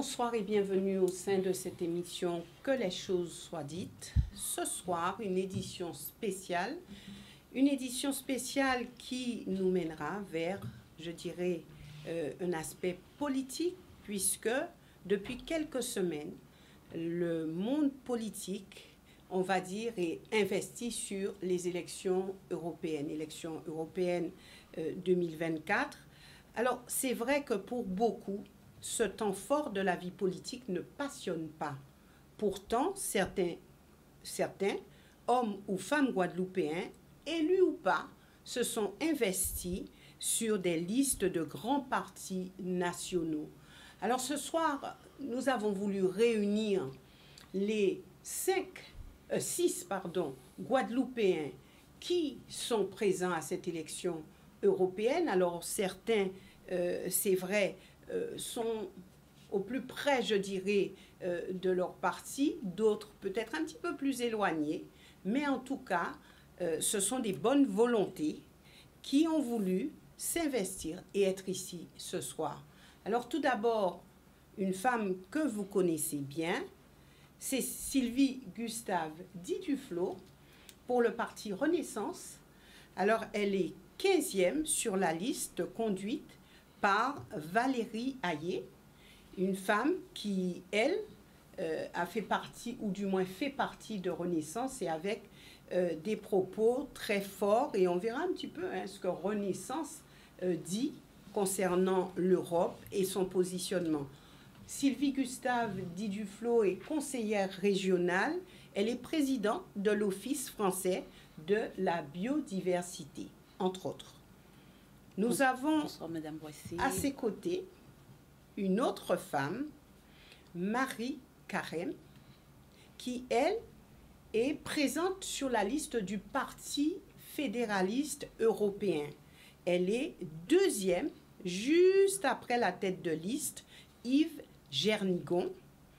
Bonsoir et bienvenue au sein de cette émission Que les choses soient dites. Ce soir, une édition spéciale qui nous mènera vers, je dirais, un aspect politique, puisque depuis quelques semaines, le monde politique, on va dire, est investi sur les élections européennes 2024. Alors, c'est vrai que pour beaucoup, ce temps fort de la vie politique ne passionne pas. Pourtant, certains hommes ou femmes guadeloupéens, élus ou pas, se sont investis sur des listes de grands partis nationaux. Alors ce soir, nous avons voulu réunir les 6 Guadeloupéens qui sont présents à cette élection européenne. Alors certains, c'est vrai, sont au plus près, je dirais, de leur parti, d'autres peut-être un petit peu plus éloignés, mais en tout cas, ce sont des bonnes volontés qui ont voulu s'investir et être ici ce soir. Alors tout d'abord, une femme que vous connaissez bien, c'est Sylvie Gustave Diduflo pour le parti Renaissance. Alors elle est 15e sur la liste conduite par Valérie Ayé, une femme qui, elle, a fait partie, ou du moins fait partie de Renaissance, et avec des propos très forts, et on verra un petit peu ce que Renaissance dit concernant l'Europe et son positionnement. Sylvie Gustave Diduflo est conseillère régionale, elle est présidente de l'Office français de la biodiversité, entre autres. Nous avons à ses côtés une autre femme, Marie Carême, qui, elle, est présente sur la liste du Parti fédéraliste européen. Elle est 2e, juste après la tête de liste, Yves Jernigon.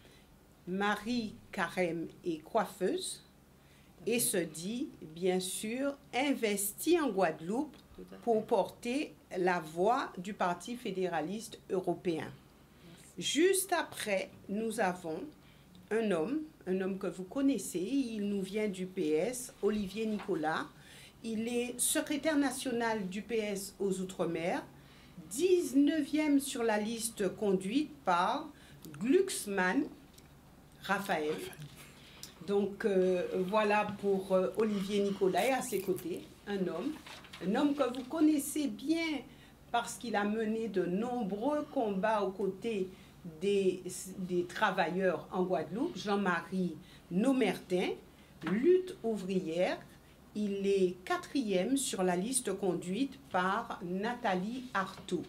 Marie Carême est coiffeuse et se dit, bien sûr, investie en Guadeloupe pour porter la voix du Parti fédéraliste européen. Juste après, nous avons un homme que vous connaissez, il nous vient du PS, Olivier Nicolas. Il est secrétaire national du PS aux Outre-mer, 19e sur la liste conduite par Glucksmann Raphaël. Donc voilà pour Olivier Nicolas, et à ses côtés, un homme que vous connaissez bien parce qu'il a mené de nombreux combats aux côtés des travailleurs en Guadeloupe, Jean-Marie Nomertin, lutte ouvrière. Il est 4e sur la liste conduite par Nathalie Artaud.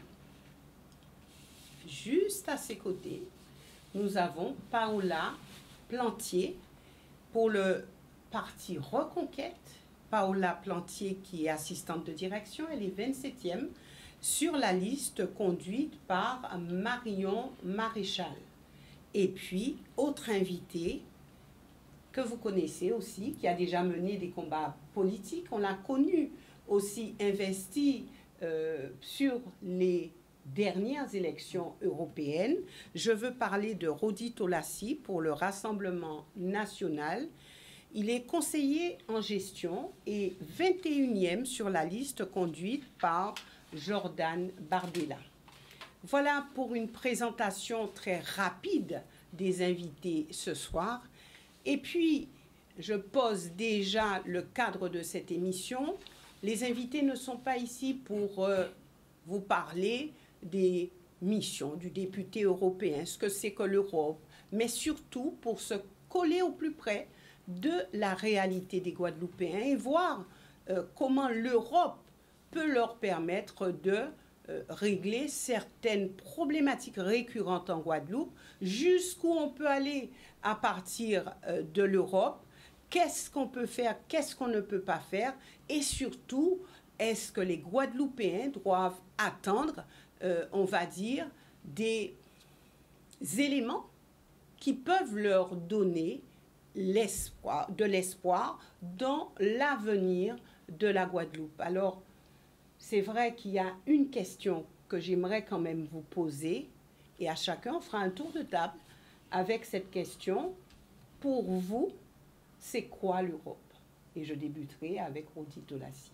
Juste à ses côtés, nous avons Paola Plantier pour le parti Reconquête. Paola Plantier, qui est assistante de direction, elle est 27e sur la liste conduite par Marion Maréchal. Et puis, autre invité que vous connaissez aussi, qui a déjà mené des combats politiques, on l'a connu aussi investi sur les dernières élections européennes. Je veux parler de Rodi Tolassi pour le Rassemblement national. Il est conseiller en gestion et 21e sur la liste conduite par Jordan Bardella. Voilà pour une présentation très rapide des invités ce soir. Et puis, je pose déjà le cadre de cette émission. Les invités ne sont pas ici pour vous parler des missions du député européen, ce que c'est que l'Europe, mais surtout pour se coller au plus près de la réalité des Guadeloupéens et voir comment l'Europe peut leur permettre de régler certaines problématiques récurrentes en Guadeloupe, jusqu'où on peut aller à partir de l'Europe, qu'est-ce qu'on peut faire, qu'est-ce qu'on ne peut pas faire, et surtout, est-ce que les Guadeloupéens doivent attendre, on va dire, des éléments qui peuvent leur donner de l'espoir dans l'avenir de la Guadeloupe. Alors, c'est vrai qu'il y a une question que j'aimerais quand même vous poser. Et à chacun, on fera un tour de table avec cette question. Pour vous, c'est quoi l'Europe? Et je débuterai avec Rodi Tolassi.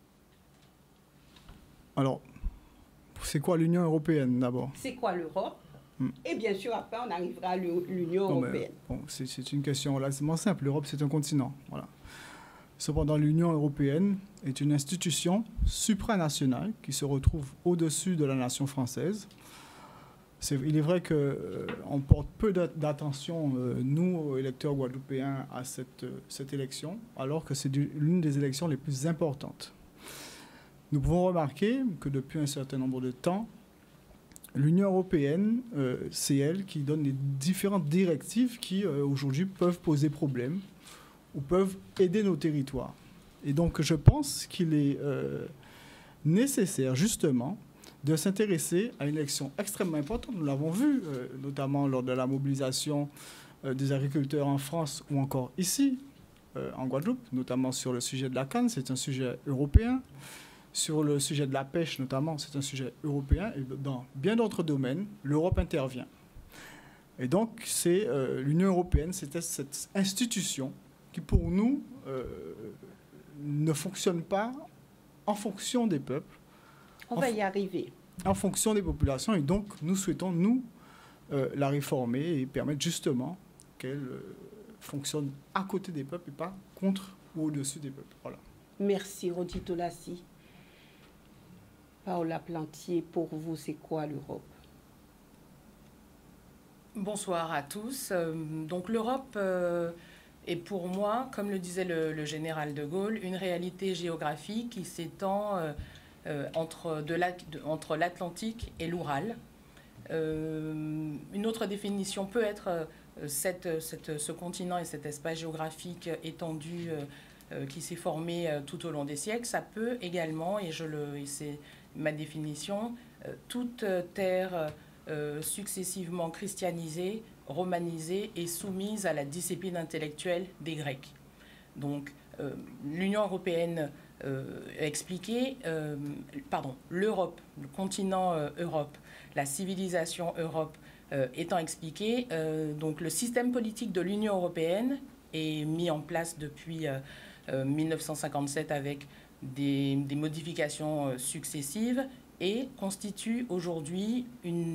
Alors, c'est quoi l'Union européenne d'abord? C'est quoi l'Europe? Et bien sûr, après, on arrivera à l'Union européenne. Bon, c'est une question relativement simple. L'Europe, c'est un continent. Voilà. Cependant, l'Union européenne est une institution supranationale qui se retrouve au-dessus de la nation française. Il est vrai qu'on porte peu d'attention, nous, électeurs guadeloupéens, à cette élection, alors que c'est l'une des élections les plus importantes. Nous pouvons remarquer que depuis un certain nombre de temps, l'Union européenne, c'est elle qui donne les différentes directives qui, aujourd'hui, peuvent poser problème ou peuvent aider nos territoires. Et donc, je pense qu'il est nécessaire, justement, de s'intéresser à une élection extrêmement importante. Nous l'avons vu, notamment lors de la mobilisation des agriculteurs en France ou encore ici, en Guadeloupe, notamment sur le sujet de la canne, c'est un sujet européen. Sur le sujet de la pêche, notamment, c'est un sujet européen. Et dans bien d'autres domaines, l'Europe intervient. Et donc, c'est l'Union européenne, c'était cette institution qui, pour nous, ne fonctionne pas en fonction des peuples. On va y arriver. En fonction des populations. Et donc, nous souhaitons, nous, la réformer et permettre justement qu'elle fonctionne à côté des peuples et pas contre ou au-dessus des peuples. Voilà. Merci, Rodi Tolassi. Paola Plantier, pour vous, c'est quoi l'Europe? Bonsoir à tous. Donc l'Europe est pour moi, comme le disait le général de Gaulle, une réalité géographique qui s'étend entre l'Atlantique et l'Oural. Une autre définition peut être ce continent et cet espace géographique étendu qui s'est formé tout au long des siècles. Ça peut également, et c'est ma définition, toute terre successivement christianisée, romanisée et soumise à la discipline intellectuelle des Grecs. Donc l'Union européenne l'Europe, le continent Europe, la civilisation Europe étant expliquée, donc le système politique de l'Union européenne est mis en place depuis 1957 avec des modifications successives et constitue aujourd'hui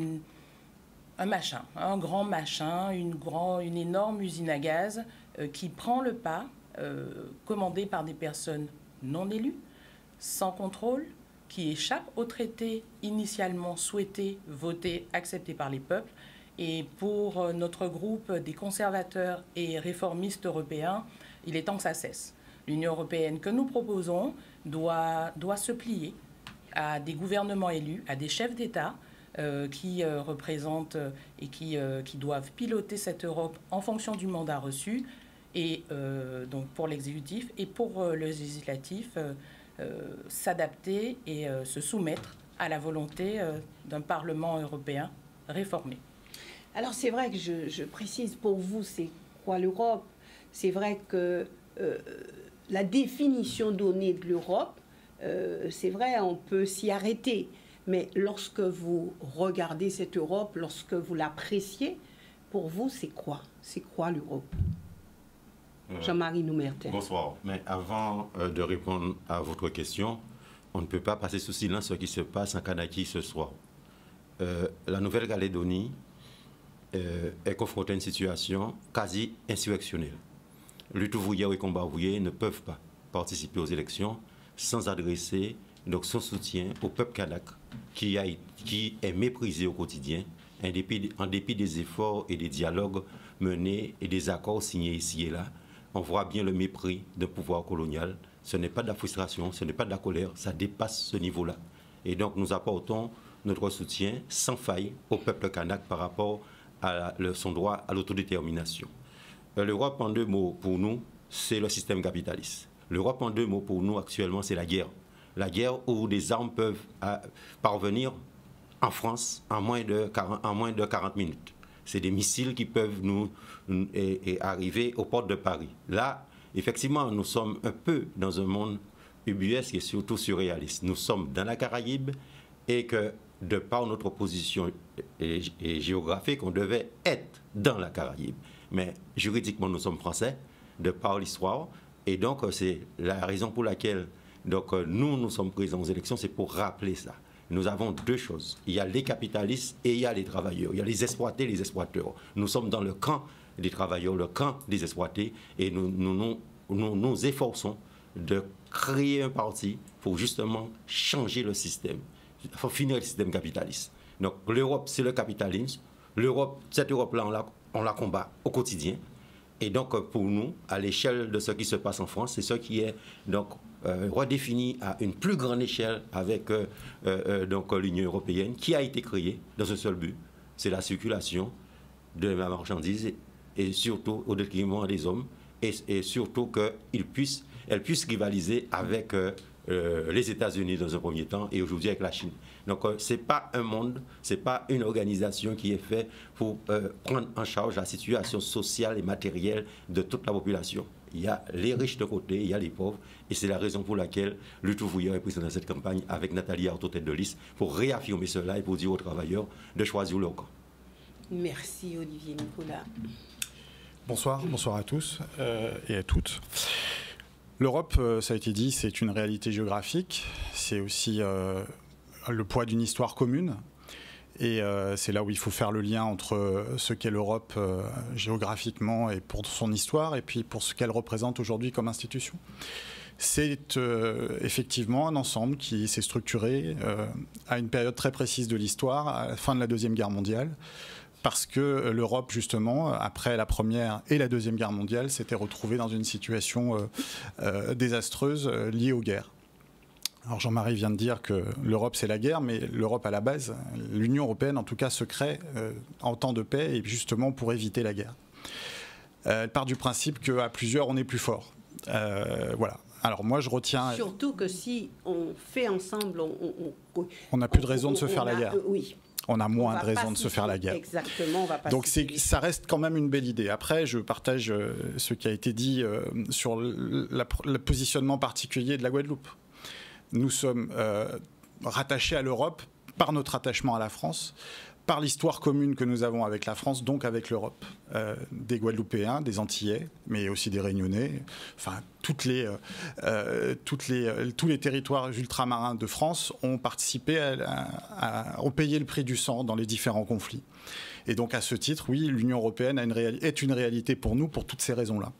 un machin, un grand machin, une énorme usine à gaz qui prend le pas, commandée par des personnes non élues, sans contrôle, qui échappent aux traités initialement souhaités, votés, acceptés par les peuples. Et pour notre groupe des conservateurs et réformistes européens, il est temps que ça cesse. L'Union européenne que nous proposons doit se plier à des gouvernements élus, à des chefs d'État qui représentent et qui doivent piloter cette Europe en fonction du mandat reçu, et donc pour l'exécutif et pour le législatif, s'adapter et se soumettre à la volonté d'un Parlement européen réformé. Alors c'est vrai que je précise pour vous, c'est quoi l'Europe? C'est vrai que la définition donnée de l'Europe, c'est vrai, on peut s'y arrêter. Mais lorsque vous regardez cette Europe, lorsque vous l'appréciez, pour vous, c'est quoi? C'est quoi l'Europe? Jean-Marie Noumertin. Bonsoir. Mais avant de répondre à votre question, on ne peut pas passer sous silence ce qui se passe en Kanaki ce soir. La Nouvelle-Calédonie est confrontée à une situation quasi insurrectionnelle. Lutte ouvrière et combat ouvrier ne peuvent pas participer aux élections sans adresser donc son soutien au peuple kanak qui est méprisé au quotidien en dépit des efforts et des dialogues menés et des accords signés ici et là. On voit bien le mépris d'un pouvoir colonial. Ce n'est pas de la frustration, ce n'est pas de la colère, ça dépasse ce niveau-là. Et donc nous apportons notre soutien sans faille au peuple kanak par rapport à son droit à l'autodétermination. L'Europe en deux mots pour nous, c'est le système capitaliste. L'Europe en deux mots pour nous actuellement, c'est la guerre. La guerre où des armes peuvent parvenir en France en moins de 40 minutes. C'est des missiles qui peuvent arriver aux portes de Paris. Là, effectivement, nous sommes un peu dans un monde ubuesque et surtout surréaliste. Nous sommes dans la Caraïbe et que de par notre position et géographique, on devait être dans la Caraïbe. Mais juridiquement, nous sommes français, de par l'histoire. Et donc, c'est la raison pour laquelle nous sommes présents aux élections, c'est pour rappeler ça. Nous avons deux choses. Il y a les capitalistes et il y a les travailleurs. Il y a les exploités et les exploiteurs. Nous sommes dans le camp des travailleurs, le camp des exploités. Et nous efforçons de créer un parti pour justement changer le système. Il faut finir le système capitaliste. Donc l'Europe, c'est le capitalisme. L'Europe, cette Europe-là, on la combat au quotidien. Et donc pour nous, à l'échelle de ce qui se passe en France, c'est ce qui est donc redéfini à une plus grande échelle avec l'Union européenne, qui a été créée dans un seul but, c'est la circulation de la marchandise et surtout au détriment des hommes, et surtout qu'elle puisse rivaliser avec les États-Unis dans un premier temps et aujourd'hui avec la Chine. Donc ce n'est pas un monde, ce n'est pas une organisation qui est faite pour prendre en charge la situation sociale et matérielle de toute la population. Il y a les riches de côté, il y a les pauvres, et c'est la raison pour laquelle Lutte ouvrière est présente dans cette campagne avec Nathalie Arthaud, tête de liste, pour réaffirmer cela et pour dire aux travailleurs de choisir leur camp. Merci Olivier Nicolas. Bonsoir à tous et à toutes. L'Europe, ça a été dit, c'est une réalité géographique, c'est aussi le poids d'une histoire commune. Et c'est là où il faut faire le lien entre ce qu'est l'Europe géographiquement et pour son histoire, et puis pour ce qu'elle représente aujourd'hui comme institution. C'est effectivement un ensemble qui s'est structuré à une période très précise de l'histoire, à la fin de la Deuxième Guerre mondiale, parce que l'Europe, justement, après la Première et la Deuxième Guerre mondiale, s'était retrouvée dans une situation désastreuse liée aux guerres. Alors Jean-Marie vient de dire que l'Europe c'est la guerre, mais l'Europe à la base, l'Union européenne en tout cas se crée en temps de paix et justement pour éviter la guerre. Elle part du principe qu'à plusieurs on est plus fort. Voilà. Alors moi je retiens... Surtout que si on fait ensemble, on n'a plus de raison de se faire la guerre. Oui. On a moins de raisons de se faire la guerre. Exactement, on va pas. Donc ça reste quand même une belle idée. Après, je partage ce qui a été dit sur le positionnement particulier de la Guadeloupe. Nous sommes rattachés à l'Europe par notre attachement à la France, par l'histoire commune que nous avons avec la France, donc avec l'Europe. Des Guadeloupéens, des Antillais, mais aussi des Réunionnais, enfin tous les territoires ultramarins de France ont participé ont payé le prix du sang dans les différents conflits. Et donc à ce titre, oui, l'Union européenne est une réalité pour nous pour toutes ces raisons-là.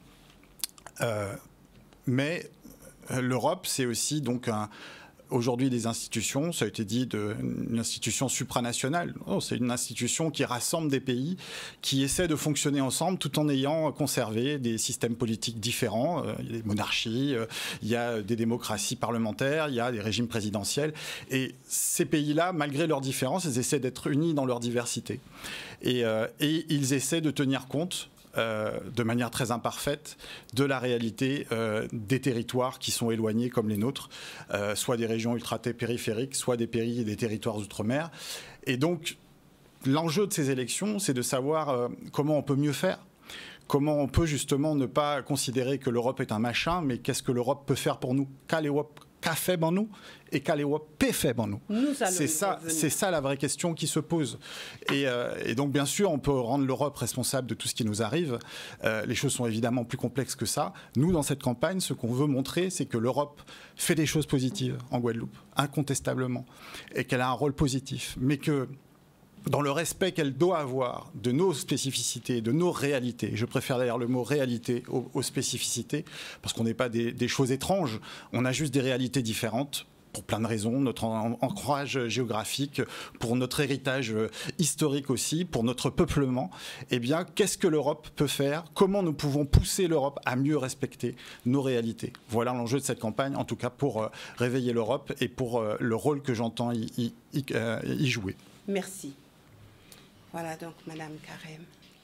Mais l'Europe, c'est aussi donc aujourd'hui des institutions, ça a été dit, une institution supranationale. C'est une institution qui rassemble des pays qui essaient de fonctionner ensemble tout en ayant conservé des systèmes politiques différents. Il y a des monarchies, il y a des démocraties parlementaires, il y a des régimes présidentiels. Et ces pays-là, malgré leurs différences, ils essaient d'être unis dans leur diversité. Et ils essaient de tenir compte de manière très imparfaite de la réalité des territoires qui sont éloignés comme les nôtres, soit des régions ultra-périphériques, soit des pays et des territoires outre-mer. Et donc, l'enjeu de ces élections, c'est de savoir comment on peut mieux faire. Comment on peut justement ne pas considérer que l'Europe est un machin, mais qu'est-ce que l'Europe peut faire pour nous? Qu'a fait pour nous et qu'a l'Europe fait pour nous? C'est ça la vraie question qui se pose. Et donc bien sûr, on peut rendre l'Europe responsable de tout ce qui nous arrive. Les choses sont évidemment plus complexes que ça. Nous, dans cette campagne, ce qu'on veut montrer, c'est que l'Europe fait des choses positives en Guadeloupe, incontestablement, et qu'elle a un rôle positif, mais que dans le respect qu'elle doit avoir de nos spécificités, de nos réalités. Je préfère d'ailleurs le mot réalité aux spécificités, parce qu'on n'est pas des choses étranges, on a juste des réalités différentes, pour plein de raisons, notre ancrage géographique, pour notre héritage historique aussi, pour notre peuplement. Eh bien, qu'est-ce que l'Europe peut faire? Comment nous pouvons pousser l'Europe à mieux respecter nos réalités? Voilà l'enjeu de cette campagne, en tout cas pour réveiller l'Europe et pour le rôle que j'entends y jouer. Merci. Voilà donc Madame Carême.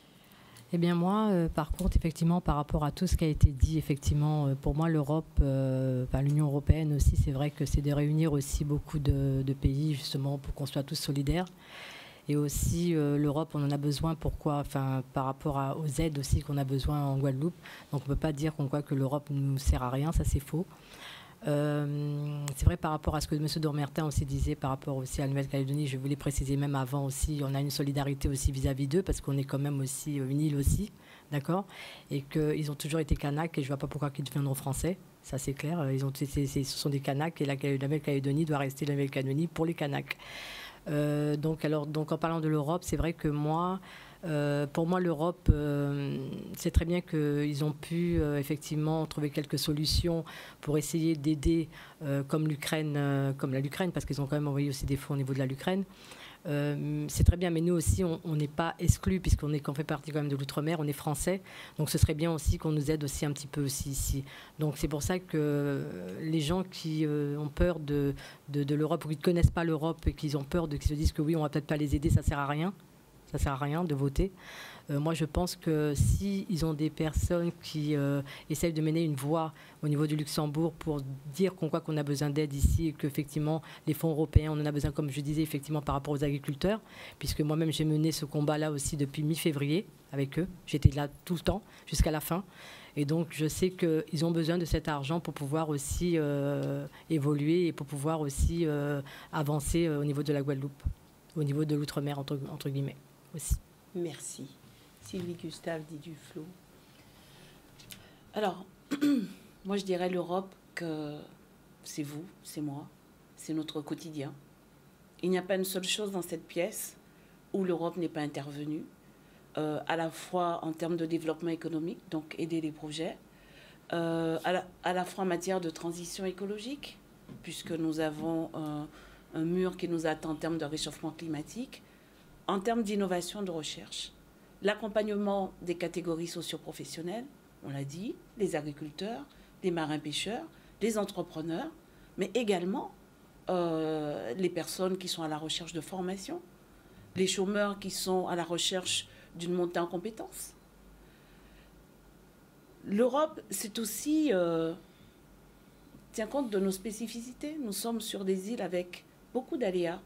Eh bien moi, par contre, effectivement, par rapport à tout ce qui a été dit, effectivement, pour moi, l'Europe, l'Union européenne aussi, c'est vrai que c'est de réunir aussi beaucoup de pays, justement, pour qu'on soit tous solidaires. Et aussi, l'Europe, on en a besoin, pourquoi? Enfin, par rapport aux aides aussi qu'on a besoin en Guadeloupe. Donc, on ne peut pas dire qu'on croit que l'Europe ne nous sert à rien, ça c'est faux. C'est vrai par rapport à ce que M. Dormertin aussi disait, par rapport aussi à la Nouvelle-Calédonie, je voulais préciser même avant aussi, on a une solidarité aussi vis-à-vis d'eux, parce qu'on est quand même aussi une île aussi, d'accord, et qu'ils ont toujours été Kanaks, et je ne vois pas pourquoi ils deviendront français, ça c'est clair, ce sont des Kanaks, et la Nouvelle-Calédonie doit rester la Nouvelle-Calédonie pour les Kanaks. Donc en parlant de l'Europe, c'est vrai que pour moi, l'Europe, c'est très bien qu'ils ont pu effectivement trouver quelques solutions pour essayer d'aider comme la l'Ukraine, parce qu'ils ont quand même envoyé aussi des fonds au niveau de l'Ukraine. C'est très bien, mais nous aussi, on n'est pas exclus, qu'on fait partie quand même de l'outre-mer, on est français, donc ce serait bien aussi qu'on nous aide aussi un petit peu aussi ici. Donc c'est pour ça que les gens qui ont peur de l'Europe ou qui ne connaissent pas l'Europe et qui ont peur qui se disent que oui, on ne va peut-être pas les aider, ça ne sert à rien. Ça ne sert à rien de voter. Moi, je pense que s'ils ont des personnes qui essayent de mener une voie au niveau du Luxembourg pour dire qu'on a besoin d'aide ici et qu'effectivement, les fonds européens, on en a besoin, comme je disais, effectivement, par rapport aux agriculteurs, puisque moi-même, j'ai mené ce combat-là aussi depuis mi-février avec eux. J'étais là tout le temps, jusqu'à la fin. Et donc, je sais qu'ils ont besoin de cet argent pour pouvoir aussi évoluer et pour pouvoir aussi avancer au niveau de la Guadeloupe, au niveau de l'outre-mer, entre guillemets. Aussi. Merci. Sylvie Gustave dit Duflo. Alors, moi je dirais l'Europe que c'est vous, c'est moi, c'est notre quotidien. Il n'y a pas une seule chose dans cette pièce où l'Europe n'est pas intervenue, à la fois en termes de développement économique, donc aider les projets, à la fois en matière de transition écologique, puisque nous avons un mur qui nous attend en termes de réchauffement climatique, en termes d'innovation de recherche, l'accompagnement des catégories socio-professionnelles, on l'a dit, les agriculteurs, les marins-pêcheurs, les entrepreneurs, mais également les personnes qui sont à la recherche de formation, les chômeurs qui sont à la recherche d'une montée en compétences. L'Europe, c'est aussi tient compte de nos spécificités. Nous sommes sur des îles avec beaucoup d'aléas,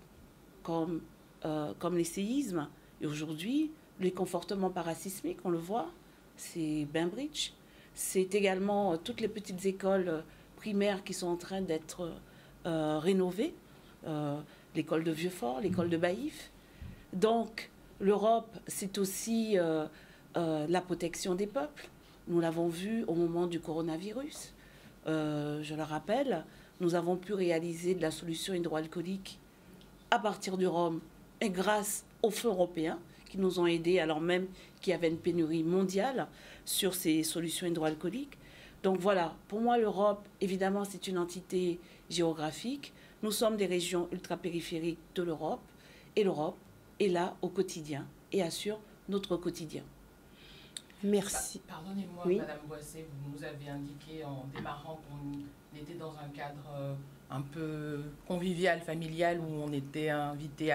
comme les séismes. Et aujourd'hui, les confortements parasismiques, on le voit, c'est Bainbridge. C'est également toutes les petites écoles primaires qui sont en train d'être rénovées. L'école de Vieux-Fort, l'école de Baïf. Donc, l'Europe, c'est aussi la protection des peuples. Nous l'avons vu au moment du coronavirus. Je le rappelle, nous avons pu réaliser de la solution hydroalcoolique à partir du rhum et grâce aux fonds européens qui nous ont aidés alors même qu'il y avait une pénurie mondiale sur ces solutions hydroalcooliques. Donc voilà, pour moi l'Europe, évidemment, c'est une entité géographique. Nous sommes des régions ultra-périphériques de l'Europe et l'Europe est là au quotidien et assure notre quotidien. Merci. Pardonnez-moi, oui. Madame Boissé, vous nous avez indiqué en démarrant qu'on était dans un cadre un peu convivial, familial, où on était invité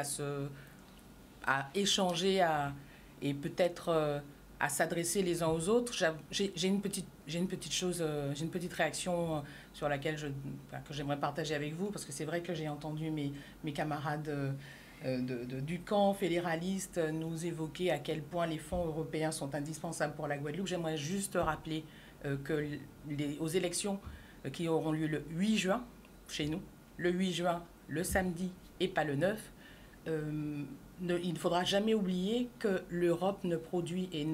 à échanger et peut-être à s'adresser les uns aux autres. J'ai une petite réaction sur laquelle que j'aimerais partager avec vous, parce que c'est vrai que j'ai entendu mes camarades du camp fédéraliste nous évoquer à quel point les fonds européens sont indispensables pour la Guadeloupe. J'aimerais juste rappeler que aux élections qui auront lieu le 8 juin, chez nous, le 8 juin, le samedi et pas le 9, il ne faudra jamais oublier que l'Europe ne produit et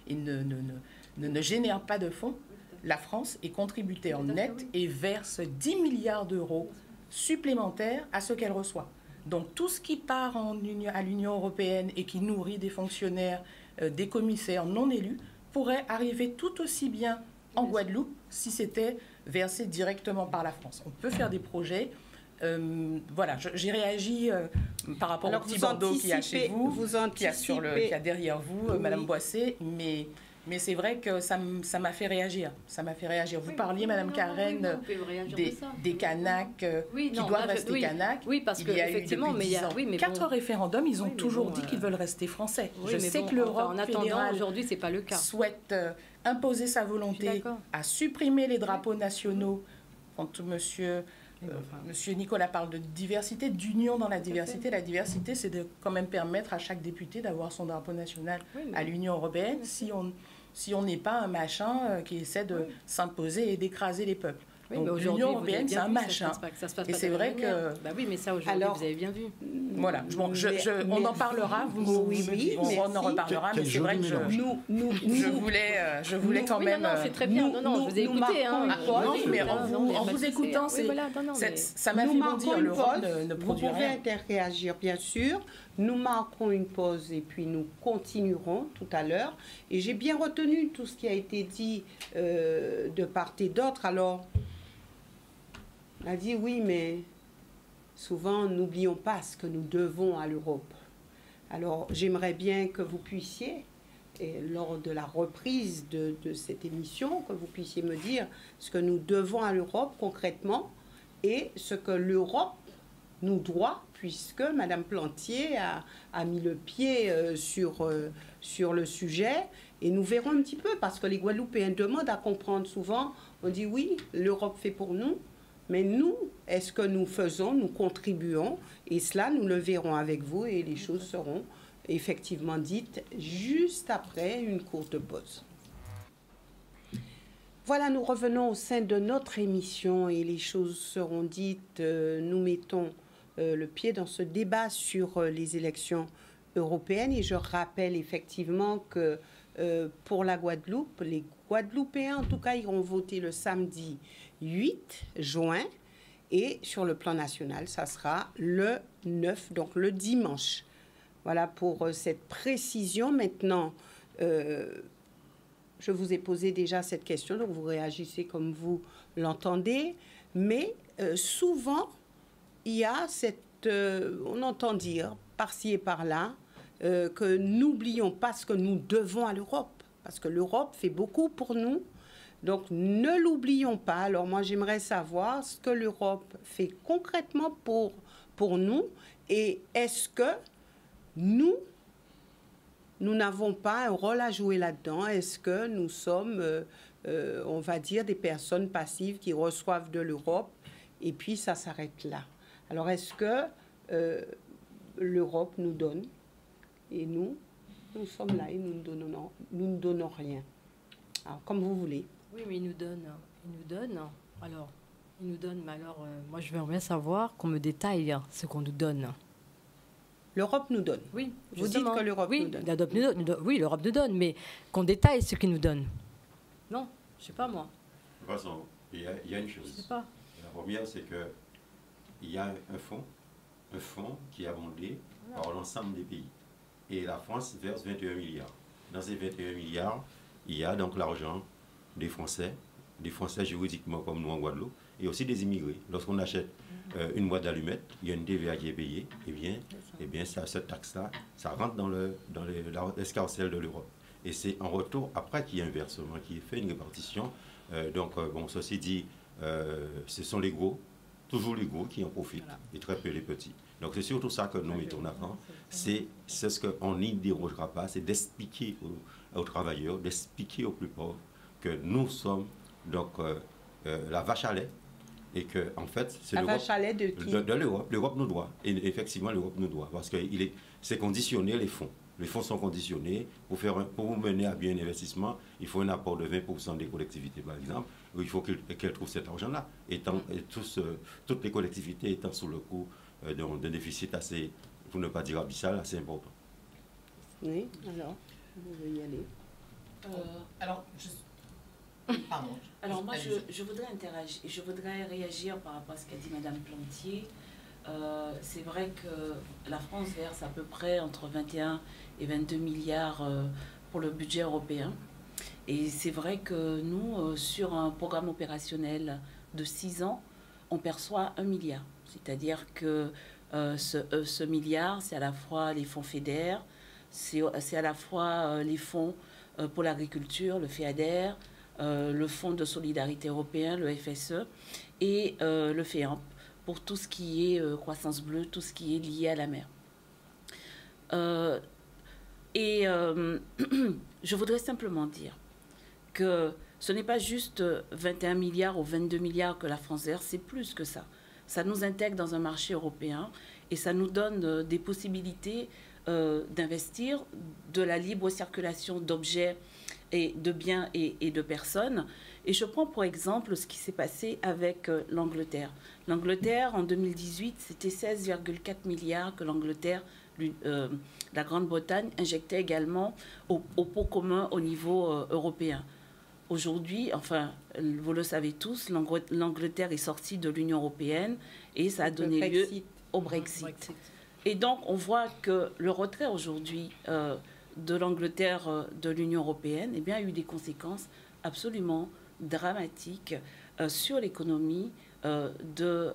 ne génère pas de fonds. La France est contributeur net et verse 10 milliards d'euros supplémentaires à ce qu'elle reçoit. Donc tout ce qui part à l'Union européenne et qui nourrit des fonctionnaires, des commissaires non élus, pourrait arriver tout aussi bien en Guadeloupe si c'était versé directement par la France. On peut faire des projets. Voilà, j'ai réagi par rapport au petit bandeau qu'il y a chez vous, qu'il y a derrière vous, oui. Madame Boissé, mais c'est vrai que ça m'a fait réagir. Ça m'a fait réagir. Vous parliez, Madame Karen, des Kanaks qui doivent rester Kanaks. Oui, parce que effectivement, mais il y a 4 référendums, ils ont toujours dit qu'ils veulent rester français. Oui, je sais que l'Europe fédérale aujourd'hui, c'est pas le cas. Souhaite imposer sa volonté à supprimer les drapeaux nationaux. Quand Monsieur Nicolas parle de diversité, d'union dans la diversité. La diversité, c'est de quand même permettre à chaque député d'avoir son drapeau national à l'Union européenne si on n'est pas un machin qui essaie de s'imposer et d'écraser les peuples. Oui, Donc l'Union européenne, c'est un match. Et c'est vrai que... Bah oui, mais ça, aujourd'hui, vous avez bien vu. Voilà, bon, on en parlera, on en reparlera, mais c'est vrai que je voulais quand même... Non, c'est très bien, je vous ai écouté. Oui, mais en vous écoutant, ça m'a fait bondir, l'Europe ne produit rien. Vous pouvez interréagir, bien sûr. Nous marquons une pause et puis nous continuerons tout à l'heure. Et j'ai bien retenu tout ce qui a été dit de part et d'autre. Alors, on a dit oui, mais souvent, n'oublions pas ce que nous devons à l'Europe. Alors, j'aimerais bien que vous puissiez, et lors de la reprise de cette émission, que vous puissiez me dire ce que nous devons à l'Europe concrètement et ce que l'Europe nous doit, puisque Mme Plantier a mis le pied sur le sujet. Et nous verrons un petit peu, parce que les Guadeloupéens demandent à comprendre souvent. On dit oui, l'Europe fait pour nous, mais nous, est-ce que nous faisons, nous contribuons? Et cela, nous le verrons avec vous et les choses seront effectivement dites juste après une courte pause. Voilà, nous revenons au sein de notre émission et les choses seront dites. Nous mettons le pied dans ce débat sur les élections européennes et je rappelle effectivement que pour la Guadeloupe, les Guadeloupéens en tout cas iront voter le samedi 8 juin et sur le plan national, ça sera le 9, donc le dimanche. Voilà pour cette précision. Maintenant, je vous ai posé déjà cette question, donc vous réagissez comme vous l'entendez, mais souvent, il y a on entend dire par-ci et par-là que n'oublions pas ce que nous devons à l'Europe, parce que l'Europe fait beaucoup pour nous, donc ne l'oublions pas. Alors moi, j'aimerais savoir ce que l'Europe fait concrètement pour nous, et est-ce que nous n'avons pas un rôle à jouer là-dedans? Est-ce que nous sommes, on va dire, des personnes passives qui reçoivent de l'Europe et puis ça s'arrête là? Alors, est-ce que l'Europe nous donne et nous sommes là et nous ne donnons rien? Alors, comme vous voulez. Oui, mais ils nous donnent. Alors, ils nous donnent, mais alors, moi, je veux bien savoir qu'on me détaille ce qu'on nous donne. L'Europe nous donne. Oui, vous dites que l'Europe nous donne. Oui, l'Europe nous donne, mais qu'on détaille ce qu'ils nous donnent. Non, je ne sais pas, moi. De toute façon, il y a une chose. Je sais pas. La première, c'est qu'il y a un fonds qui est abondé par l'ensemble des pays. Et la France verse 21 milliards. Dans ces 21 milliards, il y a donc l'argent des Français juridiquement comme nous en Guadeloupe, et aussi des immigrés. Lorsqu'on achète une boîte d'allumettes, il y a une TVA qui est payée, et bien cette taxe-là, ça rentre dans l'escarcelle de l'Europe. Et c'est en retour, après qu'il y a un versement, qui est fait une répartition. Bon, ceci dit, ce sont les gros, toujours les gros qui en profitent, et très peu les petits. Donc c'est surtout ça que nous mettons en avant. C'est ce qu'on n'y dérogera pas, c'est d'expliquer aux travailleurs, d'expliquer aux plus pauvres que nous sommes donc la vache à lait, et que en fait c'est l'Europe. La vache à lait de qui? De l'Europe. L'Europe nous doit. Et effectivement, l'Europe nous doit, parce que c'est conditionné, les fonds. Les fonds sont conditionnés. Pour mener à bien un investissement, il faut un apport de 20% des collectivités, par exemple. Il faut qu'elles trouvent cet argent-là. Et toutes les collectivités étant sous le coup d'un déficit assez, pour ne pas dire abyssal, assez important. Oui, alors, vous voulez y aller. Pardon. Alors moi, je voudrais interagir, je voudrais réagir par rapport à ce qu'a dit Madame Plantier. C'est vrai que la France verse à peu près entre 21 et 22 milliards pour le budget européen. Et c'est vrai que nous, sur un programme opérationnel de 6 ans, on perçoit 1 milliard. C'est-à-dire que ce milliard, c'est à la fois les fonds FEDER, c'est à la fois les fonds pour l'agriculture, le FEADER, le Fonds de solidarité européen, le FSE, et le FEAMP, pour tout ce qui est croissance bleue, tout ce qui est lié à la mer. Je voudrais simplement dire que ce n'est pas juste 21 milliards ou 22 milliards que la France verse, c'est plus que ça. Ça nous intègre dans un marché européen et ça nous donne des possibilités d'investir, de la libre circulation d'objets et de biens et de personnes. Et je prends pour exemple ce qui s'est passé avec l'Angleterre. L'Angleterre, en 2018, c'était 16,4 milliards que l'Angleterre, la Grande-Bretagne, injectait également au pot commun au niveau européen. Aujourd'hui, enfin, vous le savez tous, l'Angleterre est sortie de l'Union européenne et ça a donné lieu au Brexit. Et donc, on voit que le retrait aujourd'hui de l'Angleterre de l'Union européenne, eh bien, a eu des conséquences absolument dramatiques sur l'économie de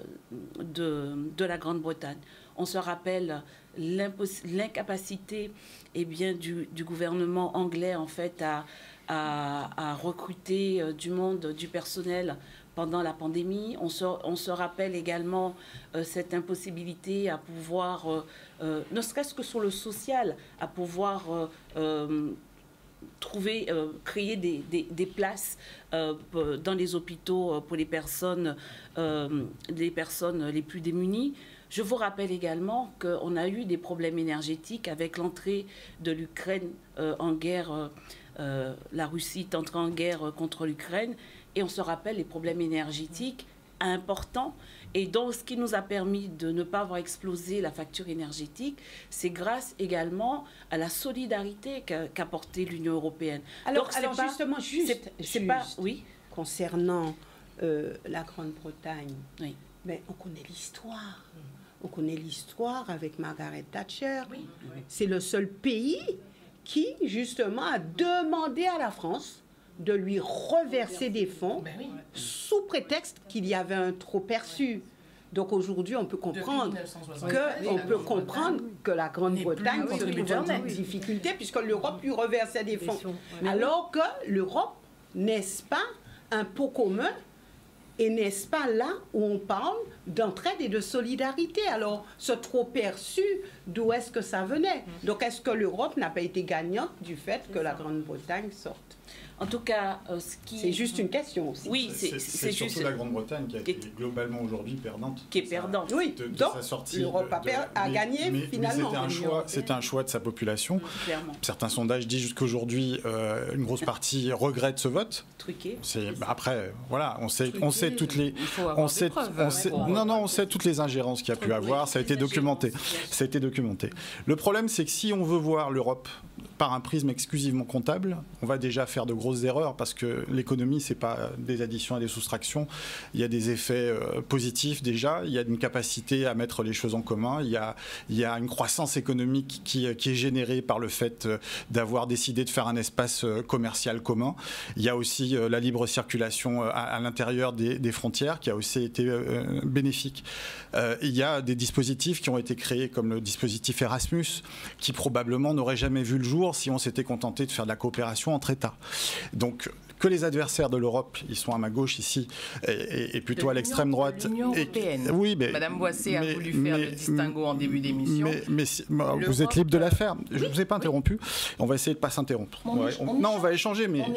la Grande-Bretagne. On se rappelle l'incapacité du gouvernement anglais en fait à recruter du personnel pendant la pandémie. On se rappelle également cette impossibilité à pouvoir, ne serait-ce que sur le social, à pouvoir créer des places dans les hôpitaux pour les personnes les plus démunies. Je vous rappelle également qu'on a eu des problèmes énergétiques avec l'entrée de l'Ukraine en guerre. La Russie est entrée en guerre contre l'Ukraine et on se rappelle les problèmes énergétiques importants. Et donc, ce qui nous a permis de ne pas avoir explosé la facture énergétique, c'est grâce également à la solidarité qu'a apportée l'Union européenne. Alors justement, oui. Concernant la Grande-Bretagne, oui. Mais on connaît l'histoire. On connaît l'histoire avec Margaret Thatcher. Oui. C'est le seul pays qui, justement, a demandé à la France de lui reverser des fonds sous prétexte qu'il y avait un trop perçu. Donc aujourd'hui, on peut comprendre que la Grande-Bretagne se trouve en difficulté puisque l'Europe lui reversait des fonds. Alors que l'Europe, n'est-ce pas un pot commun? Et n'est-ce pas là où on parle d'entraide et de solidarité? Alors, ce trop perçu, d'où est-ce que ça venait? Donc, est-ce que l'Europe n'a pas été gagnante du fait que la Grande-Bretagne sorte? En tout cas, c'est juste une question aussi. Oui, c'est surtout juste la Grande-Bretagne qui est globalement aujourd'hui perdante. Qui est perdante. Oui, donc l'Europe a gagné finalement. C'était un choix de sa population. Clairement. Certains sondages disent jusqu'aujourd'hui une grosse partie regrette ce vote. Truqué. Après, voilà, on sait toutes les, on sait toutes les ingérences qu'il y a pu avoir. Ça a été documenté. Le problème, c'est que si on veut voir l'Europe par un prisme exclusivement comptable, on va déjà faire de grosses erreurs parce que l'économie, c'est pas des additions et des soustractions. Il y a des effets positifs déjà. Il y a une capacité à mettre les choses en commun. Il y a une croissance économique qui est générée par le fait d'avoir décidé de faire un espace commercial commun. Il y a aussi la libre circulation à l'intérieur des frontières qui a aussi été bénéfique. Il y a des dispositifs qui ont été créés comme le dispositif Erasmus qui probablement n'aurait jamais vu le jour si on s'était contenté de faire de la coopération entre États. Donc, que les adversaires de l'Europe, ils sont à ma gauche ici, et plutôt à l'extrême droite. L'Union européenne. Oui, mais Madame Boissé a voulu faire le distinguo en début d'émission. Mais vous êtes libre de la faire. Je ne vous ai pas interrompu. On va essayer de ne pas s'interrompre. On va échanger, mais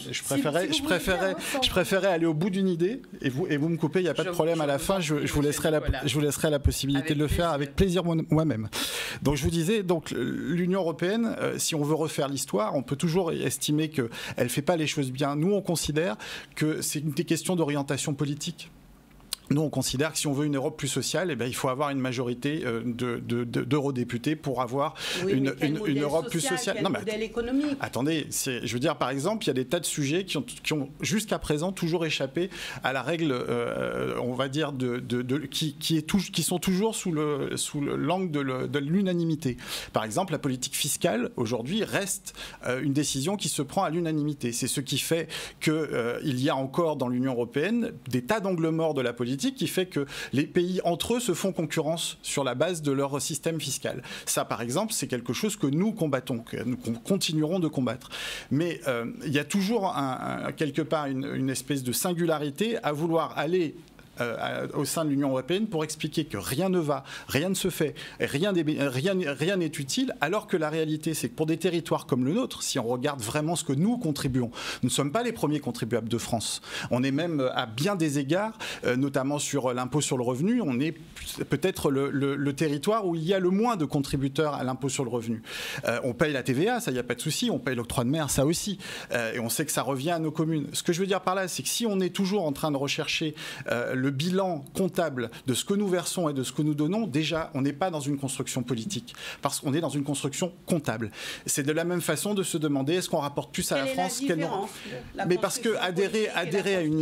je préférais aller au bout d'une idée, et vous me coupez, il n'y a pas de problème. À la fin, je vous laisserai la possibilité de le faire avec plaisir moi-même. Donc, je vous disais, l'Union européenne, si on veut refaire l'histoire, on peut toujours estimer qu'elle ne fait pas les choses bien. Nous, on considère que c'est une question d'orientation politique. Nous, on considère que si on veut une Europe plus sociale, il faut avoir une majorité d'eurodéputés pour avoir une Europe plus sociale. Non, mais modèle économique. Attendez, je veux dire, par exemple, il y a des tas de sujets qui ont jusqu'à présent toujours échappé à la règle, on va dire, qui sont toujours sous l'angle de l'unanimité. Par exemple, la politique fiscale, aujourd'hui, reste une décision qui se prend à l'unanimité. C'est ce qui fait qu'il y a encore dans l'Union européenne des tas d'angles morts de la politique qui fait que les pays entre eux se font concurrence sur la base de leur système fiscal. Ça, par exemple, c'est quelque chose que nous combattons, que nous continuerons de combattre. Mais il y a toujours quelque part une espèce de singularité à vouloir aller au sein de l'Union européenne pour expliquer que rien ne va, rien ne se fait, rien n'est utile, alors que la réalité, c'est que pour des territoires comme le nôtre, si on regarde vraiment ce que nous contribuons, nous ne sommes pas les premiers contribuables de France. On est même à bien des égards, notamment sur l'impôt sur le revenu, on est peut-être le territoire où il y a le moins de contributeurs à l'impôt sur le revenu. On paye la TVA, ça, il n'y a pas de souci, on paye l'octroi de mer, ça aussi. Et on sait que ça revient à nos communes. Ce que je veux dire par là, c'est que si on est toujours en train de rechercher le bilan comptable de ce que nous versons et de ce que nous donnons, déjà, on n'est pas dans une construction politique, parce qu'on est dans une construction comptable. C'est de la même façon de se demander, est-ce qu'on rapporte plus à la France qu'elle non. Mais parce que adhérer à une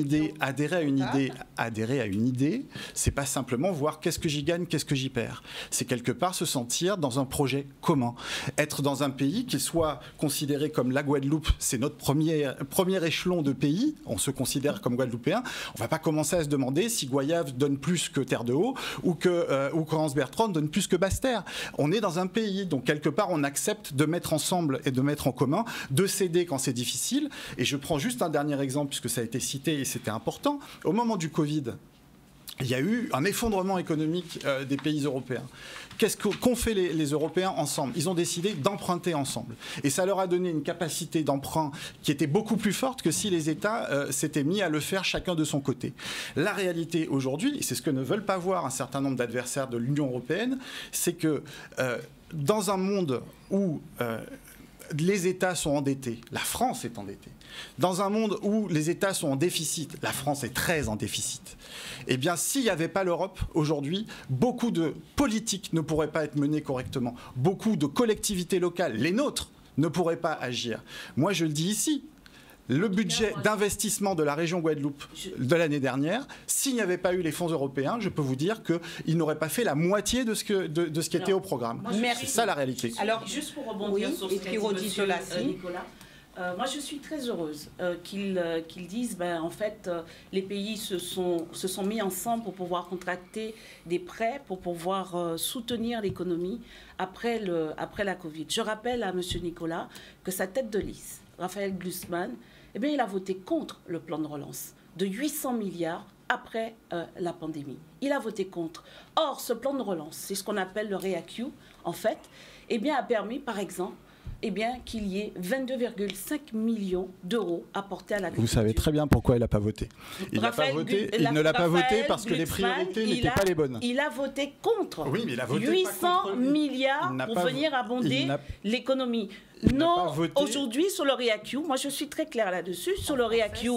idée, c'est pas simplement voir qu'est-ce que j'y gagne, qu'est-ce que j'y perds. C'est quelque part se sentir dans un projet commun. Être dans un pays qui soit considéré comme la Guadeloupe, c'est notre premier échelon de pays, on se considère comme guadeloupéen, on ne va pas commencer à se demander si Goyave donne plus que Terre de Haut ou que Anse-Bertrand donne plus que Basse-Terre. On est dans un pays, donc quelque part on accepte de mettre ensemble et de mettre en commun, de céder quand c'est difficile. Et je prends juste un dernier exemple, puisque ça a été cité et c'était important. Au moment du Covid, il y a eu un effondrement économique des pays européens. Qu'est-ce qu'ont fait les Européens ensemble? Ils ont décidé d'emprunter ensemble. Et ça leur a donné une capacité d'emprunt qui était beaucoup plus forte que si les États s'étaient mis à le faire chacun de son côté. La réalité aujourd'hui, et c'est ce que ne veulent pas voir un certain nombre d'adversaires de l'Union européenne, c'est que dans un monde où les États sont endettés, la France est endettée. Dans un monde où les États sont en déficit, la France est très en déficit. Eh bien, s'il n'y avait pas l'Europe, aujourd'hui, beaucoup de politiques ne pourraient pas être menées correctement. Beaucoup de collectivités locales, les nôtres, ne pourraient pas agir. Moi, je le dis ici. Le budget d'investissement de la région Guadeloupe de l'année dernière, s'il n'y avait pas eu les fonds européens, je peux vous dire qu'il n'aurait pas fait la moitié de ce qui était au programme. C'est ça la réalité. Alors, juste pour rebondir sur ce qu'a dit M. Nicolas, moi je suis très heureuse qu'ils disent, en fait, les pays se sont mis ensemble pour pouvoir contracter des prêts, pour pouvoir soutenir l'économie après la Covid. Je rappelle à M. Nicolas que sa tête de liste, Raphaël Glucksmann, il a voté contre le plan de relance de 800 milliards après la pandémie. Il a voté contre. Or, ce plan de relance, c'est ce qu'on appelle le REACU, en fait, a permis, par exemple, qu'il y ait 22,5 millions d'euros apportés à l'agriculture. Vous savez très bien pourquoi il n'a pas voté. Il ne l'a pas voté parce que les priorités n'étaient pas les bonnes. Il a voté contre. Oui, mais il a voté 800 milliards pour venir abonder l'économie. Non, aujourd'hui, sur le REACU, moi je suis très claire là-dessus, sur le REACU,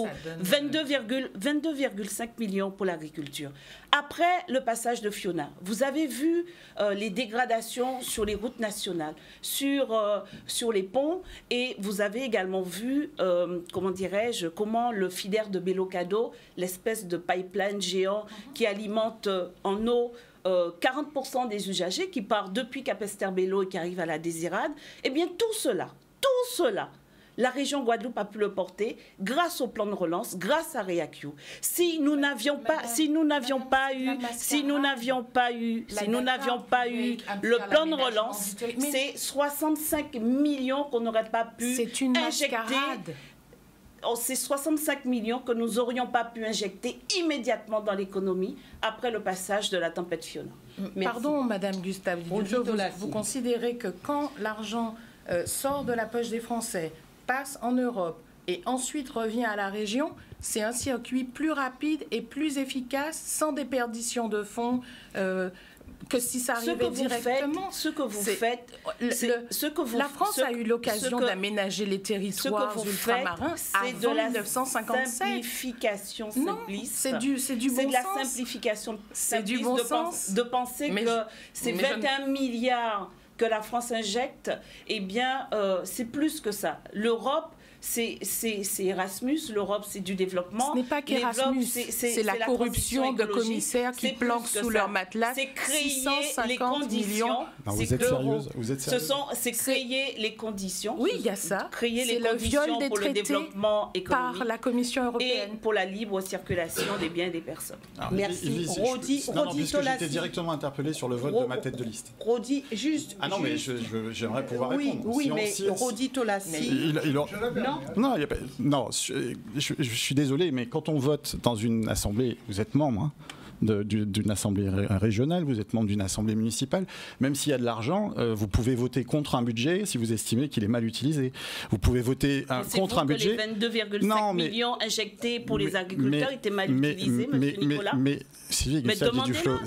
22,5 millions pour l'agriculture. Après le passage de Fiona, vous avez vu les dégradations sur les routes nationales, sur les ponts, et vous avez également vu, comment le feeder de Belocado, l'espèce de pipeline géant qui alimente en eau 40% des usagers qui partent depuis Capesterre-Belle-Eau et qui arrivent à la Désirade, tout cela, la région Guadeloupe a pu le porter grâce au plan de relance, grâce à REACU. Si nous n'avions pas eu le plan de relance, c'est 65 millions qu'on n'aurait pas pu injecter. C'est 65 millions que nous n'aurions pas pu injecter immédiatement dans l'économie après le passage de la tempête Fiona. Merci. Pardon, Madame Gustave, vous considérez que quand l'argent sort de la poche des Français, passe en Europe et ensuite revient à la région, c'est un circuit plus rapide et plus efficace, sans déperdition de fonds que si ça arrivait directement. La France a eu l'occasion d'aménager les territoires ultramarins avant 1957. Simplification simpliste. C'est du bon sens. C'est de la simplification simpliste de penser que ces 21 milliards que la France injecte, c'est plus que ça. L'Europe, c'est Erasmus, l'Europe c'est du développement. Ce n'est pas qu'Erasmus, c'est la corruption de commissaires qui planquent sous leur matelas. C'est créer les conditions. Vous êtes sérieuse? C'est créer les conditions. Oui, il y a ça. Créer les conditions pour le développement économique par la Commission européenne et pour la libre circulation des biens et des personnes. Merci. Rodi Tolassi. J'étais directement interpellé sur le vote de ma tête de liste. Rodi, juste. Ah non, mais j'aimerais pouvoir répondre. Oui, mais Rodi Tolassi. Non, je suis désolé, mais quand on vote dans une assemblée, vous êtes membre, hein, d'une assemblée régionale, vous êtes membre d'une assemblée municipale, même s'il y a de l'argent, vous pouvez voter contre un budget si vous estimez qu'il est mal utilisé. Vous pouvez voter contre un budget. Les 22,5 millions injectés pour les agriculteurs étaient mal utilisés, monsieur Nicolas. Mais Sylvie Gustave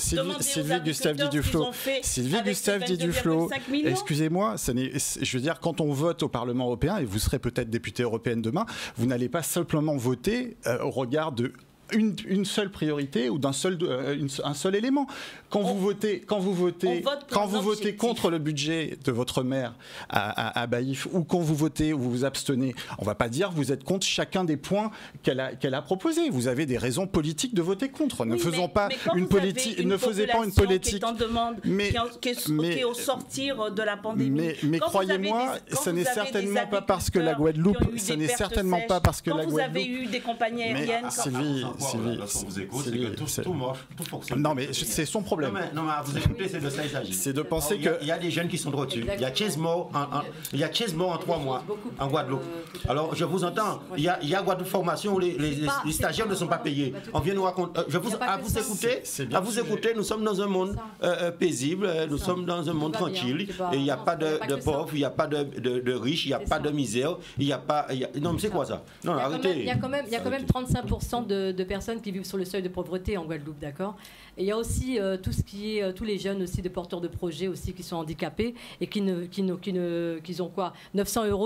Duflot, excusez-moi, je veux dire, quand on vote au Parlement européen, et vous serez peut-être députée européenne demain, vous n'allez pas simplement voter au regard de une seule priorité ou un seul élément. Quand vous votez contre le budget de votre maire à Baïf, ou quand vous votez ou vous vous abstenez, on ne va pas dire que vous êtes contre chacun des points qu'elle a proposés. Vous avez des raisons politiques de voter contre. Ne faisons pas une politique. Ne faisez pas une politique. Qui est en demande, qui est au sortir de la pandémie. Mais croyez-moi, ce n'est certainement pas parce que la Guadeloupe. Ce n'est certainement pas parce que la Guadeloupe. Quand vous avez eu des compagnies aériennes. Sylvie, lorsqu'on vous écoute, c'est que tout marche, tout fonctionne. Non, mais c'est son problème. Non, mais vous écoutez, c'est de ça qu'il s'agit. C'est de penser que... Il y a des jeunes qui sont retenus. Il y a 15 morts en 3 mois en Guadeloupe. Alors, je vous entends. Il y a Guadeloupe Formation où les stagiaires ne sont pas payés. On vient nous raconter... À vous écouter, nous sommes dans un monde paisible, nous sommes dans un monde tranquille. Et il n'y a pas de pauvres, il n'y a pas de riches, il n'y a pas de misère, il n'y a pas... Non, mais c'est quoi ça? Non, arrêtez. Il y a quand même 35% de personnes qui vivent sur le seuil de pauvreté en Guadeloupe, d'accord. Et il y a aussi tout ce qui est tous les jeunes aussi de porteurs de projets aussi qui sont handicapés et qui ont quoi 900 €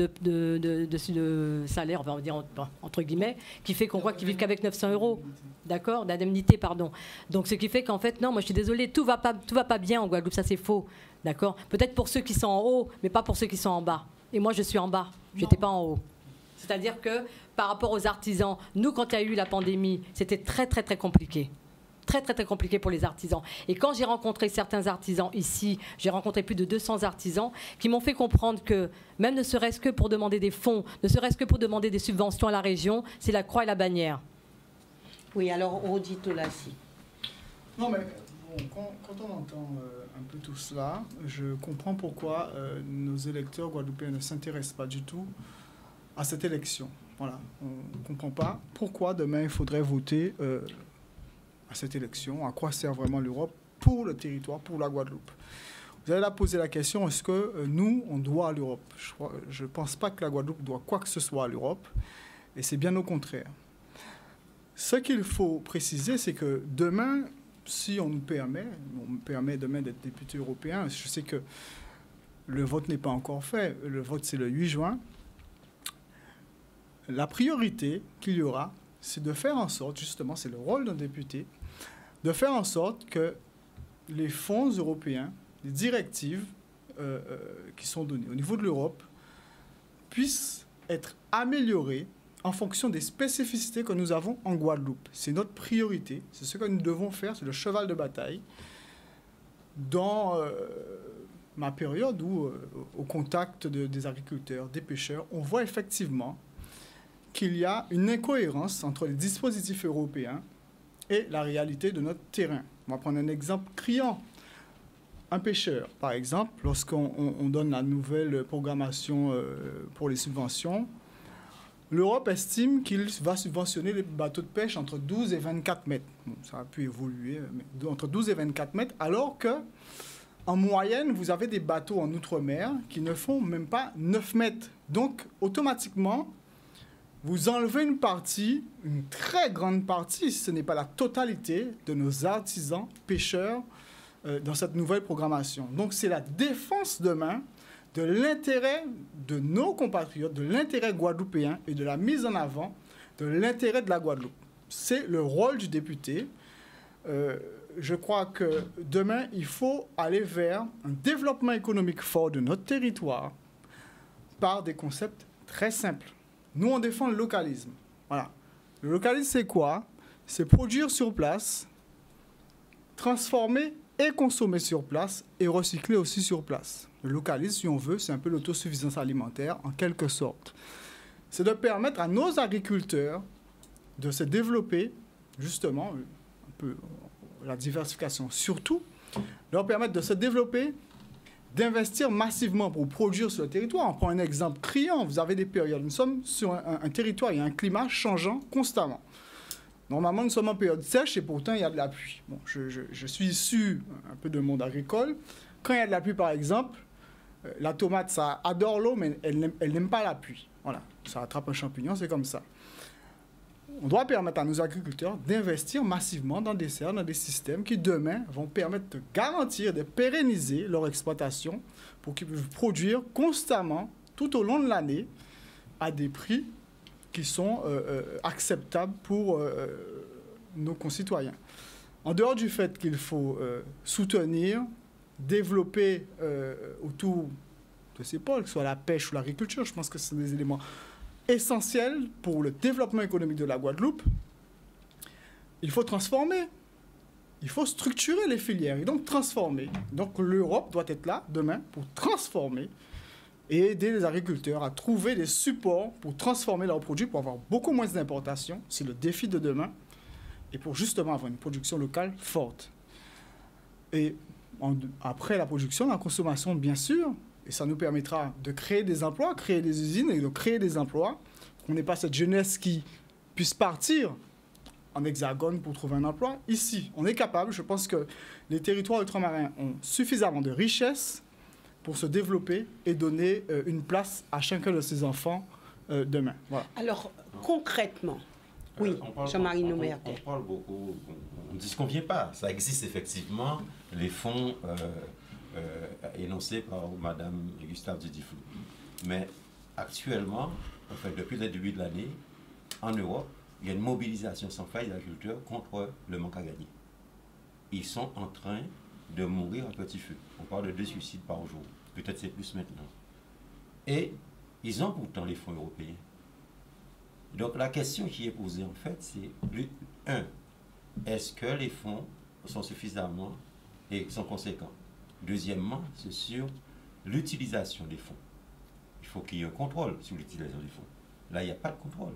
de salaire, on va dire entre guillemets, qui fait qu'on croit qu'ils vivent qu'avec 900 €, d'accord, d'indemnité, pardon. Donc ce qui fait qu'en fait non, moi je suis désolée, tout va pas bien en Guadeloupe, ça c'est faux, d'accord. Peut-être pour ceux qui sont en haut, mais pas pour ceux qui sont en bas. Et moi je suis en bas, j'étais pas en haut. C'est-à-dire que par rapport aux artisans, nous, quand il y a eu la pandémie, c'était très, très, très compliqué. Très, très, très compliqué pour les artisans. Et quand j'ai rencontré certains artisans ici, j'ai rencontré plus de 200 artisans qui m'ont fait comprendre que, même ne serait-ce que pour demander des fonds, ne serait-ce que pour demander des subventions à la région, c'est la croix et la bannière. Oui, alors, Rodi Tolassi. Non, mais bon, quand on entend un peu tout cela, je comprends pourquoi nos électeurs guadeloupéens ne s'intéressent pas du tout à cette élection. Voilà, on ne comprend pas pourquoi demain il faudrait voter à cette élection, à quoi sert vraiment l'Europe pour le territoire, pour la Guadeloupe. Vous allez là poser la question, est-ce que nous, on doit à l'Europe? Je ne pense pas que la Guadeloupe doit quoi que ce soit à l'Europe, et c'est bien au contraire. Ce qu'il faut préciser, c'est que demain, si on me permet demain d'être député européen, je sais que le vote n'est pas encore fait, le vote c'est le 8 juin, la priorité qu'il y aura, c'est de faire en sorte, justement, c'est le rôle d'un député, de faire en sorte que les fonds européens, les directives qui sont données au niveau de l'Europe, puissent être améliorées en fonction des spécificités que nous avons en Guadeloupe. C'est notre priorité, c'est ce que nous devons faire, c'est le cheval de bataille. Dans ma période où, au contact des agriculteurs, des pêcheurs, on voit effectivement qu'il y a une incohérence entre les dispositifs européens et la réalité de notre terrain. On va prendre un exemple criant. Un pêcheur, par exemple, lorsqu'on donne la nouvelle programmation pour les subventions, l'Europe estime qu'il va subventionner les bateaux de pêche entre 12 et 24 mètres. Bon, ça a pu évoluer, mais entre 12 et 24 mètres, alors que en moyenne, vous avez des bateaux en outre-mer qui ne font même pas 9 mètres. Donc, automatiquement, vous enlevez une partie, une très grande partie, si ce n'est pas la totalité, de nos artisans pêcheurs dans cette nouvelle programmation. Donc, c'est la défense demain de l'intérêt de nos compatriotes, de l'intérêt guadeloupéen et de la mise en avant de l'intérêt de la Guadeloupe. C'est le rôle du député. Je crois que demain, il faut aller vers un développement économique fort de notre territoire par des concepts très simples. Nous, on défend le localisme. Voilà. Le localisme, c'est quoi? C'est produire sur place, transformer et consommer sur place et recycler aussi sur place. Le localisme, si on veut, c'est un peu l'autosuffisance alimentaire, en quelque sorte. C'est de permettre à nos agriculteurs de se développer, justement, un peu la diversification, surtout, leur permettre de se développer, d'investir massivement pour produire sur le territoire. On prend un exemple criant. Vous avez des périodes. Nous sommes sur un territoire, il y a un climat changeant constamment. Normalement, nous sommes en période sèche et pourtant, il y a de la pluie. Bon, je suis issu un peu de monde agricole. Quand il y a de la pluie, par exemple, la tomate, ça adore l'eau, mais elle n'aime pas la pluie. Voilà, ça attrape un champignon, c'est comme ça. On doit permettre à nos agriculteurs d'investir massivement dans des serres, dans des systèmes qui, demain, vont permettre de garantir, de pérenniser leur exploitation pour qu'ils puissent produire constamment, tout au long de l'année, à des prix qui sont acceptables pour nos concitoyens. En dehors du fait qu'il faut soutenir, développer autour de ces pôles, que ce soit la pêche ou l'agriculture, je pense que ce sont des éléments essentiels pour le développement économique de la Guadeloupe. Il faut transformer, il faut structurer les filières et donc transformer. Donc l'Europe doit être là demain pour transformer et aider les agriculteurs à trouver des supports pour transformer leurs produits, pour avoir beaucoup moins d'importations. C'est le défi de demain. Et pour justement avoir une production locale forte. Et après la production, la consommation, bien sûr, et ça nous permettra de créer des emplois, créer des usines et de créer des emplois. Qu'on n'ait pas cette jeunesse qui puisse partir en hexagone pour trouver un emploi. Ici, on est capable. Je pense que les territoires ultramarins ont suffisamment de richesses pour se développer et donner une place à chacun de ses enfants demain. Voilà. Alors, concrètement, oui, Jean-Marie Nomertet. On parle beaucoup, on ne disconvient pas. Ça existe effectivement, les fonds énoncés par Mme Gustave Dudiflou. Mais actuellement, en fait, depuis le début de l'année, en Europe, il y a une mobilisation sans faille des agriculteurs contre le manque à gagner. Ils sont en train de mourir à petit feu. On parle de 2 suicides par jour. Peut-être c'est plus maintenant. Et ils ont pourtant les fonds européens. Donc la question qui est posée en fait, c'est 1. Est-ce que les fonds sont suffisamment et sont conséquents? Deuxièmement, c'est sur l'utilisation des fonds. Il faut qu'il y ait un contrôle sur l'utilisation des fonds. Là, il n'y a pas de contrôle.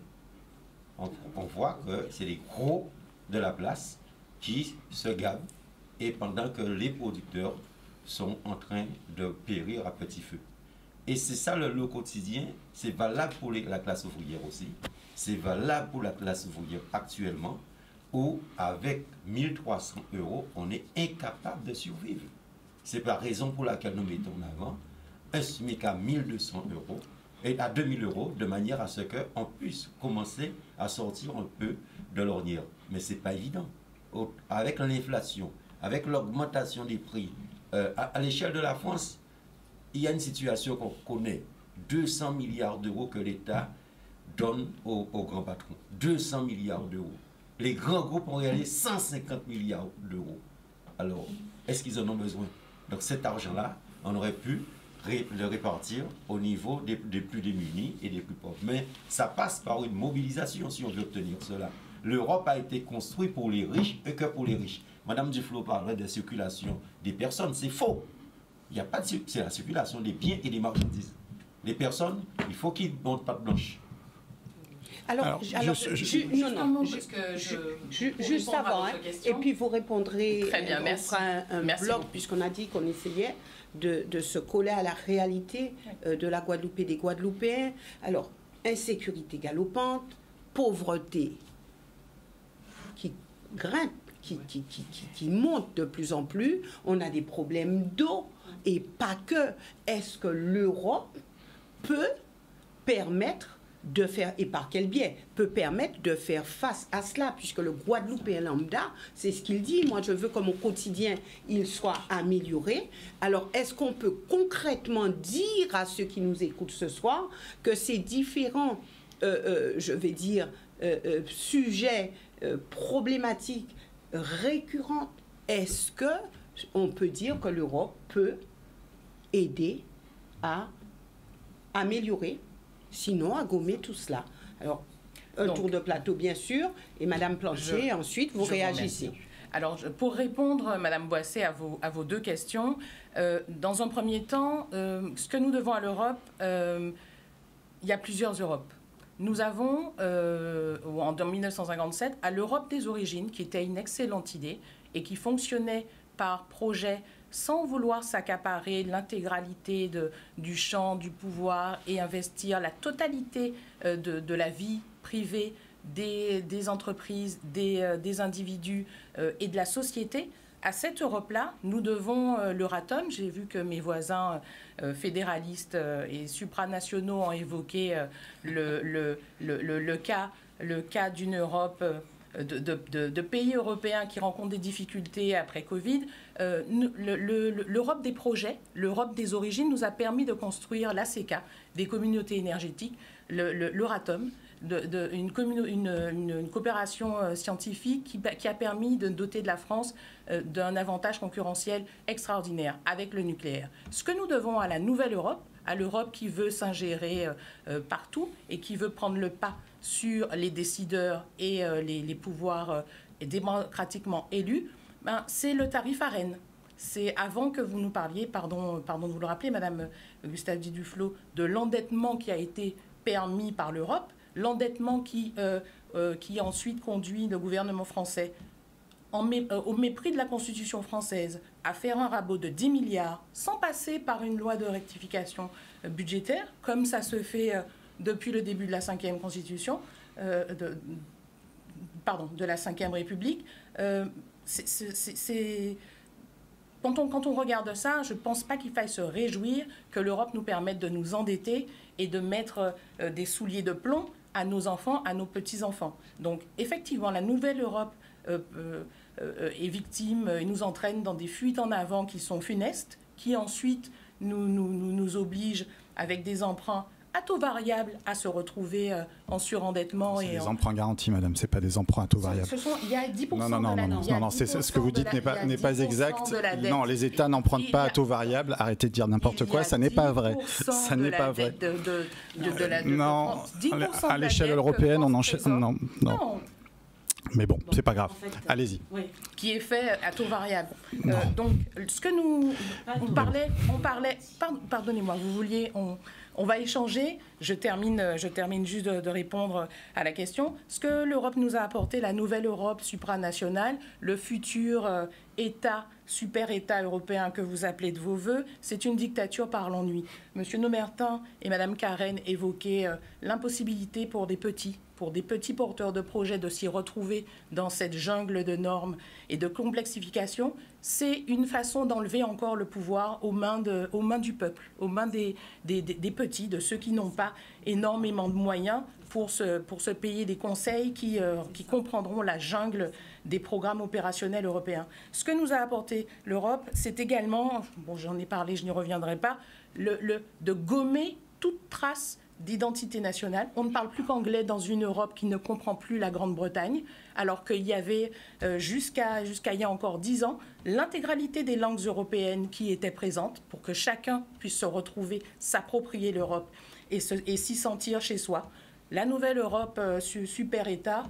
On voit que c'est les gros de la place qui se gavent et pendant que les producteurs sont en train de périr à petit feu. Et c'est ça le quotidien. C'est valable pour la classe ouvrière aussi. C'est valable pour la classe ouvrière actuellement où, avec 1 300 €, on est incapable de survivre. C'est la raison pour laquelle nous mettons en avant un SMIC à 1 200 € et à 2 000 € de manière à ce qu'on puisse commencer à sortir un peu de l'ornière. Mais ce n'est pas évident. Avec l'inflation, avec l'augmentation des prix, à l'échelle de la France, il y a une situation qu'on connaît. 200 milliards d'euros que l'État donne aux grands patrons. 200 milliards d'euros. Les grands groupes ont réalisé 150 milliards d'euros. Alors, est-ce qu'ils en ont besoin? Donc cet argent-là, on aurait pu le répartir au niveau des plus démunis et des plus pauvres. Mais ça passe par une mobilisation si on veut obtenir cela. L'Europe a été construite pour les riches et que pour les riches. Madame Duflo parlait de circulation des personnes, c'est faux. Il n'y a pas de c'est la circulation des biens et des marchandises. Les personnes, il faut qu'ils montent patte blanche. Juste avant, et puis vous répondrez. Très bien, merci. On fera un bloc, puisqu'on a dit qu'on essayait de se coller à la réalité de la Guadeloupe et des Guadeloupéens. Alors, insécurité galopante, pauvreté qui grimpe, qui monte de plus en plus. On a des problèmes d'eau, et pas que. Est-ce que l'Europe peut permettre de faire, et par quel biais, peut permettre de faire face à cela, puisque le Guadeloupéen lambda, c'est ce qu'il dit, moi je veux que mon quotidien, il soit amélioré. Alors, est-ce qu'on peut concrètement dire à ceux qui nous écoutent ce soir que ces différents, je vais dire, sujets problématiques récurrentes, est-ce que on peut dire que l'Europe peut aider à améliorer, sinon à gommer tout cela? Alors, tour de plateau, bien sûr, et Madame Plancher, ensuite, vous réagissez. Alors, pour répondre, Madame Boissé, à vos 2 questions, dans un premier temps, ce que nous devons à l'Europe, il y a plusieurs Europes. Nous avons, en 1957, à l'Europe des origines, qui était une excellente idée et qui fonctionnait par projet sans vouloir s'accaparer l'intégralité du champ du pouvoir et investir la totalité de la vie privée des entreprises, des individus et de la société. À cette Europe-là, nous devons l'Euratom. J'ai vu que mes voisins fédéralistes et supranationaux ont évoqué le cas d'une Europe, de pays européens qui rencontrent des difficultés après Covid. L'Europe des projets, l'Europe des origines nous a permis de construire l'ACK, des communautés énergétiques, l'Euratom, une coopération scientifique qui a permis de doter de la France d'un avantage concurrentiel extraordinaire avec le nucléaire. Ce que nous devons à la nouvelle Europe, à l'Europe qui veut s'ingérer partout et qui veut prendre le pas sur les décideurs et les pouvoirs démocratiquement élus, c'est le tarif ARENH. C'est avant que vous nous parliez, pardon de vous le rappeler, Madame Gustave Duflot, de l'endettement qui a été permis par l'Europe, l'endettement qui ensuite conduit le gouvernement français, au mépris de la Constitution française, à faire un rabot de 10 milliards sans passer par une loi de rectification budgétaire, comme ça se fait depuis le début de la 5e Constitution, de la 5e République. Quand on regarde ça, je ne pense pas qu'il faille se réjouir que l'Europe nous permette de nous endetter et de mettre des souliers de plomb à nos enfants, à nos petits-enfants. Donc, effectivement, la nouvelle Europe est victime et nous entraîne dans des fuites en avant qui sont funestes, qui ensuite nous obligent, avec des emprunts à taux variable, à se retrouver en surendettement. C'est des emprunts garantis, madame, ce n'est pas des emprunts à taux variable. Il y a 10% non, ce que vous dites n'est pas exact. Non, les États n'empruntent pas à taux variable. Arrêtez de dire n'importe quoi, ça n'est pas vrai. Ça n'est pas vrai. Non, à l'échelle européenne, on enchaîne. Non. Mais bon, c'est pas grave. Allez-y. Oui. Qui est fait à taux variable. Donc, ce que on parlait. Pardonnez-moi, vous vouliez. On va échanger. Je termine juste de répondre à la question. Ce que l'Europe nous a apporté, la nouvelle Europe supranationale, le futur super-État européen que vous appelez de vos voeux, c'est une dictature par l'ennui. Monsieur Nomertin et Madame Karen évoquaient l'impossibilité pour des petits porteurs de projets de s'y retrouver dans cette jungle de normes et de complexification. C'est une façon d'enlever encore le pouvoir aux mains du peuple, aux mains des petits, de ceux qui n'ont pas énormément de moyens pour se payer des conseils qui comprendront la jungle des programmes opérationnels européens. Ce que nous a apporté l'Europe, c'est également, j'en ai parlé, je n'y reviendrai pas, de gommer toute trace d'identité nationale. On ne parle plus qu'anglais dans une Europe qui ne comprend plus la Grande-Bretagne, alors qu'il y avait, jusqu'à il y a encore 10 ans, l'intégralité des langues européennes qui étaient présentes pour que chacun puisse se retrouver, s'approprier l'Europe et s'y sentir chez soi. La nouvelle Europe super-État,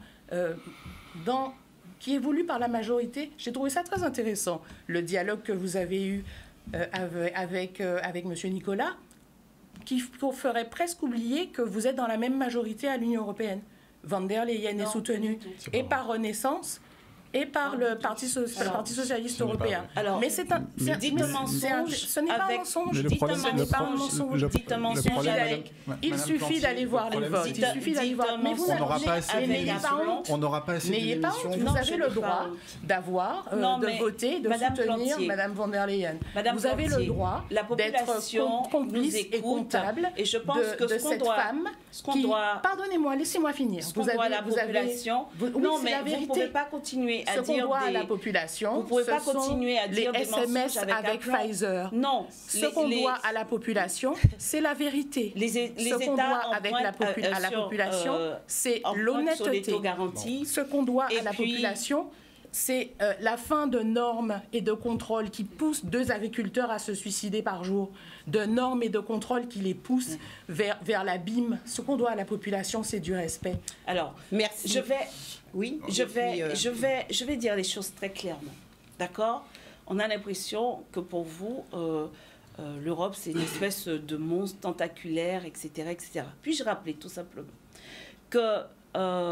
qui est voulue par la majorité, j'ai trouvé ça très intéressant. Le dialogue que vous avez eu avec M. Nicolas, qui vous ferait presque oublier que vous êtes dans la même majorité à l'Union européenne. Van der Leyen est soutenu et par Renaissance et par le Parti socialiste européen. Alors, mais c'est un mensonge. Ce n'est pas un mensonge. Dites un mensonge. Il suffit d'aller voir les votes. Il suffit d'aller voir. Mais vous n'aurez pas assez d'émissions. On n'aura pas assez d'émissions. Vous avez le droit d'avoir, de voter, de soutenir Madame Van der Leyen. Vous avez le droit d'être complice et comptable et je pense que de cette femme qui... Pardonnez-moi, laissez-moi finir. Vous avez la population. Non, mais vous ne pouvez pas continuer à dire à la population, vous ne pouvez pas continuer à dire les SMS avec Pfizer. Non. Ce qu'on doit à la population, c'est la vérité. Ce qu'on doit à la population, c'est l'honnêteté. Ce qu'on doit à la population, c'est la fin de normes et de contrôles qui poussent 2 agriculteurs à se suicider par jour, de normes et de contrôles qui les poussent vers l'abîme. Ce qu'on doit à la population, c'est du respect. Alors, merci. Je vais dire les choses très clairement. D'accord ? On a l'impression que pour vous, l'Europe, c'est une espèce de monstre tentaculaire, etc., etc. Puis-je rappeler tout simplement que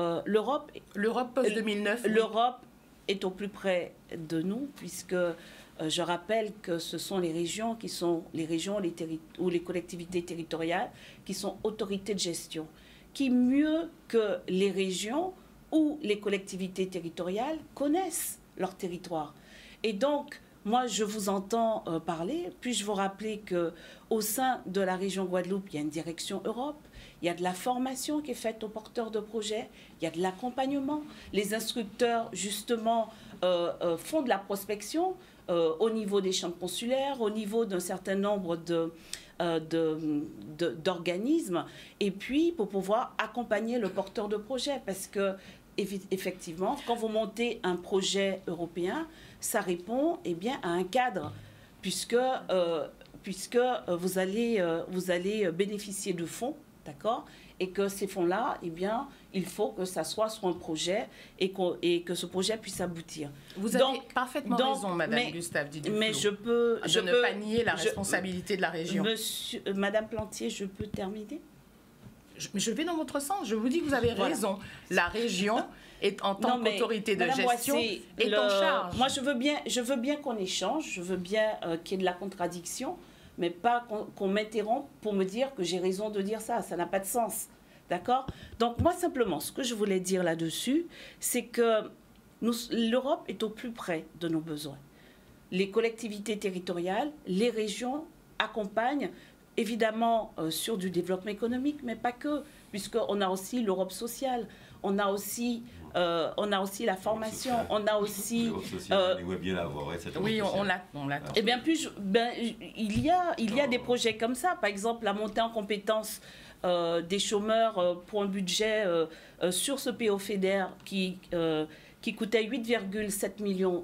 l'Europe post-2009, l'Europe est au plus près de nous, puisque je rappelle que ce sont les régions qui sont ou les collectivités territoriales qui sont autorités de gestion, qui mieux que les régions ou les collectivités territoriales connaissent leur territoire. Et donc, moi, je vous entends parler. Puis-je vous rappeler qu'au sein de la région Guadeloupe, il y a une direction Europe, il y a de la formation qui est faite aux porteurs de projets, il y a de l'accompagnement. Les instructeurs, justement, font de la prospection au niveau des chambres consulaires, au niveau d'un certain nombre d'organismes, et puis pour pouvoir accompagner le porteur de projet. Parce que, effectivement, quand vous montez un projet européen, ça répond bien, à un cadre, puisque vous allez bénéficier de fonds, d'accord, et que ces fonds-là, il faut que ça soit sur un projet et que ce projet puisse aboutir. Vous avez parfaitement raison, Madame Gustave Di Duflo. Mais je peux ne pas nier la responsabilité de la région. Madame Plantier, je peux terminer? Je vais dans votre sens. Je vous dis que vous avez raison. La région est en tant qu'autorité de gestion est en charge. Moi, je veux bien qu'on échange. Je veux bien qu'il y ait de la contradiction, mais pas qu'on m'interrompe pour me dire que j'ai raison de dire ça. Ça n'a pas de sens. D'accord? Donc, moi, simplement, ce que je voulais dire là-dessus, c'est que l'Europe est au plus près de nos besoins. Les collectivités territoriales, les régions accompagnent, évidemment, sur du développement économique, mais pas que, puisqu'on a aussi l'Europe sociale, on a aussi la formation, on a aussi... Oui, on l'a. Eh bien, il y a des projets comme ça. Par exemple, la montée en compétences des chômeurs pour un budget sur ce PO-FEDER qui coûtait 8,7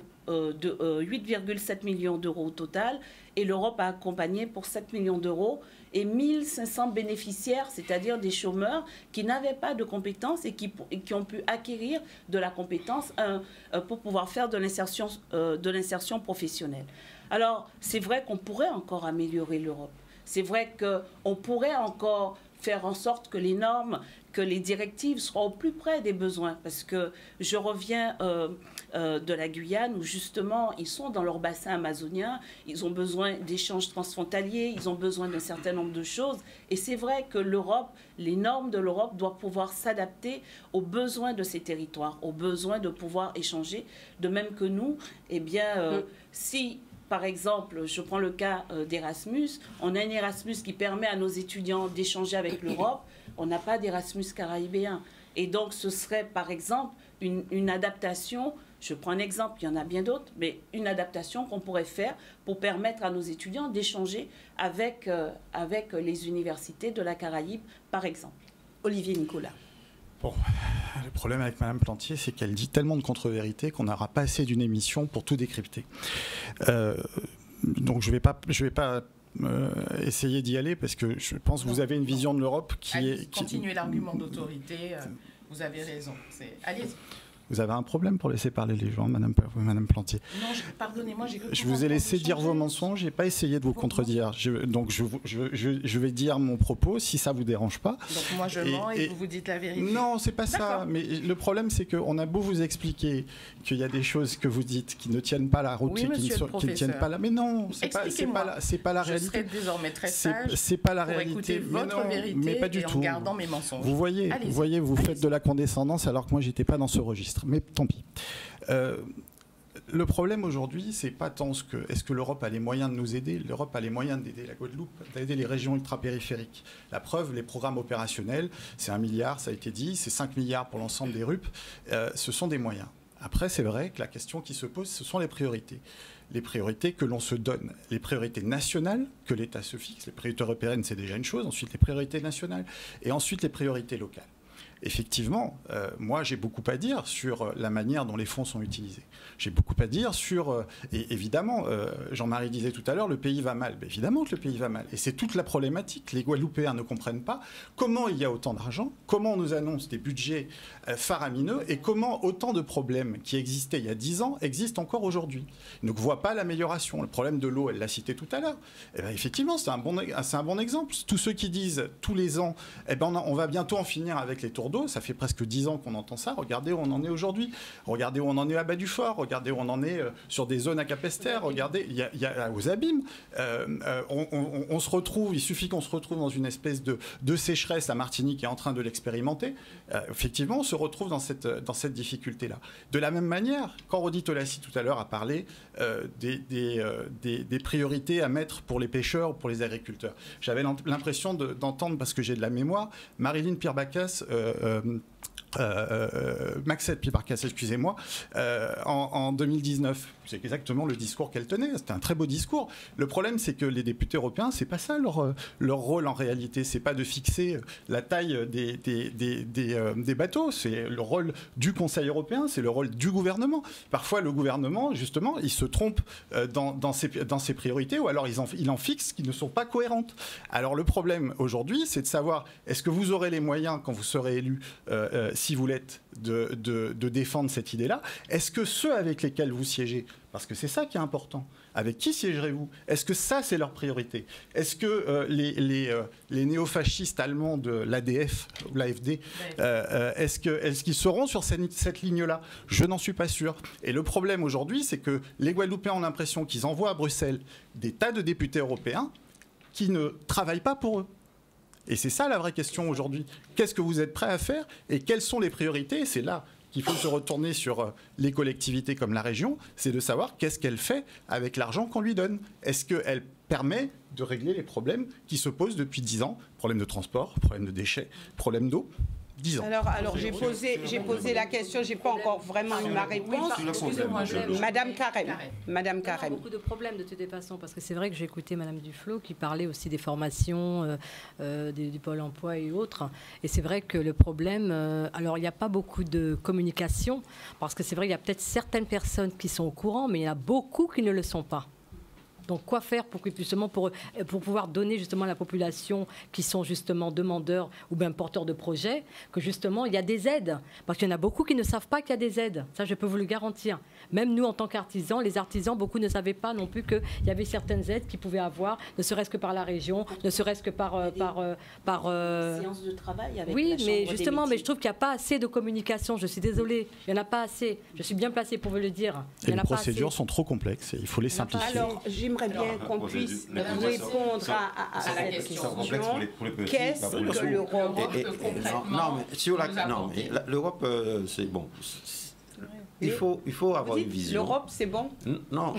millions d'euros au total, et l'Europe a accompagné pour 7 millions d'euros et 1500 bénéficiaires, c'est-à-dire des chômeurs qui n'avaient pas de compétences et qui ont pu acquérir de la compétence pour pouvoir faire de l'insertion professionnelle. Alors, c'est vrai qu'on pourrait encore améliorer l'Europe. C'est vrai qu'on pourrait encore faire en sorte que les normes, que les directives soient au plus près des besoins. Parce que je reviens de la Guyane où justement ils sont dans leur bassin amazonien, ils ont besoin d'échanges transfrontaliers, ils ont besoin d'un certain nombre de choses. Et c'est vrai que l'Europe, les normes de l'Europe doivent pouvoir s'adapter aux besoins de ces territoires, aux besoins de pouvoir échanger. De même que nous, si... Par exemple, je prends le cas d'Erasmus. On a un Erasmus qui permet à nos étudiants d'échanger avec l'Europe. On n'a pas d'Erasmus caraïbéen. Et donc, ce serait, par exemple, une adaptation. Je prends un exemple, il y en a bien d'autres, mais une adaptation qu'on pourrait faire pour permettre à nos étudiants d'échanger avec les universités de la Caraïbe, par exemple. Olivier Nicolas. Bon, le problème avec Madame Plantier, c'est qu'elle dit tellement de contre-vérités qu'on n'aura pas assez d'une émission pour tout décrypter. Donc je vais pas essayer d'y aller parce que je pense que vous avez une vision de l'Europe qui est... Continuez l'argument d'autorité, vous avez raison. Allez-y. Vous avez un problème pour laisser parler les gens, Madame Plantier? Non, pardonnez-moi, j'ai cru... Je vous ai laissé dire vos mensonges, j'ai pas essayé de vous contredire. Donc je vais dire mon propos, si ça vous dérange pas. Donc moi je mens et vous dites la vérité. Non, c'est pas ça. Mais le problème, c'est qu'on a beau vous expliquer qu'il y a des choses que vous dites qui ne tiennent pas la route, qui ne tiennent pas la... Mais non, c'est pas la réalité. Je serai désormais très sage. C'est pas la réalité. Écouter votre vérité mais pas du tout. En gardant mes mensonges. Vous voyez, vous faites de la condescendance alors que moi j'étais pas dans ce registre. Mais tant pis. Le problème aujourd'hui, c'est pas tant est-ce que l'Europe a les moyens de nous aider. L'Europe a les moyens d'aider la Guadeloupe, d'aider les régions ultra-périphériques. La preuve, les programmes opérationnels, c'est 1 milliard, ça a été dit, c'est 5 milliards pour l'ensemble des RUP. Ce sont des moyens. Après, c'est vrai que la question qui se pose, ce sont les priorités. Les priorités que l'on se donne. Les priorités nationales que l'État se fixe. Les priorités européennes, c'est déjà une chose. Ensuite, les priorités nationales. Et ensuite, les priorités locales. Effectivement, moi j'ai beaucoup à dire sur la manière dont les fonds sont utilisés. J'ai beaucoup à dire sur... et évidemment, Jean-Marie disait tout à l'heure, le pays va mal. Mais évidemment que le pays va mal. Et c'est toute la problématique. Les Guadeloupéens ne comprennent pas comment il y a autant d'argent, comment on nous annonce des budgets faramineux et comment autant de problèmes qui existaient il y a 10 ans existent encore aujourd'hui. Ils ne voient pas l'amélioration. Le problème de l'eau, elle l'a cité tout à l'heure. Eh bien, effectivement, c'est un bon exemple. Tous ceux qui disent tous les ans, eh ben, on va bientôt en finir avec les tours d'eau, ça fait presque 10 ans qu'on entend ça. Regardez où on en est aujourd'hui. Regardez où on en est à Bas-du-Fort. Regardez où on en est sur des zones à Capesterre. Regardez, il y a aux abîmes. On se retrouve, il suffit qu'on se retrouve dans une espèce de sécheresse. La Martinique est en train de l'expérimenter. Effectivement, on se retrouve dans cette difficulté-là. De la même manière, quand Rodi Tolassi tout à l'heure a parlé des priorités à mettre pour les pêcheurs ou pour les agriculteurs, j'avais l'impression d'entendre, parce que j'ai de la mémoire, Marilyn Pirbacas, Maxette Pirbacas, excusez-moi, en 2019. C'est exactement le discours qu'elle tenait. C'était un très beau discours. Le problème, c'est que les députés européens, c'est pas ça leur rôle en réalité. C'est pas de fixer la taille des bateaux. C'est le rôle du Conseil européen, c'est le rôle du gouvernement. Parfois, le gouvernement, justement, il se trompe dans ses priorités, ou alors il en fixe qui ne sont pas cohérentes. Alors le problème aujourd'hui, c'est de savoir, est-ce que vous aurez les moyens, quand vous serez élu, si vous l'êtes, de défendre cette idée-là? Est-ce que ceux avec lesquels vous siégez, parce que c'est ça qui est important, avec qui siégerez-vous? Est-ce que ça, c'est leur priorité? Est-ce que les néofascistes allemands de l'ADF ou l'AFD, est-ce qu'ils seront sur cette ligne-là? Je n'en suis pas sûr. Et le problème aujourd'hui, c'est que les Guadeloupéens ont l'impression qu'ils envoient à Bruxelles des tas de députés européens qui ne travaillent pas pour eux. Et c'est ça la vraie question aujourd'hui. Qu'est-ce que vous êtes prêts à faire et quelles sont les priorités? Et c'est là qu'il faut se retourner sur les collectivités comme la région, c'est de savoir qu'est-ce qu'elle fait avec l'argent qu'on lui donne. Est-ce qu'elle permet de régler les problèmes qui se posent depuis 10 ans? Problème de transport, problème de déchets, problème d'eau. 10 ans. Alors j'ai posé la question, j'ai pas encore vraiment eu ma réponse. Madame Carême. Madame Carême. Il y a beaucoup de problèmes de toute façon, parce que c'est vrai que j'ai écouté Madame Duflot qui parlait aussi des formations du Pôle emploi et autres. Et c'est vrai que le problème, alors il n'y a pas beaucoup de communication, parce que c'est vrai qu'il y a peut-être certaines personnes qui sont au courant, mais il y en a beaucoup qui ne le sont pas. Donc, quoi faire pour pouvoir donner justement à la population qui sont justement demandeurs ou bien porteurs de projets, que justement il y a des aides? Parce qu'il y en a beaucoup qui ne savent pas qu'il y a des aides. Ça, je peux vous le garantir. Même nous, en tant qu'artisans, les artisans, beaucoup ne savaient pas non plus qu'il y avait certaines aides qu'ils pouvaient avoir, ne serait-ce que par la région, ne serait-ce que par séance de travail avec oui, la Chambre mais des justement, métiers. mais je trouve qu'il n'y a pas assez de communication. Je suis désolée, il n'y en a pas assez. Je suis bien placée pour vous le dire. Et les procédures sont trop complexes et il faut les simplifier. Alors, j'aimerais bien qu'on puisse répondre à cette question. Qu'est-ce que l'Europe? Non, mais sur l'Europe, c'est bon. Il faut avoir une vision. L'Europe, c'est bon? Non.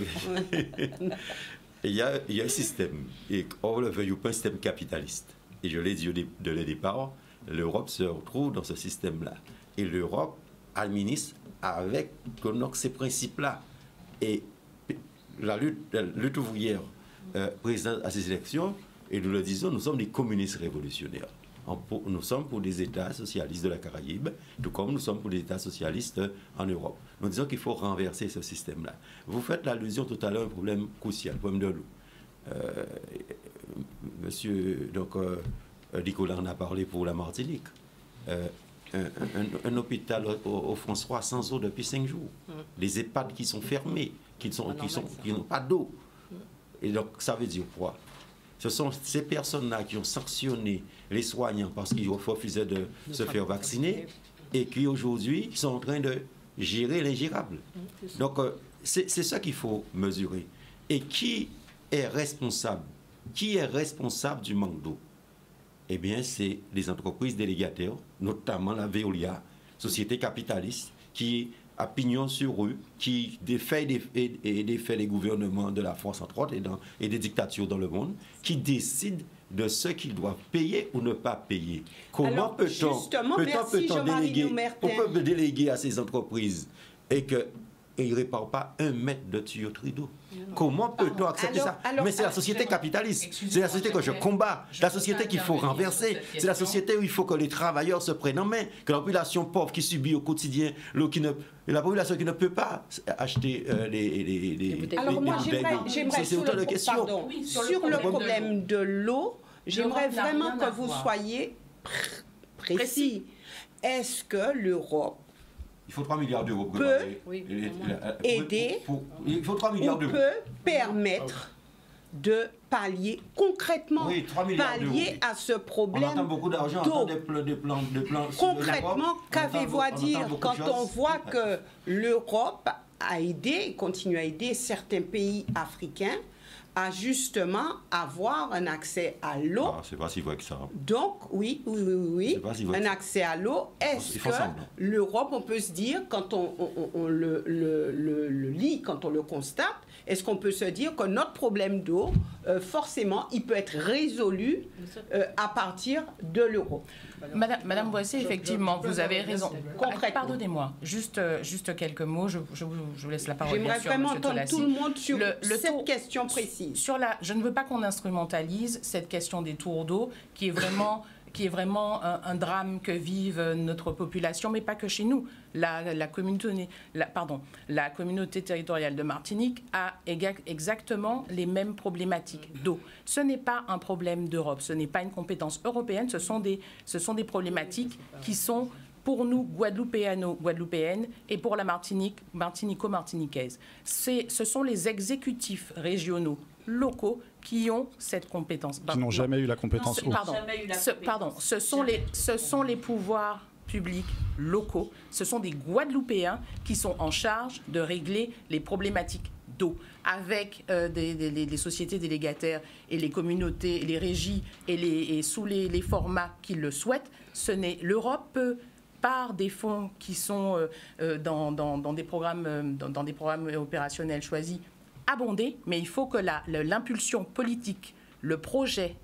Il y a un système, et on le veut pas un système capitaliste. Et je l'ai dit dès le départ, l'Europe se retrouve dans ce système-là. Et l'Europe administre avec ces principes-là. Et la lutte ouvrière présente à ces élections, et nous le disons, nous sommes des communistes révolutionnaires. Nous sommes pour des États socialistes de la Caraïbe, tout comme nous sommes pour des États socialistes en Europe. Nous disons qu'il faut renverser ce système-là. Vous faites l'allusion tout à l'heure à un problème crucial, le problème de l'eau. Monsieur Nicolas en a parlé pour la Martinique. Un hôpital au François sans eau depuis 5 jours. Les EHPAD qui sont fermés, qui n'ont pas d'eau. Et donc, ça veut dire quoi? Ce sont ces personnes-là qui ont sanctionné les soignants parce qu'ils refusaient de se faire vacciner et qui aujourd'hui sont en train de gérer l'ingérable. Donc, c'est ça qu'il faut mesurer. Et qui est responsable? Qui est responsable du manque d'eau? Eh bien, c'est les entreprises délégataires, notamment la Veolia, société capitaliste, qui a pignon sur rue, qui défait les gouvernements de la France, entre autres, et des dictatures dans le monde, qui décident de ce qu'ils doivent payer ou ne pas payer. Comment peut-on déléguer à ces entreprises et qu'ils ne réparent pas 1 mètre de tuyauterie d'eau? Comment peut-on accepter ça? Mais c'est la société capitaliste. C'est la société que je combats. La société qu'il faut renverser. C'est la société où il faut que les travailleurs se prennent en main. Que la population pauvre qui subit au quotidien, la population qui ne peut pas acheter les alors moi, j'aimerais c'est autant de questions. Sur le problème de l'eau, j'aimerais vraiment que vous soyez précis. Est-ce que l'Europe il faut 3 milliards d'euros pour aider, il faut 3 milliards d'euros. peut permettre de pallier concrètement, Oui, 3 milliards d'euros. pallier à ce On problème entend beaucoup d'argent, on d'eau. entend des plans. Concrètement, qu'avez-vous à dire quand on voit que que l'Europe a aidé et continue à aider certains pays africains à justement avoir un accès à l'eau? Ah, c'est pas si vrai que ça. Donc, oui, C'est pas si vrai un que ça. accès à l'eau. Est-ce Ils font que semblant. l'Europe, on peut se dire, quand on le lit, quand on le constate, est-ce qu'on peut se dire que notre problème d'eau, forcément, il peut être résolu à partir de l'euro? Madame Boissé, effectivement, vous avez raison. Concrètement. Pardonnez-moi, juste quelques mots, je vous laisse la parole. J'aimerais bien sûr, vraiment monsieur entendre Tolassi. tout le monde sur cette tour- question précise. Je ne veux pas qu'on instrumentalise cette question des tours d'eau, qui est vraiment un drame que vive notre population, mais pas que chez nous. La communauté territoriale de Martinique a exactement les mêmes problématiques d'eau. Ce n'est pas un problème d'Europe, ce n'est pas une compétence européenne, ce sont des problématiques qui sont pour nous, Guadeloupéennes, et pour la Martinique, Martinico-Martiniquaise. Ce sont les exécutifs régionaux, locaux, qui ont cette compétence. Qui n'ont jamais eu la compétence eau. Ce sont les pouvoirs publics locaux, ce sont des Guadeloupéens qui sont en charge de régler les problématiques d'eau, avec les sociétés délégataires et les communautés, les régies et sous les formats qu'ils le souhaitent. L'Europe par des fonds qui sont dans des programmes opérationnels choisis, abondés, mais il faut que l'impulsion politique, le projet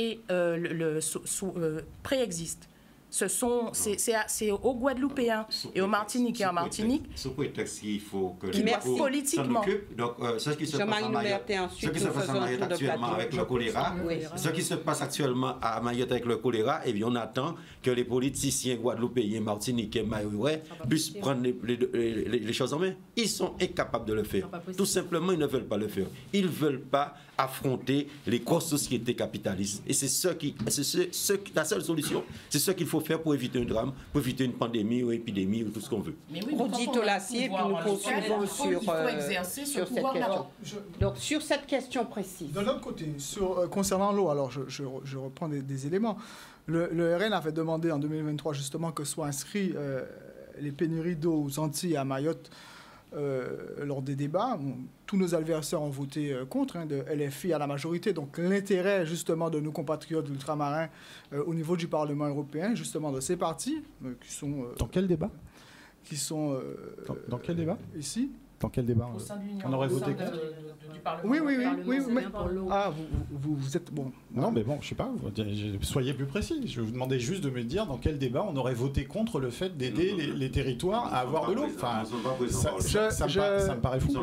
préexiste. C'est aux Guadeloupéens et aux Martiniquais en Martinique. Ce prétexte qu'il faut que Merci. Politiquement. Donc, ce qui se passe Jean-Marie à Mayotte, Nouberté, ensuite, ce qui se nous passe à faisons un Mayotte tour de actuellement plateau. avec le choléra, Oui. ce qui se passe actuellement à Mayotte avec le choléra, eh bien, on attend que les politiciens guadeloupéens, martiniquais, mayorais puissent prendre les choses en main. Ils sont incapables de le faire. Tout simplement, ils ne veulent pas le faire. Ils ne veulent pas affronter les grosses sociétés capitalistes. Et la seule solution, c'est ce qu'il faut faire pour éviter un drame, pour éviter une pandémie ou épidémie ou tout ce qu'on veut. Mais oui, Rudi Tolassi, et puis nous poursuivons sur cette question. Donc, sur cette question précise. De l'autre côté, concernant l'eau, alors je reprends des éléments. Le RN avait demandé en 2023 justement que soient inscrits les pénuries d'eau aux Antilles et à Mayotte lors des débats. Bon, tous nos adversaires ont voté contre, de LFI à la majorité. Donc l'intérêt justement de nos compatriotes ultramarins au niveau du Parlement européen, justement de ces partis qui sont... Dans quel débat Qui sont... dans quel débat Ici. Dans quel débat Au sein de l'Union, on aurait au sein voté contre du Parlement. Oui, mais... pour l'eau. Ah, vous êtes... Bon. Non, mais bon, je sais pas, soyez plus précis. Je vous demandais juste de me dire dans quel débat on aurait voté contre le fait d'aider les territoires à avoir de l'eau. Enfin, ça me paraît fou.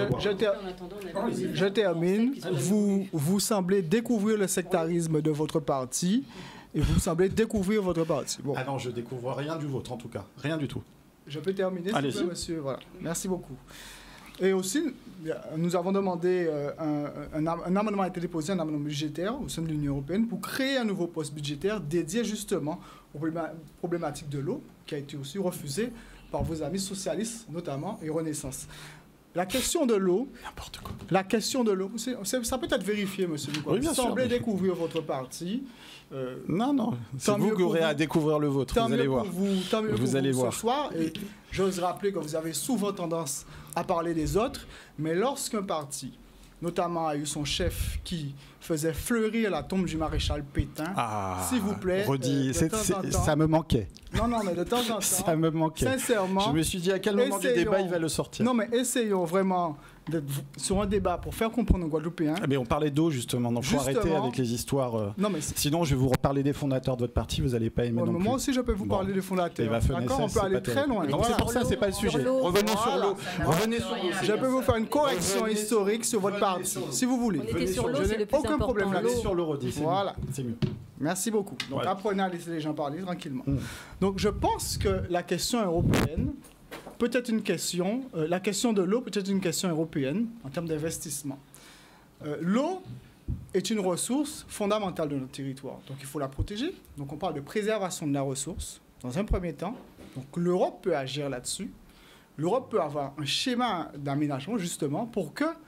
Je termine. Vous semblez découvrir le sectarisme de votre parti et vous semblez découvrir votre parti. Bon. Ah non, je découvre rien du vôtre en tout cas. Rien du tout. Je peux terminer, s'il vous Allez-y. plaît, monsieur. Voilà. Merci beaucoup. Et aussi, nous avons demandé, un amendement a été déposé, un amendement budgétaire au sein de l'Union européenne pour créer un nouveau poste budgétaire dédié justement aux problématiques de l'eau, qui a été aussi refusé par vos amis socialistes notamment et Renaissance. La question de l'eau, N'importe quoi. la question de l'eau, ça peut être vérifié, monsieur Nicolas. Oui, bien Vous sûr, semblez mais- découvrir votre parti. Non, c'est Tant vous mieux qui pour aurez vous. à découvrir le vôtre, Tant vous allez mieux voir. pour vous, tant mieux Vous pour allez vous voir. ce soir. Et j'ose rappeler que vous avez souvent tendance à parler des autres, mais lorsqu'un parti, notamment a eu son chef qui faisait fleurir la tombe du maréchal Pétain, s'il vous plaît, Rodi, de temps en temps- ça me manquait. Non, mais de temps en temps, Ça me manquait. sincèrement, Je me suis dit à quel moment du essayons- débat il va le sortir. non, mais essayons vraiment d'être sur un débat pour faire comprendre aux Guadeloupéens. Ah, mais on parlait d'eau justement, donc faut Justement. arrêter avec les histoires. Non, mais Sinon, je vais vous reparler des fondateurs de votre parti, vous n'allez pas aimer ouais, non mais plus. moi aussi, je peux vous Bon. parler des Et fondateurs. Waffen D'accord, on SS, peut c'est aller pas très terrible. loin. Donc Voilà. c'est pour ça, c'est pas le sujet. l'eau. Revenons sur l'eau. Revenez sur l'eau. Je peux vous faire une correction Revenez historique sur votre revenez parti, sur l'eau. si vous voulez. On était Venez sur sur l'eau, je c'est n'ai le plus aucun important. problème Allez là-dessus. sur le Rodi, c'est Voilà. mieux. C'est mieux. Merci beaucoup. Donc Voilà. apprenez à laisser les gens parler tranquillement. Mm. Donc je pense que la question européenne peut être une question, la question de l'eau peut être une question européenne en termes d'investissement. L'eau est une ressource fondamentale de notre territoire. Donc il faut la protéger. Donc on parle de préservation de la ressource dans un premier temps. Donc l'Europe peut agir là-dessus. L'Europe peut avoir un schéma d'aménagement justement pour que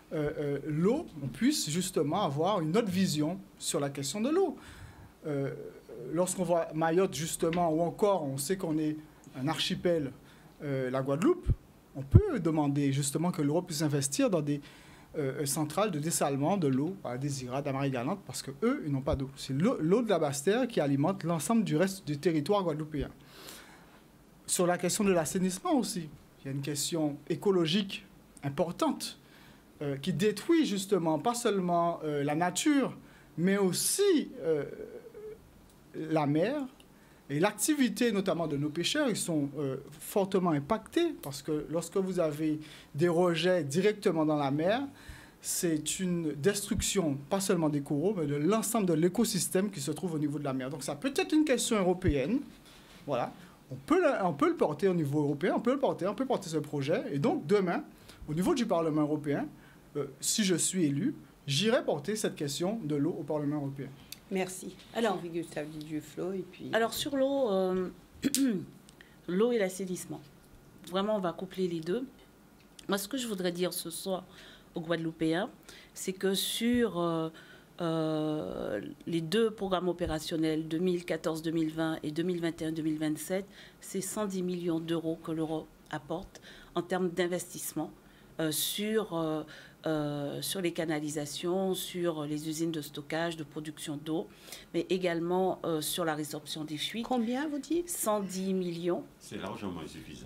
l'eau, on puisse justement avoir une autre vision sur la question de l'eau. Lorsqu'on voit Mayotte, justement, ou encore, on sait qu'on est un archipel, la Guadeloupe, on peut demander justement que l'Europe puisse investir dans des centrales de dessalement de l'eau à Désirade, à Marie-Galante, parce qu'eux, ils n'ont pas d'eau. C'est l'eau de la Basse-Terre qui alimente l'ensemble du reste du territoire guadeloupéen. Sur la question de l'assainissement aussi, il y a une question écologique importante qui détruit justement pas seulement la nature, mais aussi la mer. Et l'activité notamment de nos pêcheurs, ils sont fortement impactés parce que lorsque vous avez des rejets directement dans la mer, c'est une destruction, pas seulement des coraux, mais de l'ensemble de l'écosystème qui se trouve au niveau de la mer. Donc ça peut être une question européenne. Voilà. On peut le porter au niveau européen, on peut porter ce projet. Et donc demain, au niveau du Parlement européen, si je suis élu, j'irai porter cette question de l'eau au Parlement européen. Merci. Alors, sur l'eau, l'eau et l'assainissement. Vraiment, on va coupler les deux. Moi, ce que je voudrais dire ce soir aux Guadeloupéens, c'est que sur les deux programmes opérationnels 2014-2020 et 2021-2027, c'est 110 millions d'euros que l'Europe apporte en termes d'investissement sur les canalisations, sur les usines de stockage, de production d'eau, mais également sur la résorption des fuites. Combien vous dites? 110 millions. C'est largement insuffisant.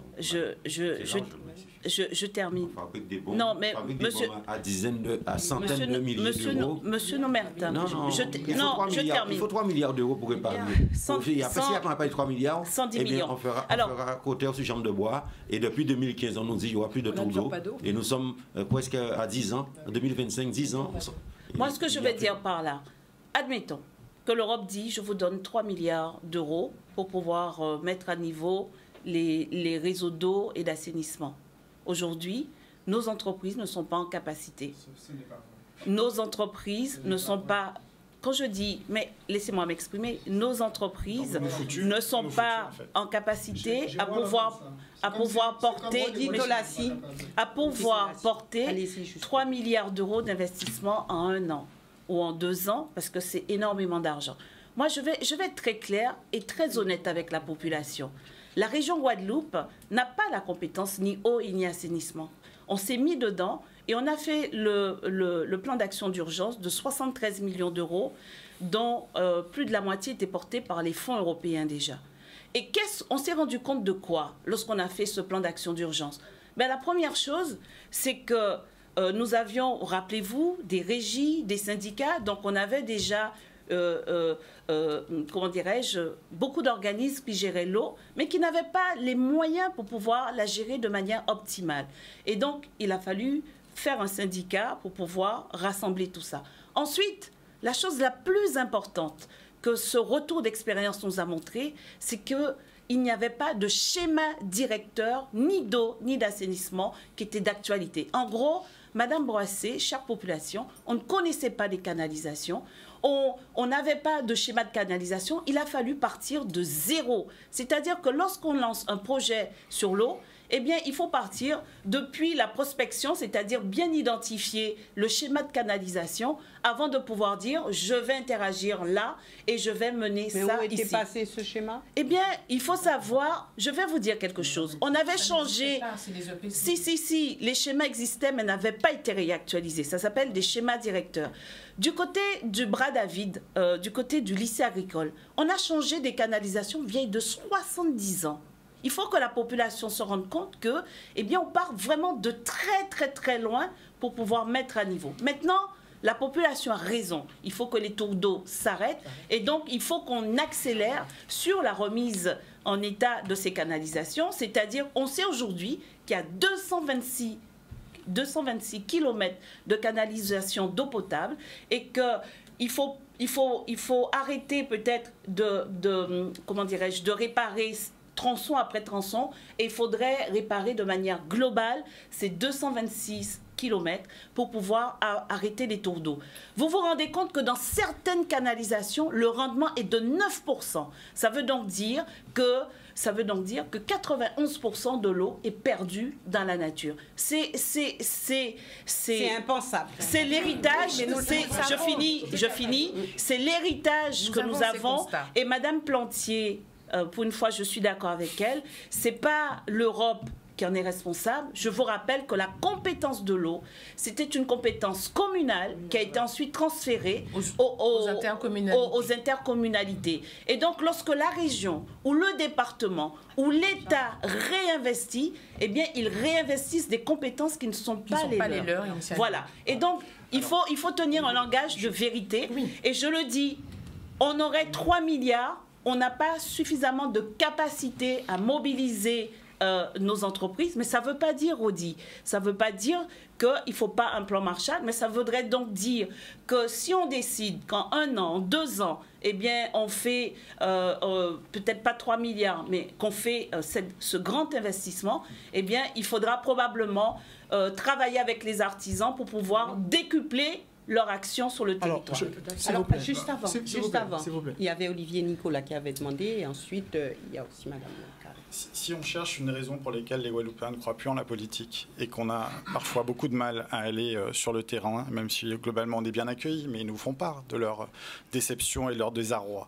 Je termine. On fabrique des bombes, non, mais monsieur, à centaines de milliers d'euros. Monsieur Nomertin, je termine. Il faut 3 milliards d'euros pour épargner. Si on n'a pas les 3 milliards, 110 millions. On fera côté sur chambre de bois. Et depuis 2015, on nous dit qu'il n'y aura plus de tour d'eau. Et nous sommes presque à 10 ans, en 2025, 10 ans. Moi, ce que je vais dire par là, admettons que l'Europe dit je vous donne 3 milliards d'euros pour pouvoir mettre à niveau les réseaux d'eau et d'assainissement. Aujourd'hui, nos entreprises ne sont pas en capacité. Nos entreprises ne sont pas... Quand je dis, mais laissez-moi m'exprimer, nos entreprises ne sont pas en capacité à pouvoir porter 3 milliards d'euros d'investissement en 1 an ou en 2 ans, parce que c'est énormément d'argent. Moi, je vais être très claire et très honnête avec la population. La région Guadeloupe n'a pas la compétence ni eau ni assainissement. On s'est mis dedans et on a fait le plan d'action d'urgence de 73 millions d'euros, dont plus de la moitié était portée par les fonds européens déjà. Et on s'est rendu compte de quoi lorsqu'on a fait ce plan d'action d'urgence? La première chose, c'est que nous avions, rappelez-vous, des régies, des syndicats, donc on avait déjà... comment dirais-je, beaucoup d'organismes qui géraient l'eau, mais qui n'avaient pas les moyens pour pouvoir la gérer de manière optimale. Et donc, il a fallu faire un syndicat pour pouvoir rassembler tout ça. Ensuite, la chose la plus importante que ce retour d'expérience nous a montré, c'est qu'il n'y avait pas de schéma directeur, ni d'eau, ni d'assainissement, qui était d'actualité. En gros, Madame Boissé, chère population, on ne connaissait pas les canalisations, on n'avait pas de schéma de canalisation, il a fallu partir de zéro. C'est-à-dire que lorsqu'on lance un projet sur l'eau, eh bien, il faut partir depuis la prospection, c'est-à-dire bien identifier le schéma de canalisation avant de pouvoir dire « je vais interagir là et je vais mener ça ici ». Mais où était passé ce schéma? Eh bien, il faut savoir, je vais vous dire quelque chose. On avait changé... Si, les schémas existaient mais n'avaient pas été réactualisés. Ça s'appelle des schémas directeurs. Du côté du Bras-David, du côté du lycée agricole, on a changé des canalisations vieilles de 70 ans. Il faut que la population se rende compte que, eh bien, on part vraiment de très, très, très loin pour pouvoir mettre à niveau. Maintenant, la population a raison. Il faut que les tours d'eau s'arrêtent. Et donc, il faut qu'on accélère sur la remise en état de ces canalisations. C'est-à-dire, on sait aujourd'hui qu'il y a 226 km de canalisation d'eau potable et qu'il faut arrêter peut-être de réparer tronçon après tronçon, et il faudrait réparer de manière globale ces 226 km pour pouvoir arrêter les tours d'eau. Vous vous rendez compte que dans certaines canalisations, le rendement est de 9%. Ça veut donc dire que ça veut donc dire que 91% de l'eau est perdue dans la nature. C'est impensable. C'est l'héritage, je finis, c'est l'héritage que nous avons. Et Madame Plantier, pour une fois, je suis d'accord avec elle, c'est pas l'Europe qui en est responsable. Je vous rappelle que la compétence de l'eau, c'était une compétence communale qui a été ensuite transférée aux intercommunalités. Et donc, lorsque la région ou le département ou l'État réinvestit, eh bien, ils réinvestissent des compétences qui ne sont pas les leurs. Voilà. Et donc, il faut tenir un langage de vérité. Oui. Et je le dis, on aurait 3 milliards, on n'a pas suffisamment de capacité à mobiliser nos entreprises, mais ça ne veut pas dire, Rodi, ça ne veut pas dire qu'il ne faut pas un plan Marshall, mais ça voudrait donc dire que si on décide qu'en 1 an, en 2 ans, eh bien, on fait peut-être pas 3 milliards, mais qu'on fait ce grand investissement, eh bien, il faudra probablement travailler avec les artisans pour pouvoir décupler leur action sur le territoire. Juste avant, il y avait Olivier Nicolas qui avait demandé, et ensuite, il y a aussi Madame Carré. Si on cherche une raison pour laquelle les Guadeloupéens ne croient plus en la politique et qu'on a parfois beaucoup de mal à aller sur le terrain, même si globalement on est bien accueillis, mais ils nous font part de leur déception et de leur désarroi.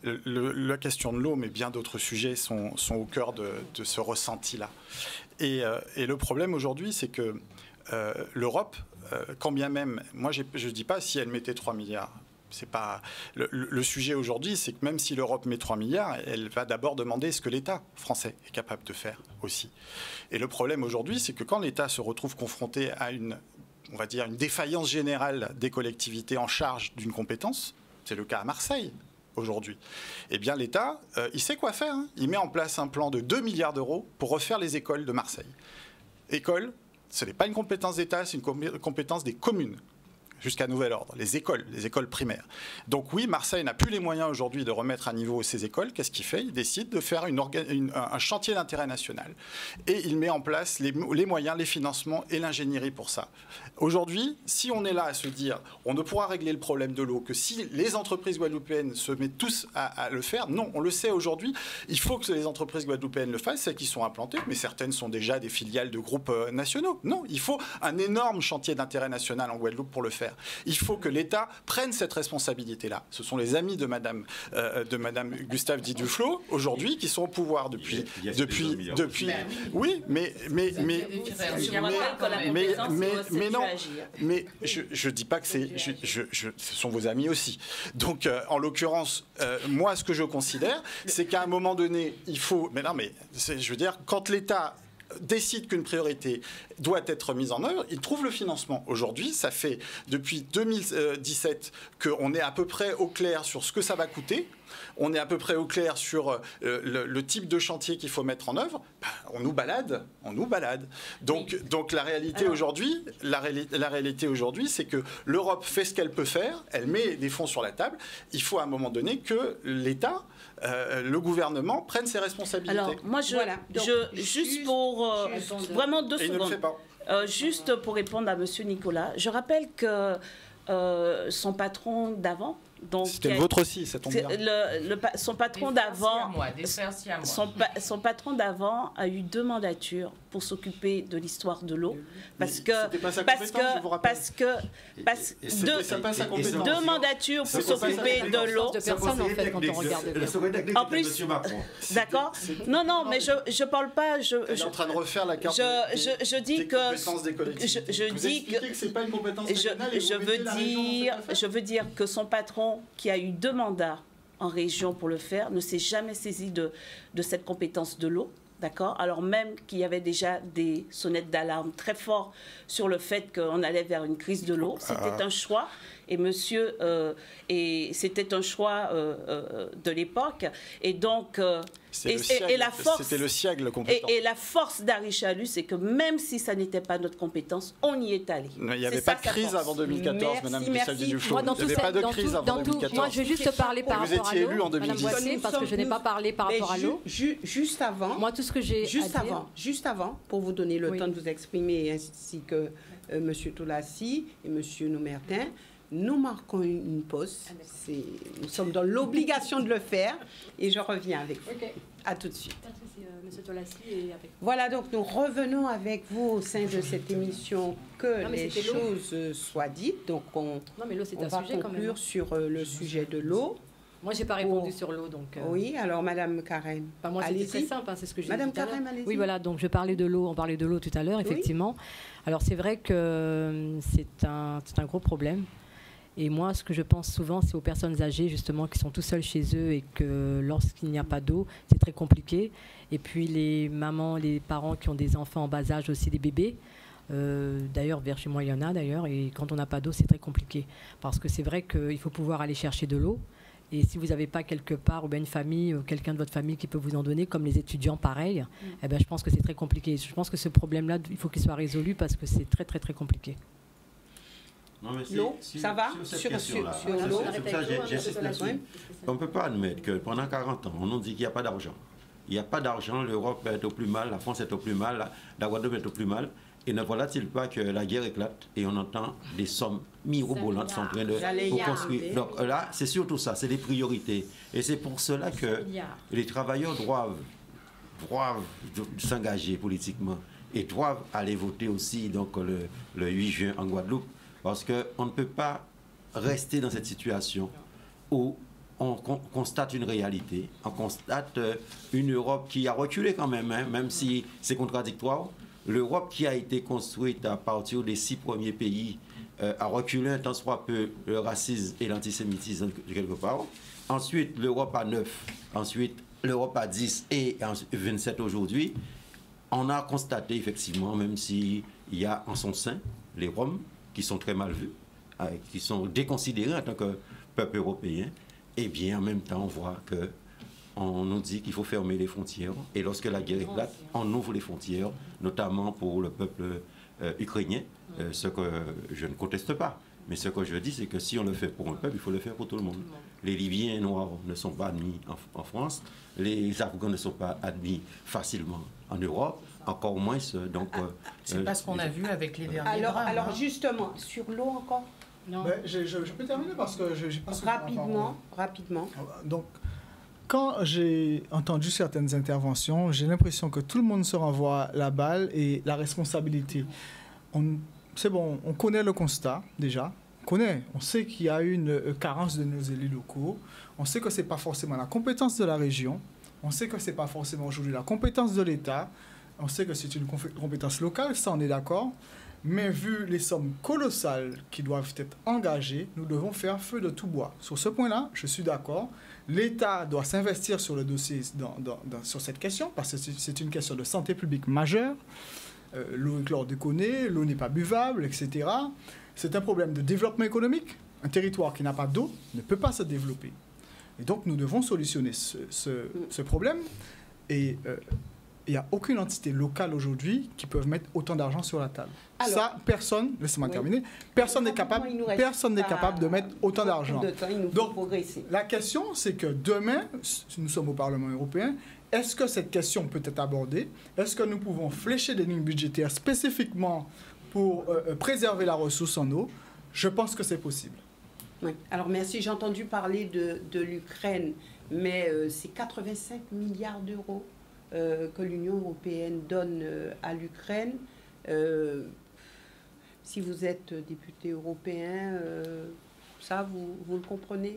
La question de l'eau, mais bien d'autres sujets sont au cœur de ce ressenti-là. Et le problème aujourd'hui, c'est que l'Europe, quand bien même, moi je ne dis pas si elle mettait 3 milliards. C'est pas le sujet aujourd'hui, c'est que même si l'Europe met 3 milliards, elle va d'abord demander ce que l'État français est capable de faire aussi. Et le problème aujourd'hui, c'est que quand l'État se retrouve confronté à une défaillance générale des collectivités en charge d'une compétence, c'est le cas à Marseille aujourd'hui, eh bien l'État, il sait quoi faire. Hein. Il met en place un plan de 2 milliards d'euros pour refaire les écoles de Marseille. Écoles, ce n'est pas une compétence d'État, c'est une compétence des communes. Jusqu'à nouvel ordre, les écoles primaires. Donc oui, Marseille n'a plus les moyens aujourd'hui de remettre à niveau ces écoles. Qu'est-ce qu'il fait? Il décide de faire un chantier d'intérêt national. Et il met en place les moyens, les financements et l'ingénierie pour ça. Aujourd'hui, si on est là à se dire on ne pourra régler le problème de l'eau que si les entreprises guadeloupéennes se mettent tous à le faire, non, on le sait aujourd'hui, il faut que les entreprises guadeloupéennes le fassent, celles qui sont implantées, mais certaines sont déjà des filiales de groupes nationaux. Non, il faut un énorme chantier d'intérêt national en Guadeloupe pour le faire. Il faut que l'État prenne cette responsabilité-là. Ce sont les amis de Madame Gustave Di Duflo aujourd'hui qui sont au pouvoir depuis. Oui, mais non. Mais je dis pas que c'est. Ce sont vos amis aussi. Donc, en l'occurrence, moi, ce que je considère, c'est qu'à un moment donné, il faut. Mais non, mais je veux dire, quand l'État décide qu'une priorité doit être mise en œuvre, il trouve le financement. Aujourd'hui, ça fait depuis 2017 qu'on est à peu près au clair sur ce que ça va coûter. On est à peu près au clair sur le type de chantier qu'il faut mettre en œuvre. On nous balade. Donc la réalité aujourd'hui, c'est que l'Europe fait ce qu'elle peut faire. Elle met des fonds sur la table. Il faut à un moment donné que l'État, le gouvernement prenne ses responsabilités. Alors moi, juste pour vraiment 2 secondes. Ne le fait pas. Juste pour répondre à Monsieur Nicolas, je rappelle que son patron d'avant. C'était le vôtre aussi, ça tombe bien. Son patron d'avant, son patron d'avant a eu 2 mandatures pour s'occuper de l'histoire de l'eau, parce que 2 mandatures pour s'occuper de l'eau. En plus, d'accord. Non, mais je parle pas. Je suis en train de refaire la carte. Je dis que c'est pas une compétence régionale. Je veux dire que son patron, qui a eu 2 mandats en région pour le faire, ne s'est jamais saisi de cette compétence de l'eau, d'accord? Alors même qu'il y avait déjà des sonnettes d'alarme très forts sur le fait qu'on allait vers une crise de l'eau. C'était un choix. Et c'était un choix de l'époque. Et donc, c'était le siècle compétent. Et la force d'Harry Chalus, c'est que même si ça n'était pas notre compétence, on y est allé. Il n'y avait pas de crise avant 2014, Madame Gustave Di Duflo. Il n'y avait pas de crise avant 2014. Moi, je vais juste parler par rapport à l'eau. Vous étiez élu en 2010. Parce que je n'ai pas parlé par rapport à l'eau. Juste avant. Moi, tout ce que j'ai Juste avant, pour vous donner le temps de vous exprimer, ainsi que M. Toulassi et M. Noumertin, Nous marquons une pause. Nous sommes dans l'obligation de le faire. Et je reviens avec vous. Ok. À tout de suite. Monsieur Tolassi et avec... Voilà, donc nous revenons avec vous au sein de cette émission que Non, mais les c'était l'eau. choses soient dites. Donc on Non, mais l'eau, c'est un va sujet quand même. conclure sur le sujet de l'eau. Moi, j'ai pas répondu sur l'eau, donc... Oui, alors Madame Carême, Enfin, moi, c'était très allez-y. simple, hein, c'est ce que j'ai dit Madame tout à l'heure. Carême, allez-y. Oui, voilà, donc je parlais de l'eau, on parlait de l'eau tout à l'heure, effectivement. Alors, c'est vrai que c'est un gros problème. Et moi, ce que je pense souvent, c'est aux personnes âgées, justement, qui sont tout seuls chez eux et que lorsqu'il n'y a pas d'eau, c'est très compliqué. Et puis, les mamans, les parents qui ont des enfants en bas âge, aussi des bébés. D'ailleurs, vers chez moi, il y en a, d'ailleurs. Et quand on n'a pas d'eau, c'est très compliqué. Parce que c'est vrai qu'il faut pouvoir aller chercher de l'eau. Et si vous n'avez pas quelque part, ou bien une famille, ou quelqu'un de votre famille qui peut vous en donner, comme les étudiants, pareil, eh ben, je pense que c'est très compliqué. Je pense que ce problème-là, il faut qu'il soit résolu parce que c'est très, très, très compliqué. Non, mais L'eau, ça va cette sur question-là, sur c'est- l'eau. c'est pour ça que j'insiste là-dessus. On ne peut pas admettre que pendant 40 ans, on nous dit qu'il n'y a pas d'argent. Il n'y a pas d'argent, l'Europe est au plus mal, la France est au plus mal, la Guadeloupe est au plus mal. Et ne voilà-t-il pas que la guerre éclate et on entend des sommes mirobolantes sont en train de J'allais y pour construire. arriver. Donc là, c'est surtout ça, c'est les priorités. Et c'est pour cela que les travailleurs doivent s'engager politiquement et doivent aller voter aussi donc, le 8 juin en Guadeloupe. Parce qu'on ne peut pas rester dans cette situation où on constate une réalité, on constate une Europe qui a reculé quand même, hein, même si c'est contradictoire. L'Europe qui a été construite à partir des 6 premiers pays a reculé un tant soit peu le racisme et l'antisémitisme quelque part. Ensuite, l'Europe à 9, ensuite l'Europe à 10 et 27 aujourd'hui. On a constaté effectivement, même s'il y a en son sein les Roms qui sont très mal vus, qui sont déconsidérés en tant que peuple européen, et bien en même temps on voit que on nous dit qu'il faut fermer les frontières. Et lorsque la guerre éclate, on ouvre les frontières, notamment pour le peuple ukrainien, ce que je ne conteste pas. Mais ce que je dis, c'est que si on le fait pour un peuple, il faut le faire pour tout le monde. Les Libyens noirs ne sont pas admis en France, les Afghans ne sont pas admis facilement en Europe, encore moins. Donc, C'est pas ce qu'on a vu avec les derniers drames. Alors hein. justement, sur l'eau encore, Non. Ben, je peux terminer parce que j'ai pas souvent la parole. rapidement. Donc, quand j'ai entendu certaines interventions, j'ai l'impression que tout le monde se renvoie la balle et la responsabilité. C'est bon, on connaît le constat déjà. On sait qu'il y a une carence de nos élus locaux. On sait que ce n'est pas forcément la compétence de la région. On sait que ce n'est pas forcément aujourd'hui la compétence de l'État. On sait que c'est une compétence locale, ça on est d'accord. Mais vu les sommes colossales qui doivent être engagées, nous devons faire feu de tout bois. Sur ce point-là, je suis d'accord. L'État doit s'investir sur le dossier, sur cette question, parce que c'est une question de santé publique majeure. L'eau est chlordéconée, l'eau n'est pas buvable, etc. C'est un problème de développement économique. Un territoire qui n'a pas d'eau ne peut pas se développer. Et donc, nous devons solutionner ce problème. Et il n'y a aucune entité locale aujourd'hui qui peut mettre autant d'argent sur la table. Alors, ça, personne, laissez-moi terminer, personne n'est capable de mettre autant d'argent. Donc, progresser. la question, c'est que demain, si nous sommes au Parlement européen, est-ce que cette question peut être abordée? Est-ce que nous pouvons flécher des lignes budgétaires spécifiquement pour préserver la ressource en eau? Je pense que c'est possible. Oui. Alors merci, j'ai entendu parler de l'Ukraine, mais c'est 85 milliards d'euros que l'Union européenne donne à l'Ukraine. Si vous êtes député européen, ça, vous le comprenez?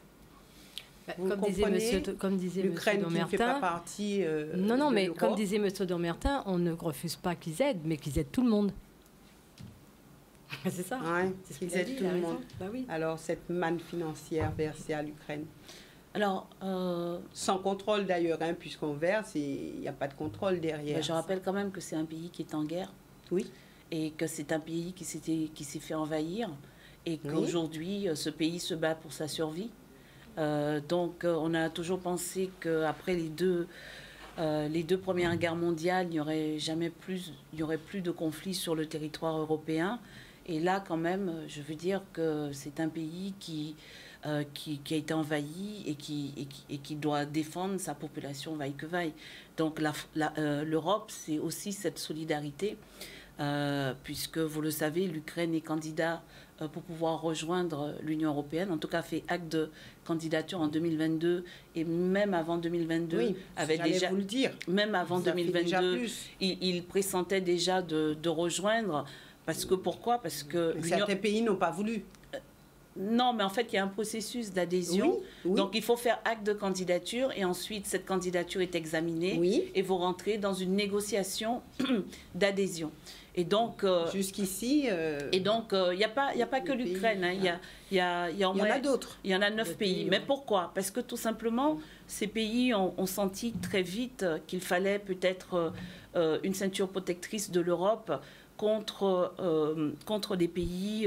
Comme disait M. l'Ukraine qui ne fait pas Domertin, partie non, de mais l'Europe. comme disait M. Domertin, on ne refuse pas qu'ils aident, mais qu'ils aident tout le monde. C'est ça. Ouais, C'est ce qu'ils qu'il a aident dit, tout il a le raison. monde. Bah oui. Alors, cette manne financière versée à l'Ukraine, Alors, sans contrôle d'ailleurs, hein, puisqu'on verse, il n'y a pas de contrôle derrière. je rappelle quand même que c'est un pays qui est en guerre. Oui. Et que c'est un pays qui s'est fait envahir. Et Oui. qu'aujourd'hui, ce pays se bat pour sa survie. Donc, on a toujours pensé qu'après les deux premières guerres mondiales, il n'y aurait plus de conflits sur le territoire européen. Et là, quand même, je veux dire que c'est un pays qui a été envahi et qui doit défendre sa population vaille que vaille. Donc l'Europe, c'est aussi cette solidarité, puisque vous le savez, l'Ukraine est candidat pour pouvoir rejoindre l'Union européenne, en tout cas fait acte de candidature en 2022 et même avant 2022, oui, avait déjà, vous le dire. Même avant 2022, il pressentait déjà de rejoindre. Parce que pourquoi? Parce que certains pays n'ont pas voulu. Non, mais en fait, il y a un processus d'adhésion. Oui. Donc, il faut faire acte de candidature et ensuite, cette candidature est examinée et vous rentrez dans une négociation d'adhésion. Et donc, jusqu'ici... Et donc, il n'y a pas que l'Ukraine. Hein. Il y en a d'autres. Il y en a 9 pays. Mais pourquoi? Parce que tout simplement, ces pays ont senti très vite qu'il fallait peut-être une ceinture protectrice de l'Europe contre des pays,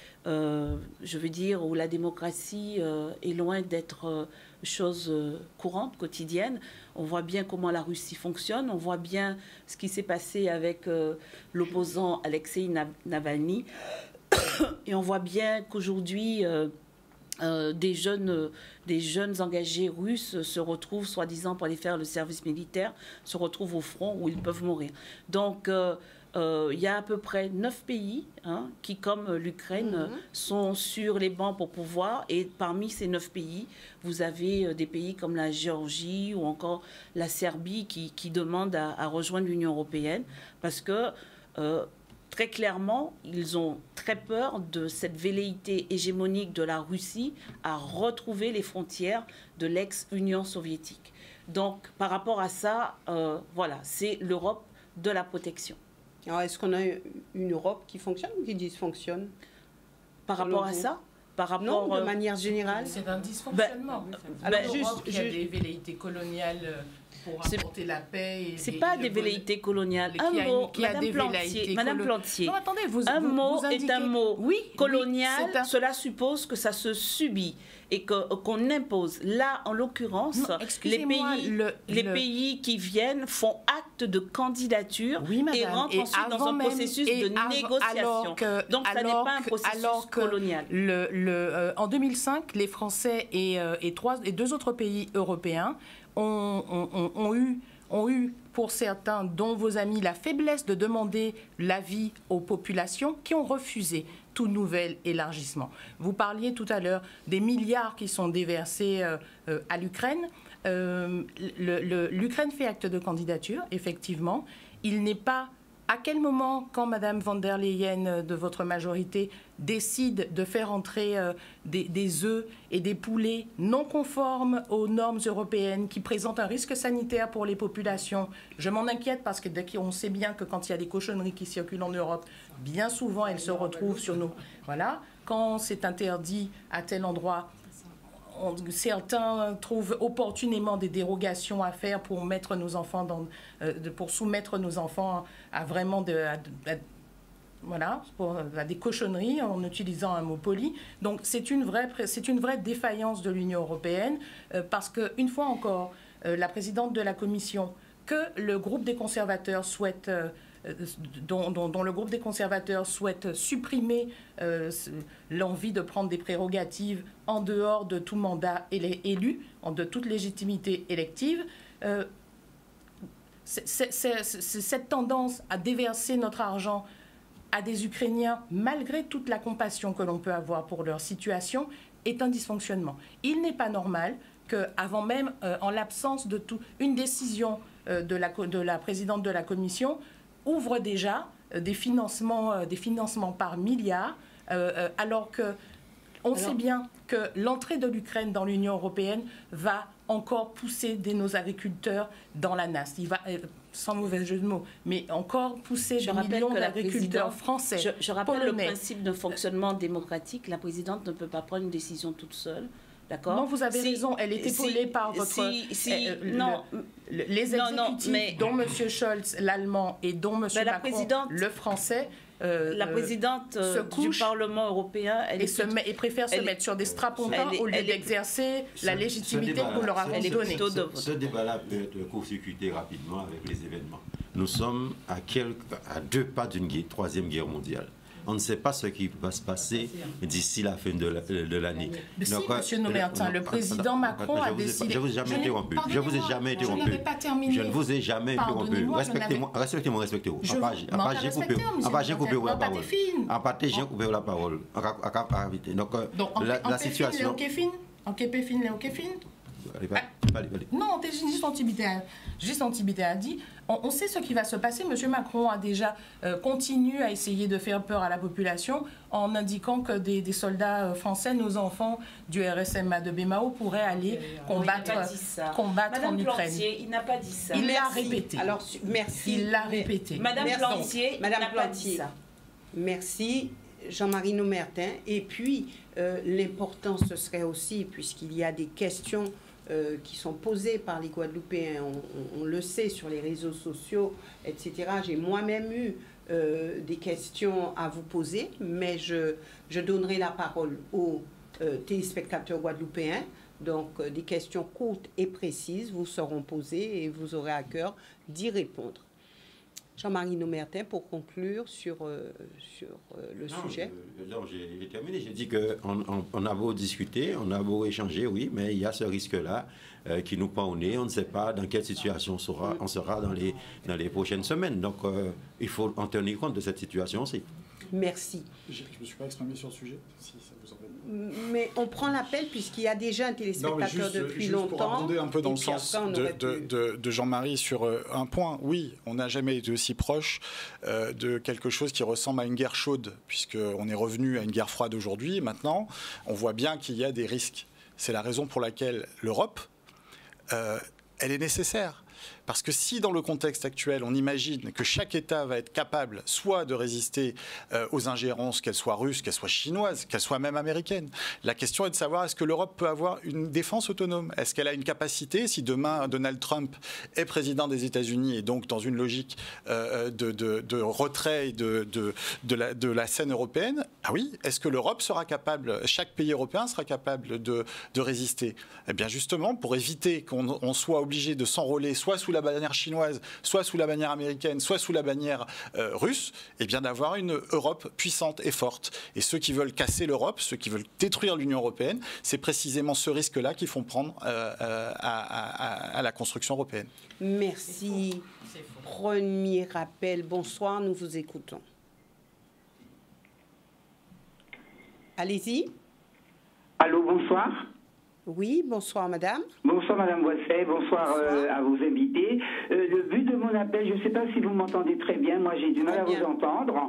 je veux dire, où la démocratie est loin d'être chose courante, quotidienne. On voit bien comment la Russie fonctionne, on voit bien ce qui s'est passé avec l'opposant Alexei Navalny, et on voit bien qu'aujourd'hui, des jeunes engagés russes se retrouvent, soi-disant pour aller faire le service militaire, se retrouvent au front où ils peuvent mourir. Donc, il y a à peu près 9 pays qui, comme l'Ukraine, sont sur les bancs pour pouvoir. Et parmi ces 9 pays, vous avez des pays comme la Géorgie ou encore la Serbie qui demandent à rejoindre l'Union européenne parce que, très clairement, ils ont très peur de cette velléité hégémonique de la Russie à retrouver les frontières de l'ex-Union soviétique. Donc, par rapport à ça, voilà, c'est l'Europe de la protection. Alors, est-ce qu'on a une Europe qui fonctionne ou qui dysfonctionne? Par rapport à ça? Par rapport, non, de manière générale? C'est un dysfonctionnement. Alors, l'Europe qui a des velléités coloniales pour apporter la paix. C'est pas des velléités coloniales. Un mot, Madame Plantier. Non, attendez, un mot est un mot. Oui, colonial, cela suppose que ça se subit et qu'on impose. Là, en l'occurrence, les pays qui viennent font acte de candidature et rentrent ensuite dans un processus de négociation. Donc, ça n'est pas un processus colonial. En 2005, les Français et 2 autres pays européens ont eu, pour certains, dont vos amis, la faiblesse de demander l'avis aux populations qui ont refusé tout nouvel élargissement. Vous parliez tout à l'heure des milliards qui sont déversés à l'Ukraine. L'Ukraine fait acte de candidature, effectivement. Il n'est pas... À quel moment, quand Mme von der Leyen de votre majorité décide de faire entrer des œufs et des poulets non conformes aux normes européennes qui présentent un risque sanitaire pour les populations, je m'en inquiète parce que on sait bien que quand il y a des cochonneries qui circulent en Europe, bien souvent elles se retrouvent sur nous. Voilà. Quand c'est interdit à tel endroit, certains trouvent opportunément des dérogations à faire pour mettre nos enfants pour soumettre nos enfants à vraiment à des cochonneries en utilisant un mot poli. Donc c'est une vraie défaillance de l'Union européenne parce qu'une fois encore, la présidente de la Commission, que le groupe des conservateurs souhaite dont le groupe des conservateurs souhaite supprimer l'envie de prendre des prérogatives en dehors de tout mandat élu, de toute légitimité élective. Cette tendance à déverser notre argent à des Ukrainiens, malgré toute la compassion que l'on peut avoir pour leur situation, est un dysfonctionnement. Il n'est pas normal qu'avant même, en l'absence de une décision de la présidente de la Commission, ouvre déjà des financements par milliards, alors qu'on sait bien que l'entrée de l'Ukraine dans l'Union européenne va encore pousser nos agriculteurs dans la nasse. Il va, sans mauvais jeu de mots, mais encore pousser des millions d'agriculteurs français, je rappelle le principe d'un fonctionnement démocratique. La présidente ne peut pas prendre une décision toute seule. Non, vous avez raison, elle est épaulée par les exécutifs, dont M. Scholz, l'allemand, et dont M. Macron, le français. La présidente du Parlement européen, et préfère se mettre sur des strapontins au lieu d'exercer la légitimité que nous leur avons donnée. Ce débat-là peut être court-circuité rapidement avec les événements. Nous sommes à 2 pas d'une troisième guerre mondiale. On ne sait pas ce qui va se passer d'ici la fin de l'année. Mais si, monsieur Nomertin, le président Macron a décidé... Je ne vous ai jamais interrompu. Je vous ai jamais interrompu. Je n'avais pas terminé. Je ne vous ai jamais interrompu. Respectez-moi, respectez-moi. J'ai coupé la parole. J'ai coupé la parole. Donc, la situation... Non, juste Antibité a dit, on sait ce qui va se passer. Monsieur Macron a déjà continué à essayer de faire peur à la population en indiquant que des soldats français, nos enfants du RSMA de Bemao, pourraient aller combattre en Ukraine. Il n'a pas dit ça. Il l'a répété. Alors, merci. Il l'a répété. Madame Plantier, il n'a pas dit ça. Merci. Jean-Marie Nomertin. Et puis, l'important, ce serait aussi, puisqu'il y a des questions qui sont posées par les Guadeloupéens, on le sait sur les réseaux sociaux, etc. J'ai moi-même eu des questions à vous poser, mais je donnerai la parole aux téléspectateurs guadeloupéens. Donc, des questions courtes et précises vous seront posées et vous aurez à cœur d'y répondre. Jean-Marie Nomertin, pour conclure sur le sujet. J'ai terminé. J'ai dit qu'on a beau discuter, on a beau échanger, oui, mais il y a ce risque-là qui nous pend au nez. On ne sait pas dans quelle situation on sera dans les prochaines semaines. Donc, il faut en tenir compte de cette situation aussi. Merci. Je ne me suis pas exprimé sur le sujet, si ça vous embête. Mais on prend l'appel puisqu'il y a déjà un téléspectateur depuis longtemps. Pour abonder un peu dans le sens de Jean-Marie sur un point, oui, on n'a jamais été aussi proche de quelque chose qui ressemble à une guerre chaude, puisqu'on est revenu à une guerre froide aujourd'hui. Maintenant, on voit bien qu'il y a des risques. C'est la raison pour laquelle l'Europe, elle est nécessaire. Parce que si dans le contexte actuel, on imagine que chaque État va être capable soit de résister aux ingérences, qu'elles soient russes, qu'elles soient chinoises, qu'elles soient même américaines, la question est de savoir est-ce que l'Europe peut avoir une défense autonome? Est-ce qu'elle a une capacité, si demain Donald Trump est président des États-Unis et donc dans une logique de retrait de la scène européenne, ah oui, est-ce que l'Europe sera capable, chaque pays européen sera capable de résister? Eh bien justement, pour éviter qu'on soit obligé de s'enrôler soit sous la bannière chinoise, soit sous la bannière américaine, soit sous la bannière russe, et bien d'avoir une Europe puissante et forte. Et ceux qui veulent casser l'Europe, ceux qui veulent détruire l'Union européenne, c'est précisément ce risque-là qu'ils font prendre à la construction européenne. Merci. Premier rappel. Bonsoir, nous vous écoutons. Allez-y. Allô, bonsoir. Oui, bonsoir madame. Bonsoir madame Boisset, bonsoir à vos invités. Le but de mon appel, je ne sais pas si vous m'entendez très bien, moi j'ai du mal à vous entendre.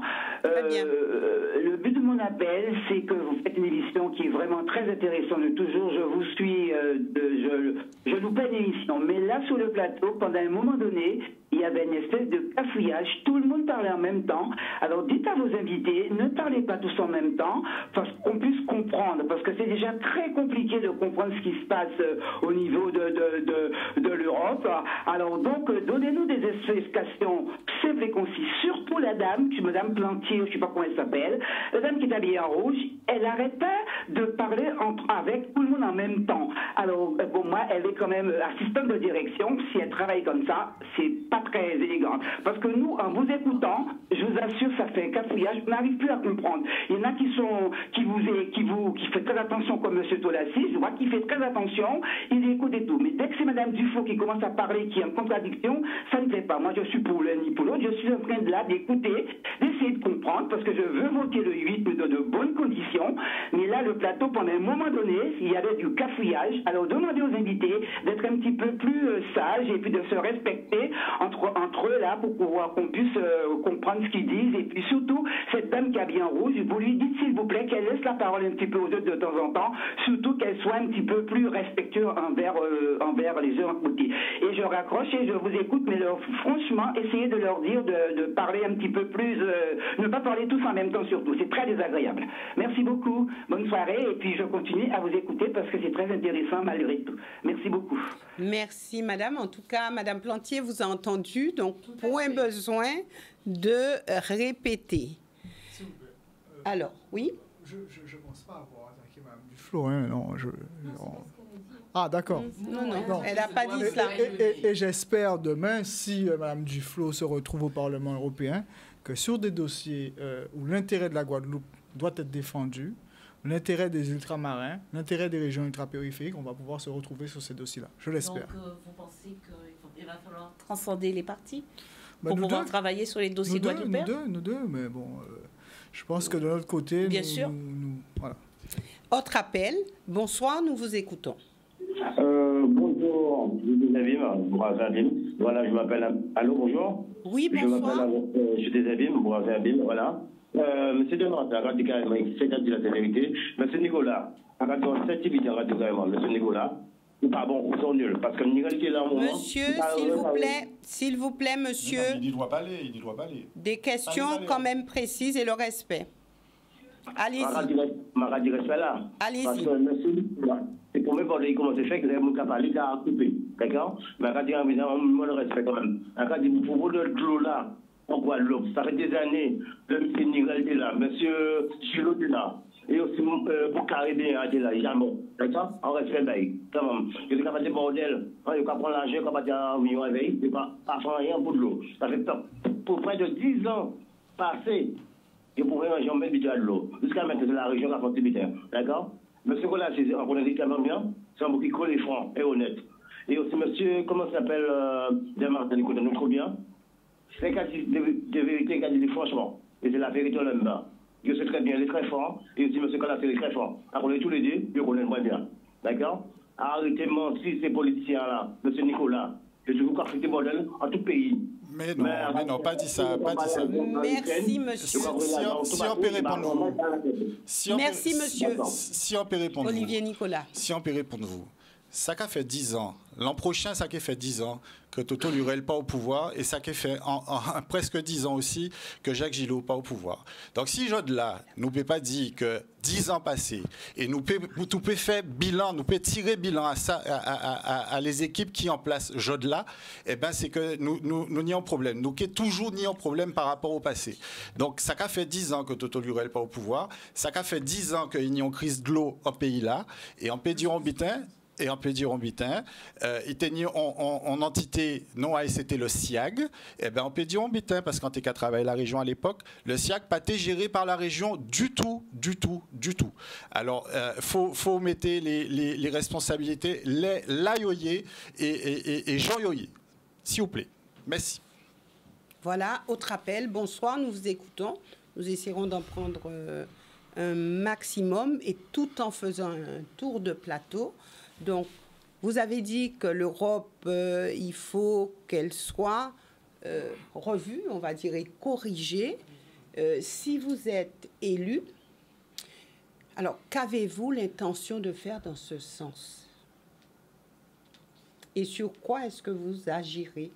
Le but de mon appel, c'est que vous faites une émission qui est vraiment très intéressante. Toujours, je vous suis, je loupe pas une émission. Mais là, sur le plateau, pendant un moment donné, il y avait une espèce de cafouillage. Tout le monde parlait en même temps. Alors dites à vos invités, ne parlez pas tous en même temps, parce qu'on puisse comprendre, parce que c'est déjà très compliqué de comprendre ce qui se passe au niveau de l'Europe. Alors donc, donnez-nous des explications simples et concises. Surtout la dame, Madame Plantier, je ne sais pas comment elle s'appelle, la dame qui est habillée en rouge, elle n'arrête pas de parler avec tout le monde en même temps. Alors pour moi, elle est quand même assistante de direction. Si elle travaille comme ça, c'est pas très élégant. Parce que nous, en vous écoutant, je vous assure, ça fait un cafouillage, on n'arrive plus à comprendre. Il y en a qui fait très attention, comme M. Tolassi, je vois qu'il fait très attention, il écoute et tout. Mais dès que c'est Mme Dufaux qui commence à parler, qui est en contradiction, ça ne fait pas. Moi, je suis pour l'un ni pour l'autre, je suis en train d'écouter, d'essayer de comprendre, parce que je veux voter le 8 dans de bonnes conditions. Mais là, le plateau, pendant un moment donné, il y avait du cafouillage. Alors, demandez aux invités d'être un petit peu plus sages et puis de se respecter entre eux, là, pour pouvoir qu'on puisse comprendre ce qu'ils disent. Et puis surtout, cette dame qui a bien rouge, vous lui dites, s'il vous plaît, qu'elle laisse la parole un petit peu aux autres de temps en temps, surtout qu'elle soit un petit peu plus respectueuse envers les uns à côté. Et je raccroche et je vous écoute, mais franchement, essayez de leur dire de parler un petit peu plus, ne pas parler tous en même temps surtout. C'est très désagréable. Merci beaucoup. Bonne soirée. Et puis je continue à vous écouter parce que c'est très intéressant malgré tout. Merci beaucoup. Merci madame. En tout cas, madame Plantier vous a entendu, donc point besoin de répéter. Alors, oui. Je ne pense pas avoir attaqué Mme Duflot. Hein, non, Ah, d'accord. Non, elle n'a pas dit cela. Et j'espère demain, si Mme Duflot se retrouve au Parlement européen, que sur des dossiers où l'intérêt de la Guadeloupe doit être défendu, l'intérêt des ultramarins, l'intérêt des régions ultrapériphériques, on va pouvoir se retrouver sur ces dossiers-là. Je l'espère. Donc, vous pensez qu'il va falloir transcender les partis Ben, pour pouvoir travailler sur les dossiers guadeloupéens? Nous deux, mais bon, je pense que de l'autre côté, bien sûr. Voilà. Autre appel. Bonsoir, nous vous écoutons. Bonjour, voilà, je m'appelle... Allô, bonjour. Oui, bonsoir. Je suis des Abîmes, voilà. Monsieur Denard, c'est la vérité. Monsieur Nicolas, Monsieur Nicolas, pardon, ils sont nuls. Parce que l'égalité là, monsieur, s'il vous plaît, monsieur. Il doit pas aller, Des questions quand même précises et le respect. Allez-y. Ma du respect là. Allez-y. Parce que monsieur Nicolas, c'est pour me parler comment c'est fait que mon capable a coupé. D'accord? Mais quand il y a le respect quand même. Quand il vous de l'eau là, en Guadeloupe, ça fait des années, le ministre est là, monsieur Gilot est là, et aussi pour Caribéen est là, jamais. D'accord? En respect, quand même. Il y a des bordels, il y a prendre l'argent, il y a pas un million à veille, il n'y a pas faire rien pour de l'eau. Ça fait pour près de 10 ans passés, il pourrait jamais mettre de l'eau. Jusqu'à maintenant, c'est la région qui a fait le d'accord? Monsieur Colas, on connaît quand même bien, c'est un mot qui colle les francs et honnête. Et aussi, monsieur, comment ça s'appelle, Desmartin, il connaît trop bien. C'est qu'à dire de vérité, qu'à dire franchement. Et c'est la vérité en là-bas. Je sais très bien, il est très fort. Et aussi, monsieur Colas, il est très fort. On est tous les deux, je connais moins bien. D'accord? Arrêtez de mentir ces politiciens-là, monsieur Nicolas. Je vous confie des modèles en tout pays. Mais non, pas dit ça, pas dit ça. Merci, monsieur. Si on peut répondre vous. Merci, monsieur. Si on peut répondre Olivier Nicolas. Si on peut répondre vous. Ça qu'a fait 10 ans. L'an prochain, ça qu'a fait 10 ans que Toto Lurel pas au pouvoir et ça qu'a fait en presque 10 ans aussi que Jacques Gillot pas au pouvoir. Donc si Jodla nous peut pas dire que 10 ans passés et nous peut faire bilan, nous peut tirer bilan à ça, à les équipes qui en place Jodla, eh ben c'est que nous n'y avons problème. Nous qui toujours n'y avons problème par rapport au passé. Donc ça qu'a fait 10 ans que Toto Lurel pas au pouvoir, ça qu'a fait 10 ans qu'il y a une crise de l'eau au pays là et en Pédiron-Bitin. Et en Pédiron-Bitin, il était en entité non c'était le SIAG. Et bien en Pédiron-Bitin, parce qu'on était qu'à travailler la région à l'époque, le SIAG pas été géré par la région du tout. Alors faut mettre les responsabilités là Yoyer et Jean Yoyer, s'il vous plaît. Merci. Voilà, autre appel. Bonsoir, nous vous écoutons. Nous essaierons d'en prendre un maximum et tout en faisant un tour de plateau. Donc, vous avez dit que l'Europe, il faut qu'elle soit revue, on va dire, et corrigée. Si vous êtes élu, alors qu'avez-vous l'intention de faire dans ce sens? Et sur quoi est-ce que vous agirez?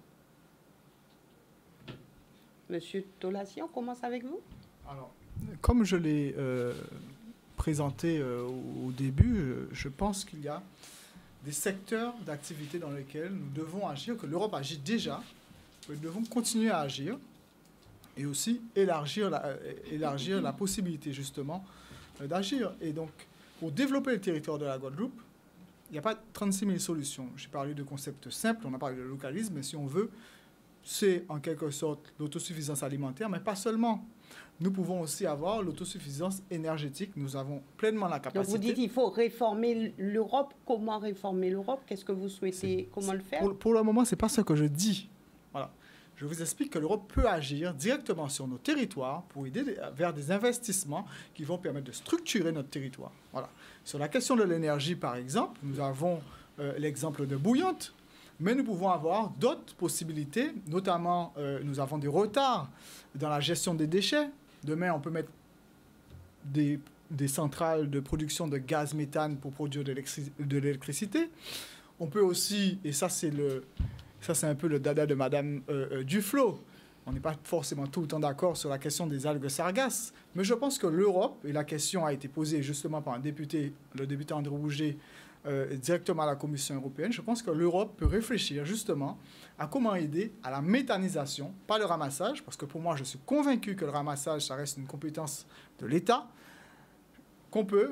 Monsieur Tolassi, on commence avec vous. Alors, comme je l'ai présenté au début, je pense qu'il y a des secteurs d'activité dans lesquels nous devons agir, que l'Europe agit déjà, que nous devons continuer à agir, et aussi élargir la possibilité justement d'agir. Et donc, pour développer le territoire de la Guadeloupe, il n'y a pas 36 000 solutions. J'ai parlé de concepts simples, on a parlé de localisme, mais si on veut, c'est en quelque sorte l'autosuffisance alimentaire, mais pas seulement. Nous pouvons aussi avoir l'autosuffisance énergétique. Nous avons pleinement la capacité. Donc vous dites qu'il faut réformer l'Europe. Comment réformer l'Europe? Qu'est-ce que vous souhaitez? Comment le faire? Pour le moment, ce n'est pas ce que je dis. Voilà. Je vous explique que l'Europe peut agir directement sur nos territoires pour aider vers des investissements qui vont permettre de structurer notre territoire. Voilà. Sur la question de l'énergie, par exemple, nous avons l'exemple de Bouillante, mais nous pouvons avoir d'autres possibilités. Notamment, nous avons des retards dans la gestion des déchets. Demain, on peut mettre des centrales de production de gaz méthane pour produire de l'électricité. On peut aussi, et ça c'est un peu le dada de Madame Duflot, on n'est pas forcément tout le temps d'accord sur la question des algues sargasses, mais je pense que l'Europe, et la question a été posée justement par le député André Rouget, directement à la Commission européenne, je pense que l'Europe peut réfléchir justement à comment aider à la méthanisation, pas le ramassage, parce que pour moi, je suis convaincu que le ramassage, ça reste une compétence de l'État, qu'on peut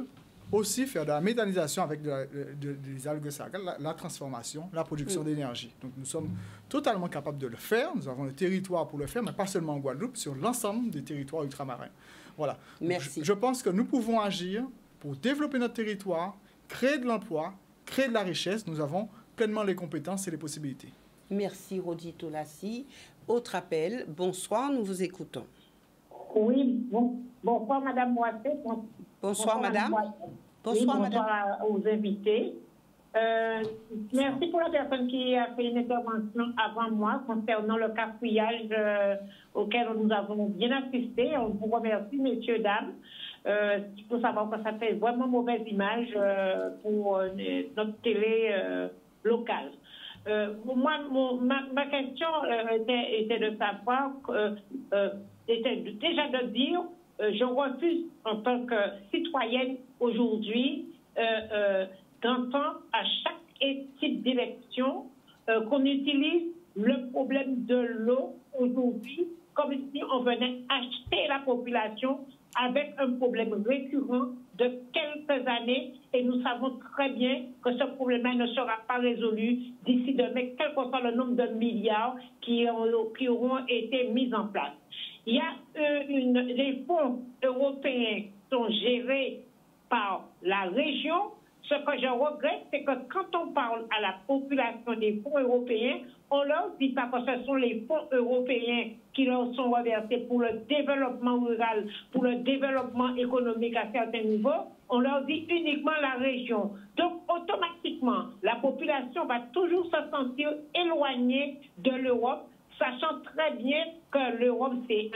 aussi faire de la méthanisation avec des algues sargasses, la transformation, la production d'énergie. Donc nous sommes totalement capables de le faire. Nous avons le territoire pour le faire, mais pas seulement en Guadeloupe, sur l'ensemble des territoires ultramarins. Voilà. Merci. Je pense que nous pouvons agir pour développer notre territoire, créer de l'emploi, créer de la richesse. Nous avons pleinement les compétences et les possibilités. Merci Rodi Tolassi. Autre appel. Bonsoir, nous vous écoutons. Oui, bonsoir Madame Boissé. Bonsoir Madame. Bonsoir Madame. Aux invités. Merci pour la personne qui a fait une intervention avant moi concernant le cafouillage auquel nous avons bien assisté. On vous remercie, messieurs, dames. Il faut savoir que ça fait vraiment mauvaise image pour notre télé locale. Ma question était de savoir, était déjà de dire, je refuse en tant que citoyenne aujourd'hui d'entendre à chaque type d'élection qu'on utilise le problème de l'eau aujourd'hui comme si on venait acheter la population avec un problème récurrent de quelques années, et nous savons très bien que ce problème-là ne sera pas résolu d'ici demain, quel que soit le nombre de milliards qui auront été mis en place. Il y a les fonds européens sont gérés par la région. Ce que je regrette, c'est que quand on parle à la population des fonds européens, on ne leur dit pas que ce sont les fonds européens qui leur sont reversés pour le développement rural, pour le développement économique à certains niveaux. On leur dit uniquement la région. Donc, automatiquement, la population va toujours se sentir éloignée de l'Europe, sachant très bien que l'Europe, c'est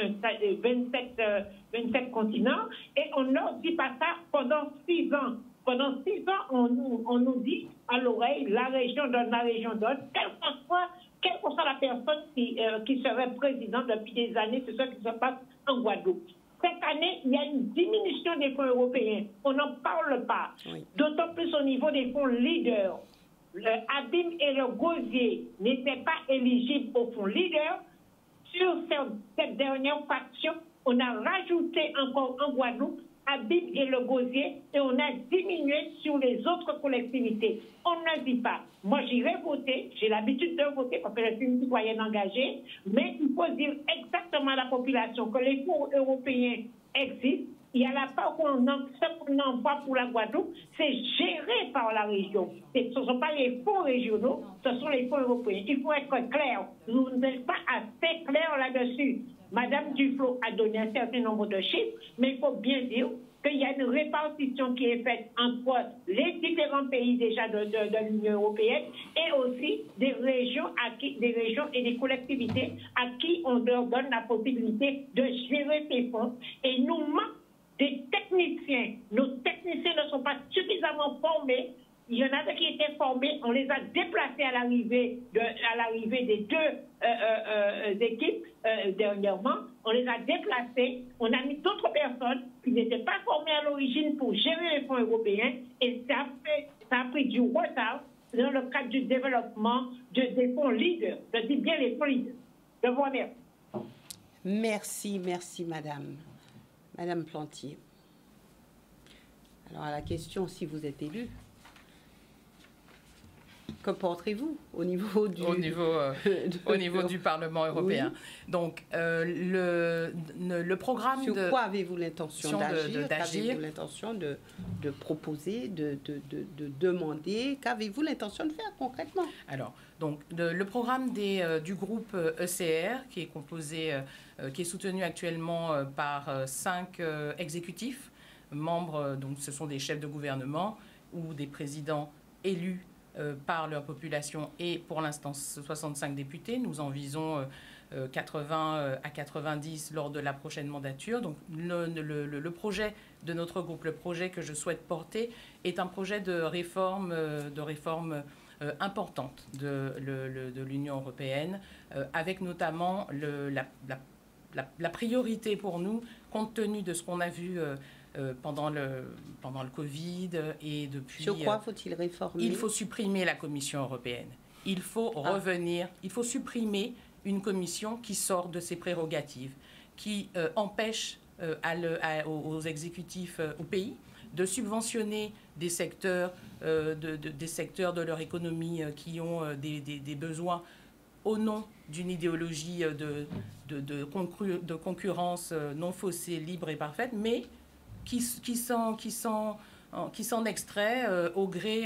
27 continents, et on ne leur dit pas ça pendant 6 ans. Pendant 6 ans, on nous dit à l'oreille, la région donne, quelle que soit la personne qui serait présidente depuis des années, c'est ce qui se passe en Guadeloupe. Cette année, il y a une diminution des fonds européens. On n'en parle pas. Oui. D'autant plus au niveau des fonds leaders. Le Abim et le Gosier n'étaient pas éligibles aux fonds leaders. Sur cette dernière faction, on a rajouté encore en Guadeloupe Abim et le Gosier, et on a diminué sur les autres collectivités. On ne dit pas. Moi, j'irai voter, j'ai l'habitude de voter parce que je suis une citoyenne engagée, mais il faut dire exactement à la population que les fonds européens existent. Il y a la part qu'on envoie pour la Guadeloupe, c'est géré par la région. Ce ne sont pas les fonds régionaux, ce sont les fonds européens. Il faut être clair. Nous n'êtes pas assez clairs là-dessus. Madame Duflo a donné un certain nombre de chiffres, mais il faut bien dire qu'il y a une répartition qui est faite entre les différents pays déjà de l'Union européenne et aussi des régions et des collectivités à qui on leur donne la possibilité de gérer ces fonds. Et nous manquons des techniciens. Nos techniciens ne sont pas suffisamment formés. Il y en a qui étaient formés, on les a déplacés à l'arrivée des deux équipes dernièrement. On les a déplacés, on a mis d'autres personnes qui n'étaient pas formées à l'origine pour gérer les fonds européens, et ça a pris du retard dans le cadre du développement des fonds leaders. Je dis bien les fonds leaders. Je vous remercie. Merci madame. Madame Plantier. Alors à la question, si vous êtes élue, que porterez-vous au niveau du Parlement européen? Oui. Donc, le programme Sur quoi avez-vous l'intention d'agir? Qu'avez-vous l'intention de proposer, de demander? Qu'avez-vous l'intention de faire concrètement? Alors, donc, le programme du groupe ECR, qui est composé, qui est soutenu actuellement par 5 exécutifs, membres, donc ce sont des chefs de gouvernement ou des présidents élus par leur population, et pour l'instant 65 députés. Nous en visons 80 à 90 lors de la prochaine mandature. Donc le projet de notre groupe, le projet que je souhaite porter, est un projet de réforme importante de l'Union européenne, avec notamment la priorité pour nous, compte tenu de ce qu'on a vu pendant le Covid et depuis... Sur quoi faut-il réformer? Il faut supprimer la Commission européenne. Il faut revenir, il faut supprimer une commission qui sort de ses prérogatives, qui empêche aux exécutifs, aux pays, de subventionner des secteurs, des secteurs de leur économie qui ont des besoins au nom d'une idéologie de concurrence non faussée, libre et parfaite, mais qui s'en extrait au gré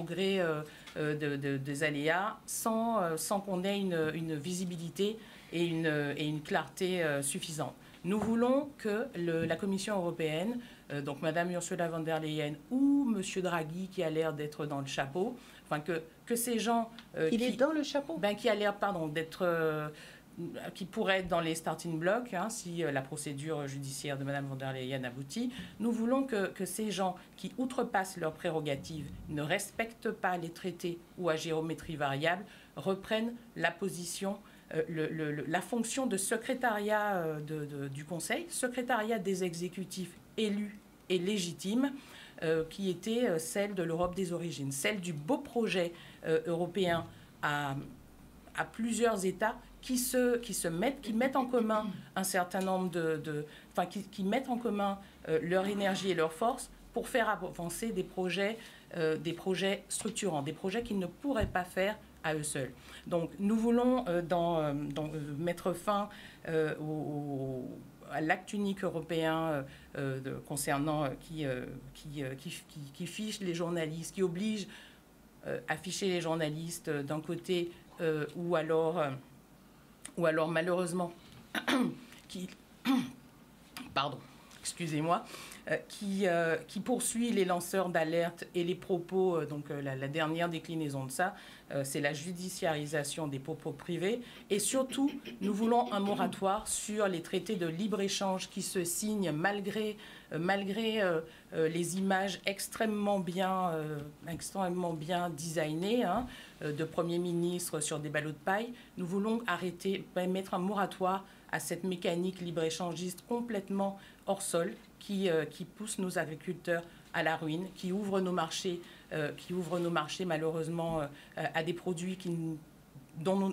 des aléas sans qu'on ait une visibilité et une clarté suffisante. Nous voulons que la Commission européenne, donc Mme Ursula von der Leyen ou M. Draghi, qui a l'air d'être dans le chapeau, enfin que ces gens... est dans le chapeau qui a l'air, pardon, d'être... qui pourrait être dans les starting blocks, hein, si la procédure judiciaire de Mme von der Leyen aboutit. Nous voulons que ces gens qui outrepassent leurs prérogatives, ne respectent pas les traités ou à géométrie variable, reprennent la position, la fonction de secrétariat du Conseil, secrétariat des exécutifs élus et légitimes, qui était celle de l'Europe des origines, celle du beau projet européen à plusieurs États qui mettent en commun un certain nombre qui mettent en commun leur énergie et leur force pour faire avancer des projets structurants, des projets qu'ils ne pourraient pas faire à eux seuls. Donc nous voulons mettre fin à l'acte unique européen concernant qui fiche les journalistes, qui oblige à afficher les journalistes d'un côté ou alors malheureusement qui poursuit les lanceurs d'alerte et les propos, la dernière déclinaison de ça, c'est la judiciarisation des propos privés. Et surtout, nous voulons un moratoire sur les traités de libre-échange qui se signent malgré les images extrêmement bien designées, hein, de premiers ministres sur des ballots de paille. Nous voulons mettre un moratoire à cette mécanique libre-échangiste complètement hors sol qui pousse nos agriculteurs à la ruine, qui ouvre nos marchés malheureusement à des produits dont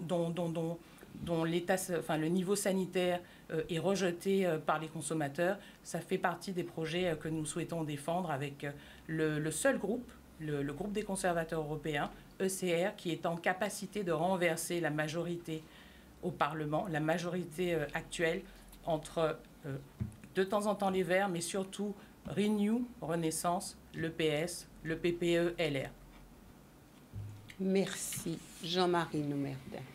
le niveau sanitaire est rejeté par les consommateurs. Ça fait partie des projets que nous souhaitons défendre avec le seul groupe, le groupe des conservateurs européens, ECR, qui est en capacité de renverser la majorité au Parlement, la majorité actuelle entre de temps en temps les Verts, mais surtout Renew, Renaissance, le PS, le PPE, LR. Merci. Jean-Marie Noumerdin.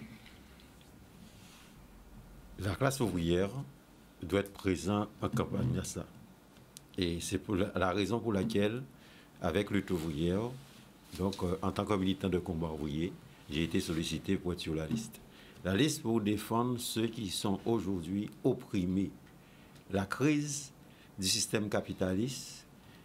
La classe ouvrière doit être présente en campagne à ça. Et c'est la raison pour laquelle, avec Lutte ouvrière, donc en tant que militant de combat ouvrier, j'ai été sollicité pour être sur la liste. La liste pour défendre ceux qui sont aujourd'hui opprimés. La crise du système capitaliste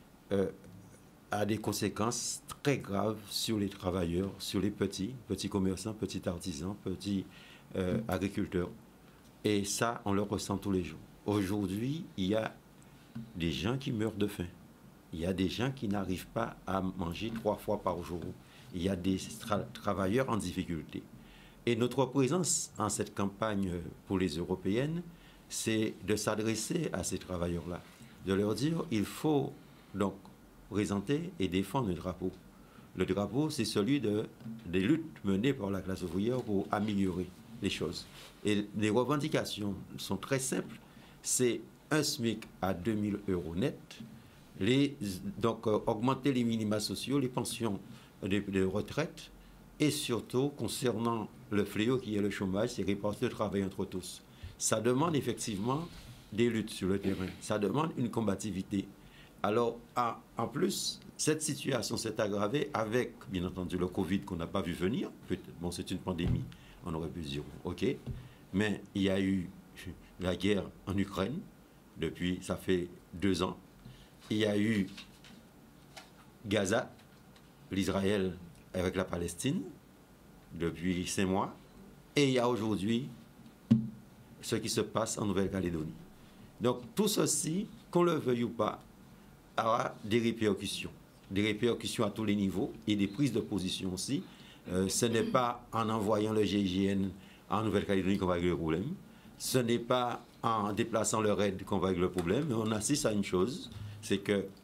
a des conséquences très graves sur les travailleurs, sur les petits commerçants, petits artisans, petits agriculteurs. Et ça, on le ressent tous les jours. Aujourd'hui, il y a des gens qui meurent de faim. Il y a des gens qui n'arrivent pas à manger 3 fois par jour. Il y a des travailleurs en difficulté. Et notre présence en cette campagne pour les européennes, c'est de s'adresser à ces travailleurs-là, de leur dire il faut donc présenter et défendre le drapeau. Le drapeau, c'est celui des luttes menées par la classe ouvrière pour améliorer les choses. Et les revendications sont très simples. C'est un SMIC à 2000 € net, donc augmenter les minima sociaux, les pensions de retraite, et surtout, concernant le fléau qui est le chômage, c'est répartir le travail entre tous. Ça demande effectivement des luttes sur le terrain. Ça demande une combativité. Alors, en plus, cette situation s'est aggravée avec, bien entendu, le Covid qu'on n'a pas vu venir. Bon, c'est une pandémie, on aurait pu dire, OK. Mais il y a eu la guerre en Ukraine, ça fait 2 ans. Il y a eu Gaza, l'Israël avec la Palestine, depuis 5 mois. Et il y a aujourd'hui ce qui se passe en Nouvelle-Calédonie. Donc tout ceci, qu'on le veuille ou pas, aura des répercussions à tous les niveaux et des prises de position aussi. Ce n'est pas en envoyant le GIGN en Nouvelle-Calédonie qu'on va régler le problème. Ce n'est pas en déplaçant le RAID qu'on va régler le problème. Mais on assiste à une chose, c'est que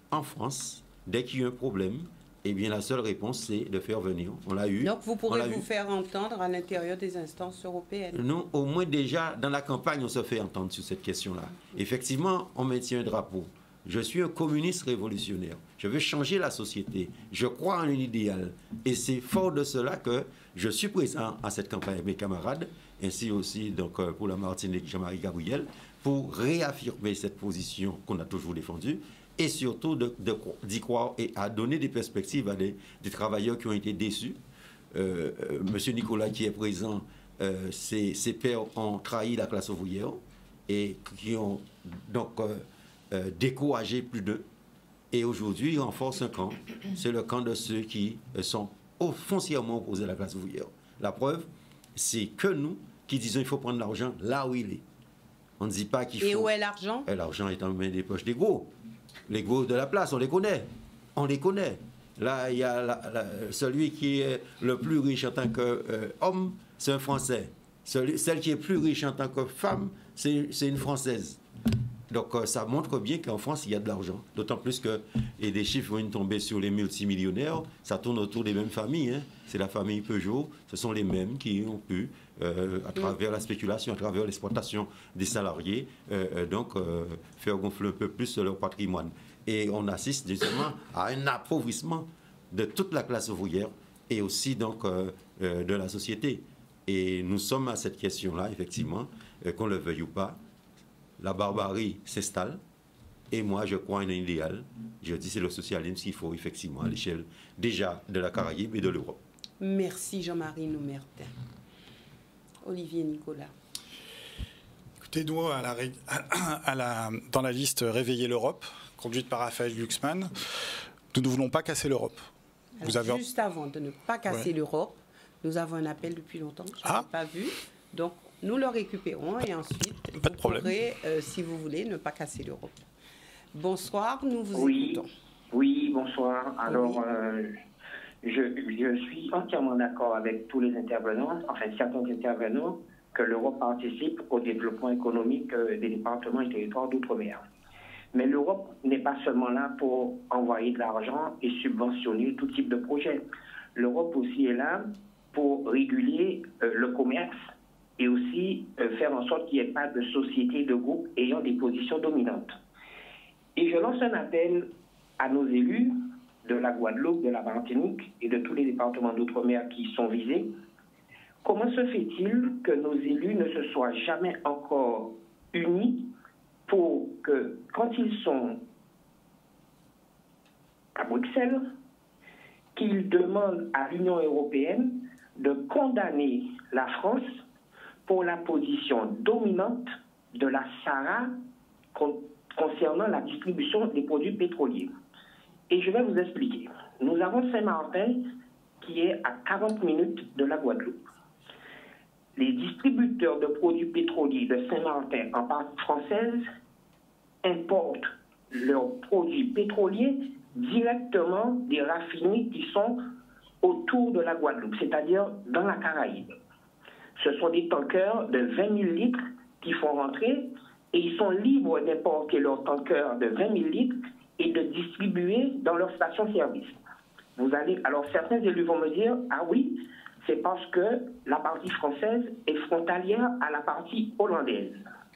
en France, dès qu'il y a un problème, eh bien, la seule réponse, c'est de faire venir. On l'a eu. Donc, vous pourrez vous faire entendre à l'intérieur des instances européennes. Non, au moins déjà, dans la campagne, on se fait entendre sur cette question-là. Effectivement, on maintient un drapeau. Je suis un communiste révolutionnaire. Je veux changer la société. Je crois en un idéal. Et c'est fort de cela que je suis présent à cette campagne avec mes camarades, ainsi aussi donc, pour la Martinique, Jean-Marie Gabriel, pour réaffirmer cette position qu'on a toujours défendue, et surtout d'y croire et à donner des perspectives à des travailleurs qui ont été déçus. Monsieur Nicolas qui est présent, ses pairs ont trahi la classe ouvrière et qui ont donc découragé plus d'eux. Et aujourd'hui, il renforce un camp. C'est le camp de ceux qui sont foncièrement opposés à la classe ouvrière. La preuve, c'est que nous qui disons qu'il faut prendre l'argent là où il est. On ne dit pas qu'il faut... Et où est l'argent? L'argent est en main des poches des gros. Les gros de la place, on les connaît. On les connaît. Là, il y a celui qui est le plus riche en tant qu'homme, c'est un Français. Celle qui est plus riche en tant que femme, c'est une Française. Donc, ça montre bien qu'en France, il y a de l'argent. D'autant plus que, et des chiffres vont tomber sur les multimillionnaires, ça tourne autour des mêmes familles. Hein. C'est la famille Peugeot, ce sont les mêmes qui ont pu, à travers la spéculation, à travers l'exploitation des salariés, faire gonfler un peu plus leur patrimoine. Et on assiste justement à un appauvrissement de toute la classe ouvrière et aussi donc de la société. Et nous sommes à cette question-là, effectivement, qu'on le veuille ou pas. La barbarie s'installe et moi je crois en un idéal. Je dis c'est le socialisme qu'il faut effectivement à l'échelle déjà de la Caraïbe et de l'Europe. Merci Jean-Marie Noumertin. Olivier Nicolas. Écoutez, nous, dans la liste Réveiller l'Europe, conduite par Raphaël Glucksmann, nous ne voulons pas casser l'Europe. Juste avant de ne pas casser l'Europe, nous avons un appel depuis longtemps, je n'ai pas vu. Donc, nous le récupérons et ensuite, vous pourrez, si vous voulez, ne pas casser l'Europe. Bonsoir, nous vous écoutons. Oui, bonsoir. Alors, je suis entièrement d'accord avec tous les intervenants, enfin certains intervenants, que l'Europe participe au développement économique des départements et territoires d'outre-mer. Mais l'Europe n'est pas seulement là pour envoyer de l'argent et subventionner tout type de projet. L'Europe aussi est là pour réguler le commerce et aussi faire en sorte qu'il n'y ait pas de sociétés, de groupes ayant des positions dominantes. Et je lance un appel à nos élus de la Guadeloupe, de la Martinique et de tous les départements d'outre-mer qui sont visés. Comment se fait-il que nos élus ne se soient jamais encore unis pour que, quand ils sont à Bruxelles, qu'ils demandent à l'Union européenne de condamner la France pour la position dominante de la SARA concernant la distribution des produits pétroliers. Et je vais vous expliquer. Nous avons Saint-Martin qui est à 40 minutes de la Guadeloupe. Les distributeurs de produits pétroliers de Saint-Martin en partie française importent leurs produits pétroliers directement des raffineries qui sont autour de la Guadeloupe, c'est-à-dire dans la Caraïbe. Ce sont des tankers de 20 000 litres qui font rentrer et ils sont libres d'importer leurs tankers de 20 000 litres et de distribuer dans leurs stations-service. Alors certains élus vont me dire, ah oui, c'est parce que la partie française est frontalière à la partie hollandaise.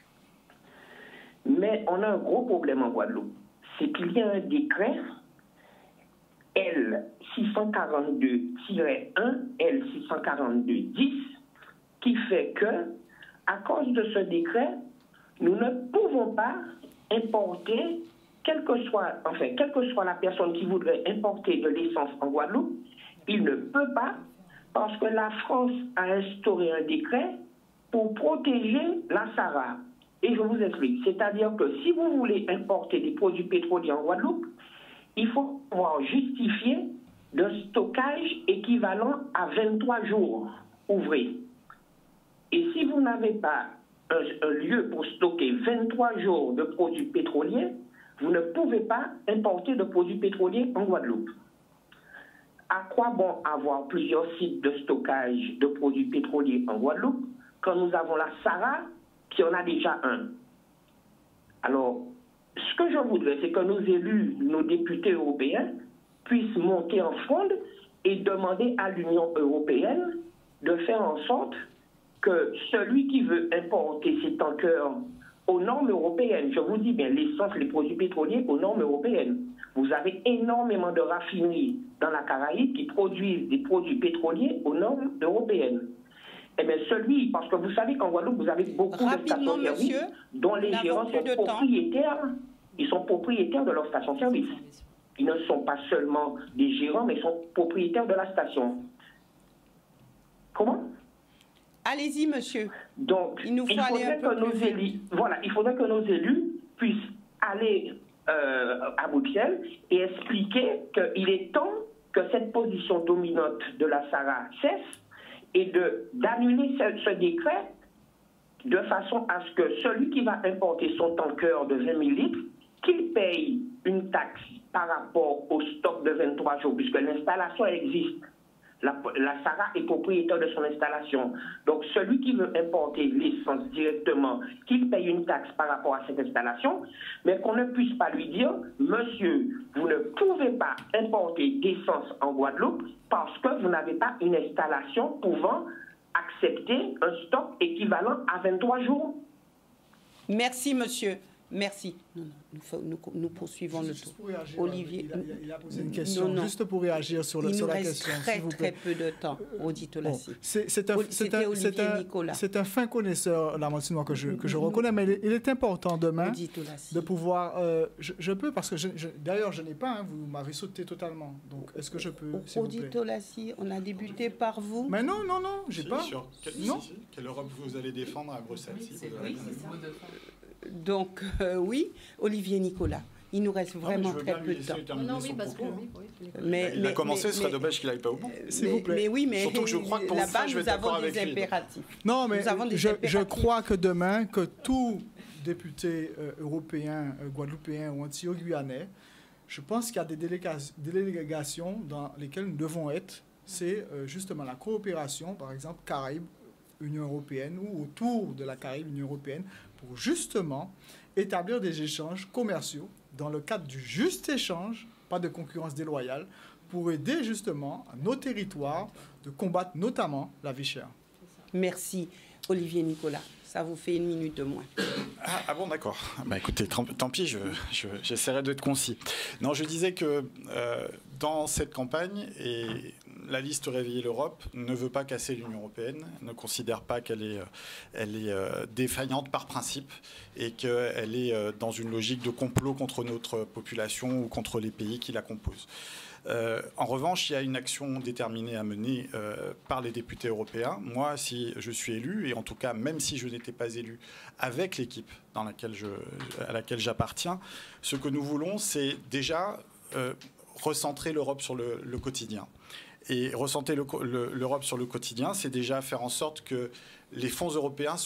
Mais on a un gros problème en Guadeloupe. C'est qu'il y a un décret L642-1, L642-10, qui fait que, à cause de ce décret, nous ne pouvons pas importer, quelle que soit la personne qui voudrait importer de l'essence en Guadeloupe, il ne peut pas, parce que la France a instauré un décret pour protéger la SARA. Et je vous explique. C'est-à-dire que si vous voulez importer des produits pétroliers en Guadeloupe, il faut pouvoir justifier d'un stockage équivalent à 23 jours ouvrés. Et si vous n'avez pas un lieu pour stocker 23 jours de produits pétroliers, vous ne pouvez pas importer de produits pétroliers en Guadeloupe. À quoi bon avoir plusieurs sites de stockage de produits pétroliers en Guadeloupe quand nous avons la SARA qui en a déjà un? Alors, ce que je voudrais, c'est que nos élus, nos députés européens, puissent monter en fronde et demander à l'Union européenne de faire en sorte que celui qui veut importer ses tankers aux normes européennes, je vous dis bien l'essence, les produits pétroliers aux normes européennes. Vous avez énormément de raffineries dans la Caraïbe qui produisent des produits pétroliers aux normes européennes. Eh bien, celui, parce que vous savez qu'en Guadeloupe, vous avez beaucoup de stations-service dont les gérants sont propriétaires, ils sont propriétaires de leur station-service. Ils ne sont pas seulement des gérants, mais ils sont propriétaires de la station. Comment? Allez-y, monsieur. Donc, il faudrait que nos élus puissent aller à Bruxelles et expliquer qu'il est temps que cette position dominante de la SARA cesse et d'annuler ce décret de façon à ce que celui qui va importer son tanker de 20 000 litres, qu'il paye une taxe par rapport au stock de 23 jours, puisque l'installation existe. La SARA est propriétaire de son installation. Donc, celui qui veut importer l'essence directement, qu'il paye une taxe par rapport à cette installation, mais qu'on ne puisse pas lui dire, monsieur, vous ne pouvez pas importer d'essence en Guadeloupe parce que vous n'avez pas une installation pouvant accepter un stock équivalent à 23 jours. Merci, monsieur. Merci. Nous poursuivons le tour. Olivier, il a posé une question juste pour réagir sur la question. Il nous reste très peu de temps, Auditolassi. C'est un fin connaisseur, Lamartinois, que je reconnais, mais il est important demain de pouvoir... je peux, parce que d'ailleurs, je n'ai pas, vous m'avez sauté totalement. Donc, est-ce que je peux, s'il vous plaît? Auditolassi, on a débuté par vous. Mais non, j'ai pas. Quelle Europe vous allez défendre à Bruxelles? Donc, oui, Olivier Nicolas. Il nous reste vraiment très peu de temps. Il a commencé, ce serait dommage qu'il n'aille pas au bout. S'il vous plaît. Mais oui, mais surtout que je crois que pour là-bas, nous avons des impératifs. Non, mais je crois que demain, que tout député européen, guadeloupéen ou antillais-guyanais, je pense qu'il y a des délégations dans lesquelles nous devons être. C'est justement la coopération, par exemple, Caraïbes, Union européenne, ou autour de la Caraïbe, Union européenne, pour justement établir des échanges commerciaux dans le cadre du juste échange, pas de concurrence déloyale, pour aider justement nos territoires de combattre notamment la vie chère. Merci, Olivier Nicolas. Ça vous fait 1 minute de moins. Ah bon, d'accord. Bah, écoutez, tant pis, j'essaierai d'être concis. Non, je disais que dans cette campagne, et la liste Réveiller l'Europe ne veut pas casser l'Union européenne, ne considère pas qu'elle est défaillante par principe et qu'elle est dans une logique de complot contre notre population ou contre les pays qui la composent. En revanche, il y a une action déterminée à mener par les députés européens. Moi, si je suis élu, et en tout cas, même si je n'étais pas élu, avec l'équipe à laquelle j'appartiens, ce que nous voulons, c'est déjà recentrer l'Europe sur le quotidien. Et recentrer l'Europe sur le quotidien, c'est déjà faire en sorte que les fonds européens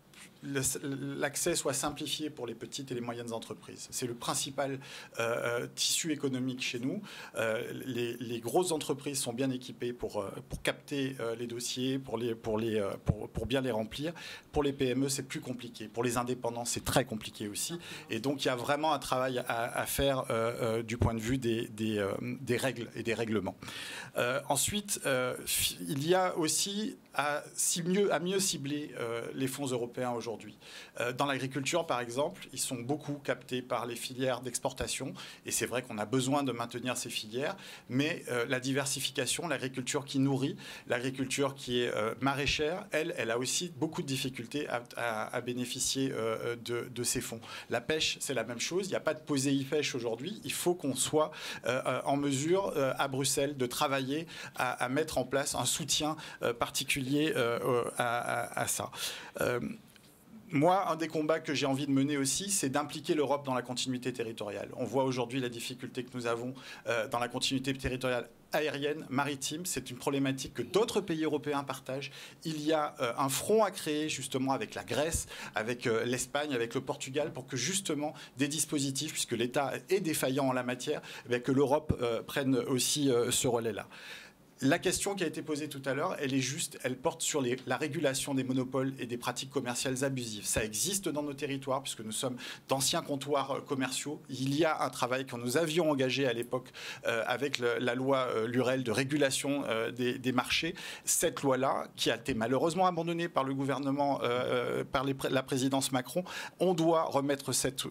l'accès soit simplifié pour les petites et les moyennes entreprises. C'est le principal tissu économique chez nous. Les grosses entreprises sont bien équipées pour capter les dossiers, pour bien les remplir. Pour les PME, c'est plus compliqué. Pour les indépendants, c'est très compliqué aussi. Et donc, il y a vraiment un travail à faire du point de vue des règles et des règlements. Ensuite, il y a aussi à mieux cibler les fonds européens aujourd'hui. Dans l'agriculture, par exemple, ils sont beaucoup captés par les filières d'exportation. Et c'est vrai qu'on a besoin de maintenir ces filières. Mais la diversification, l'agriculture qui nourrit, l'agriculture qui est maraîchère, elle a aussi beaucoup de difficultés à bénéficier de ces fonds. La pêche, c'est la même chose. Il n'y a pas de POSEI pêche aujourd'hui. Il faut qu'on soit en mesure, à Bruxelles, de travailler à mettre en place un soutien particulier à ça. Moi, un des combats que j'ai envie de mener aussi, c'est d'impliquer l'Europe dans la continuité territoriale. On voit aujourd'hui la difficulté que nous avons dans la continuité territoriale aérienne, maritime. C'est une problématique que d'autres pays européens partagent. Il y a un front à créer justement avec la Grèce, avec l'Espagne, avec le Portugal, pour que justement des dispositifs, puisque l'État est défaillant en la matière, que l'Europe prenne aussi ce relais-là. La question qui a été posée tout à l'heure, elle est juste, elle porte sur la régulation des monopoles et des pratiques commerciales abusives. Ça existe dans nos territoires, puisque nous sommes d'anciens comptoirs commerciaux. Il y a un travail que nous avions engagé à l'époque avec la loi Lurel de régulation des marchés. Cette loi-là, qui a été malheureusement abandonnée par le gouvernement, par la présidence Macron, on doit remettre cet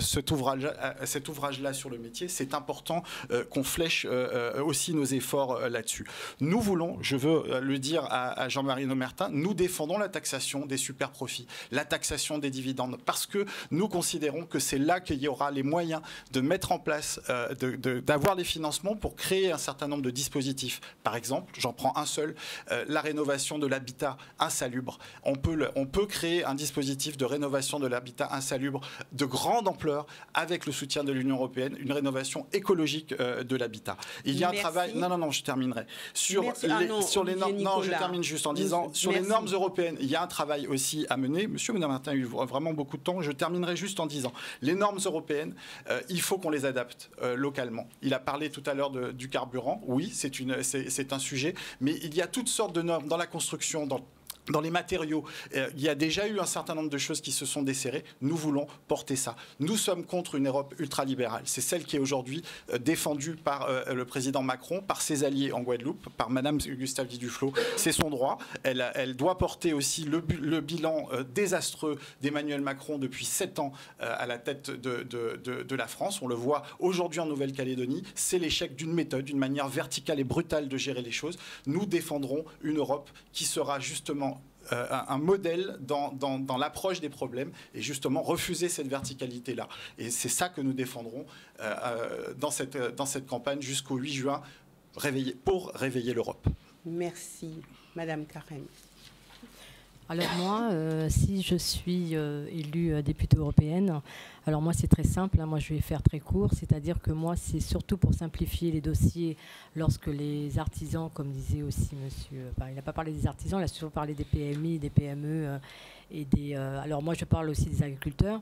ouvrage-là sur le métier. C'est important qu'on flèche aussi nos efforts là-dessus. Nous voulons, je veux le dire à Jean-Marie Nomertin, nous défendons la taxation des super profits, la taxation des dividendes, parce que nous considérons que c'est là qu'il y aura les moyens de mettre en place, d'avoir les financements pour créer un certain nombre de dispositifs. Par exemple, j'en prends un seul, la rénovation de l'habitat insalubre. On peut créer un dispositif de rénovation de l'habitat insalubre de grande ampleur avec le soutien de l'Union européenne, une rénovation écologique de l'habitat. Il y a un travail... Non, je terminerai. Sur les normes, non, je termine juste en disant, sur les normes européennes, il y a un travail aussi à mener. Monsieur Nomertin a eu vraiment beaucoup de temps. Je terminerai juste en disant, les normes européennes, il faut qu'on les adapte localement. Il a parlé tout à l'heure du carburant. Oui, c'est un sujet, mais il y a toutes sortes de normes dans la construction, dans les matériaux. Il y a déjà eu un certain nombre de choses qui se sont desserrées. Nous voulons porter ça. Nous sommes contre une Europe ultralibérale. C'est celle qui est aujourd'hui défendue par le président Macron, par ses alliés en Guadeloupe, par Madame Gustave Duflot. C'est son droit. Elle doit porter aussi le bilan désastreux d'Emmanuel Macron depuis 7 ans à la tête de la France. On le voit aujourd'hui en Nouvelle-Calédonie. C'est l'échec d'une méthode, d'une manière verticale et brutale de gérer les choses. Nous défendrons une Europe qui sera justement un modèle dans l'approche des problèmes et justement refuser cette verticalité-là. Et c'est ça que nous défendrons dans cette campagne jusqu'au 8 juin pour réveiller l'Europe. Merci. Madame Carême. Alors moi, si je suis élue députée européenne, alors moi c'est très simple, hein, moi je vais faire très court, c'est-à-dire que moi c'est surtout pour simplifier les dossiers lorsque les artisans, comme disait aussi monsieur, il n'a pas parlé des artisans, il a surtout parlé des PMI, des PME alors moi je parle aussi des agriculteurs,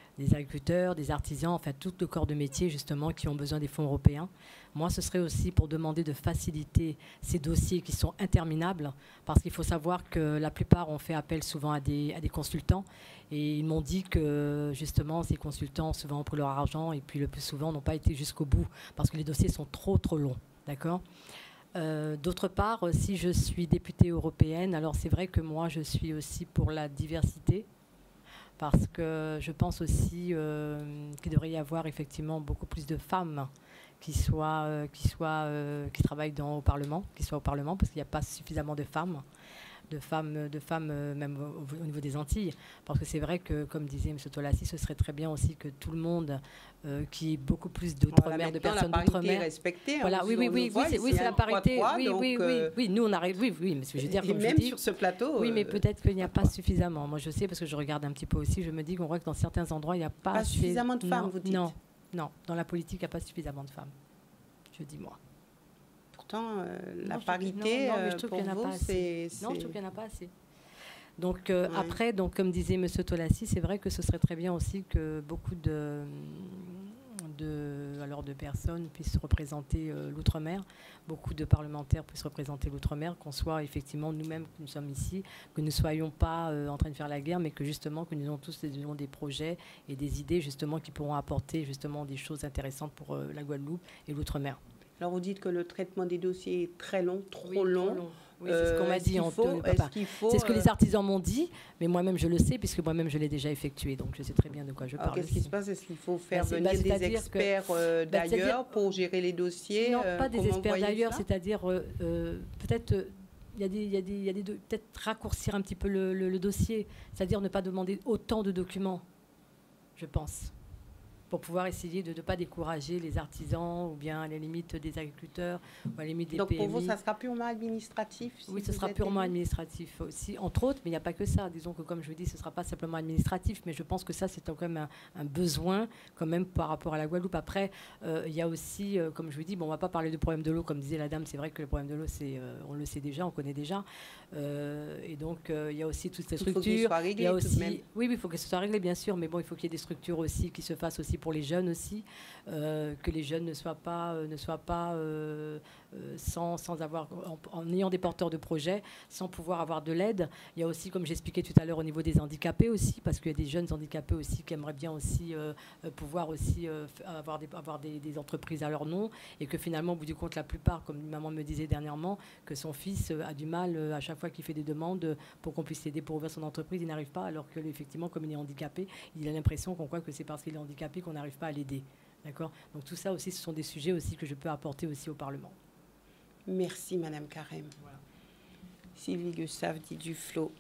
des artisans, enfin tout le corps de métier justement qui ont besoin des fonds européens. Moi, ce serait aussi pour demander de faciliter ces dossiers qui sont interminables, parce qu'il faut savoir que la plupart ont fait appel souvent à des consultants, et ils m'ont dit que justement ces consultants souvent ont pris leur argent et puis le plus souvent n'ont pas été jusqu'au bout, parce que les dossiers sont trop longs, d'accord ? D'autre part, si je suis députée européenne, alors c'est vrai que moi je suis aussi pour la diversité, parce que je pense aussi qu'il devrait y avoir effectivement beaucoup plus de femmes qui travaillent au Parlement, parce qu'il n'y a pas suffisamment de femmes même au niveau des Antilles. Parce que c'est vrai que, comme disait M. Tolassi, ce serait très bien aussi que tout le monde, qui ait beaucoup plus d'outre-mer, de personnes d'outre-mer. Voilà, oui, c'est la parité. Oui, nous on arrive, oui, mais je veux dire, comme je dis, sur ce plateau. Oui, mais peut-être qu'il n'y a pas suffisamment. Moi, je sais parce que je regarde un petit peu aussi. Je me dis qu'on voit que dans certains endroits, il n'y a pas suffisamment de femmes. Vous dites. Non, dans la politique, il n'y a pas suffisamment de femmes. Je dis moi. Pourtant, la parité, pour vous, c'est... Non, je trouve qu'il n'y en a pas assez. Donc, après, comme disait M. Tolassi, c'est vrai que ce serait très bien aussi que beaucoup de personnes puissent représenter l'outre-mer, beaucoup de parlementaires puissent représenter l'outre-mer, qu'on soit effectivement nous-mêmes, que nous sommes ici, que nous ne soyons pas en train de faire la guerre, mais que justement, que nous avons tous des projets et des idées justement qui pourront apporter justement des choses intéressantes pour la Guadeloupe et l'outre-mer. Alors vous dites que le traitement des dossiers est très long, trop long. Oui, c'est ce qu'on m'a dit. C'est ce que les artisans m'ont dit, mais moi-même je le sais, puisque moi-même je l'ai déjà effectué, donc je sais très bien de quoi je parle. Qu'est-ce qui se passe? Est-ce qu'il faut faire venir des experts d'ailleurs pour gérer les dossiers? Non, pas des experts d'ailleurs, c'est-à-dire peut-être... Il y a des peut-être raccourcir un petit peu le dossier, c'est-à-dire ne pas demander autant de documents, je pense, pour pouvoir essayer de ne pas décourager les artisans ou bien à la limite des agriculteurs ou à la limite des PMI. Donc pour vous, ça sera purement administratif? Oui, ce sera purement administratif aussi, entre autres, mais il n'y a pas que ça. Disons que, comme je vous dis, ce ne sera pas simplement administratif, mais je pense que ça, c'est quand même un besoin quand même par rapport à la Guadeloupe. Après, il y a aussi, comme je vous dis, bon, on ne va pas parler du problème de l'eau, comme disait la dame, c'est vrai que le problème de l'eau, on le sait déjà, on connaît déjà. Et donc, il y a aussi toutes ces structures. Il faut qu'il soit réglé, oui, il faut que ce soit réglé, bien sûr, mais bon, il faut qu'il y ait des structures aussi qui se fassent aussi pour les jeunes aussi, que les jeunes ne soient pas sans avoir, en ayant des porteurs de projets, sans pouvoir avoir de l'aide. Il y a aussi, comme j'expliquais tout à l'heure, au niveau des handicapés aussi, parce qu'il y a des jeunes handicapés aussi qui aimeraient bien aussi pouvoir aussi avoir des entreprises à leur nom, et que finalement, au bout du compte, la plupart, comme maman me disait dernièrement, que son fils a du mal à chaque fois qu'il fait des demandes pour qu'on puisse l'aider pour ouvrir son entreprise, il n'arrive pas, alors que effectivement, comme il est handicapé, il a l'impression qu'on croit que c'est parce qu'il est handicapé qu'on n'arrive pas à l'aider. D'accord ? Donc tout ça aussi, ce sont des sujets aussi que je peux apporter aussi au Parlement. Merci, Madame Carême. Voilà. Sylvie Gustave dit Duflo.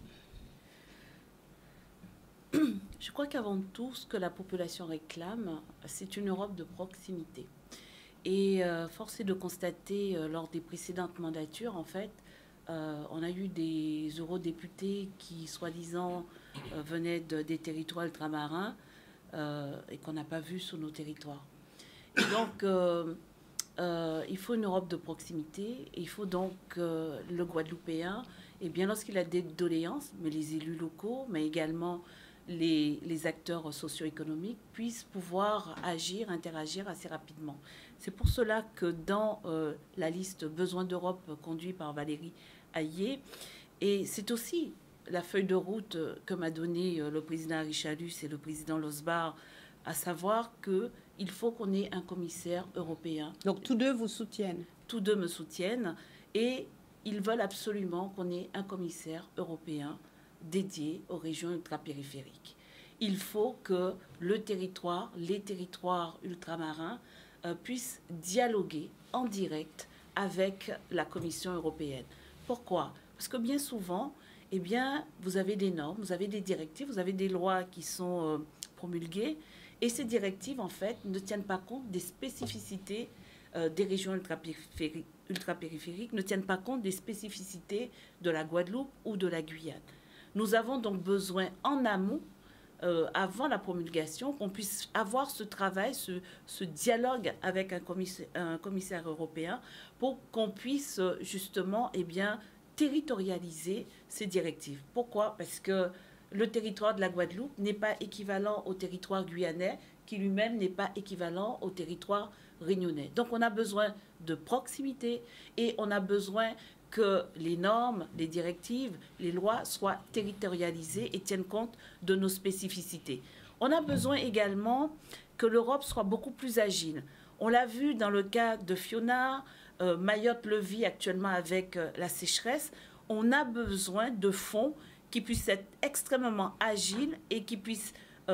Je crois qu'avant tout, ce que la population réclame, c'est une Europe de proximité. Et force est de constater, lors des précédentes mandatures, en fait, on a eu des eurodéputés qui, soi-disant, venaient des territoires ultramarins et qu'on n'a pas vus sur nos territoires. Et donc, il faut une Europe de proximité. Et il faut donc le Guadeloupéen, et bien lorsqu'il a des doléances, mais les élus locaux, mais également les acteurs socio-économiques puissent pouvoir agir, interagir assez rapidement. C'est pour cela que dans la liste Besoins d'Europe conduite par Valérie Hayé, et c'est aussi la feuille de route que m'a donnée le président Richalus et le président Losbar, à savoir qu'il faut qu'on ait un commissaire européen. Donc tous deux vous soutiennent? Tous deux me soutiennent, et ils veulent absolument qu'on ait un commissaire européen dédié aux régions ultrapériphériques. Il faut que les territoires ultramarins puissent dialoguer en direct avec la Commission européenne. Pourquoi? Parce que bien souvent, eh bien, vous avez des normes, vous avez des directives, vous avez des lois qui sont promulguées, et ces directives, en fait, ne tiennent pas compte des spécificités des régions ultrapériphériques, ne tiennent pas compte des spécificités de la Guadeloupe ou de la Guyane. Nous avons donc besoin en amont, avant la promulgation, qu'on puisse avoir ce travail, ce dialogue avec un commissaire européen pour qu'on puisse justement territorialiser ces directives. Pourquoi? Parce que le territoire de la Guadeloupe n'est pas équivalent au territoire guyanais, qui lui-même n'est pas équivalent au territoire réunionnais. Donc on a besoin de proximité et on a besoin que les normes, les directives, les lois soient territorialisées et tiennent compte de nos spécificités. On a besoin également que l'Europe soit beaucoup plus agile. On l'a vu dans le cas de Fiona, Mayotte le vit actuellement avec la sécheresse. On a besoin de fonds qui puissent être extrêmement agiles et qui puissent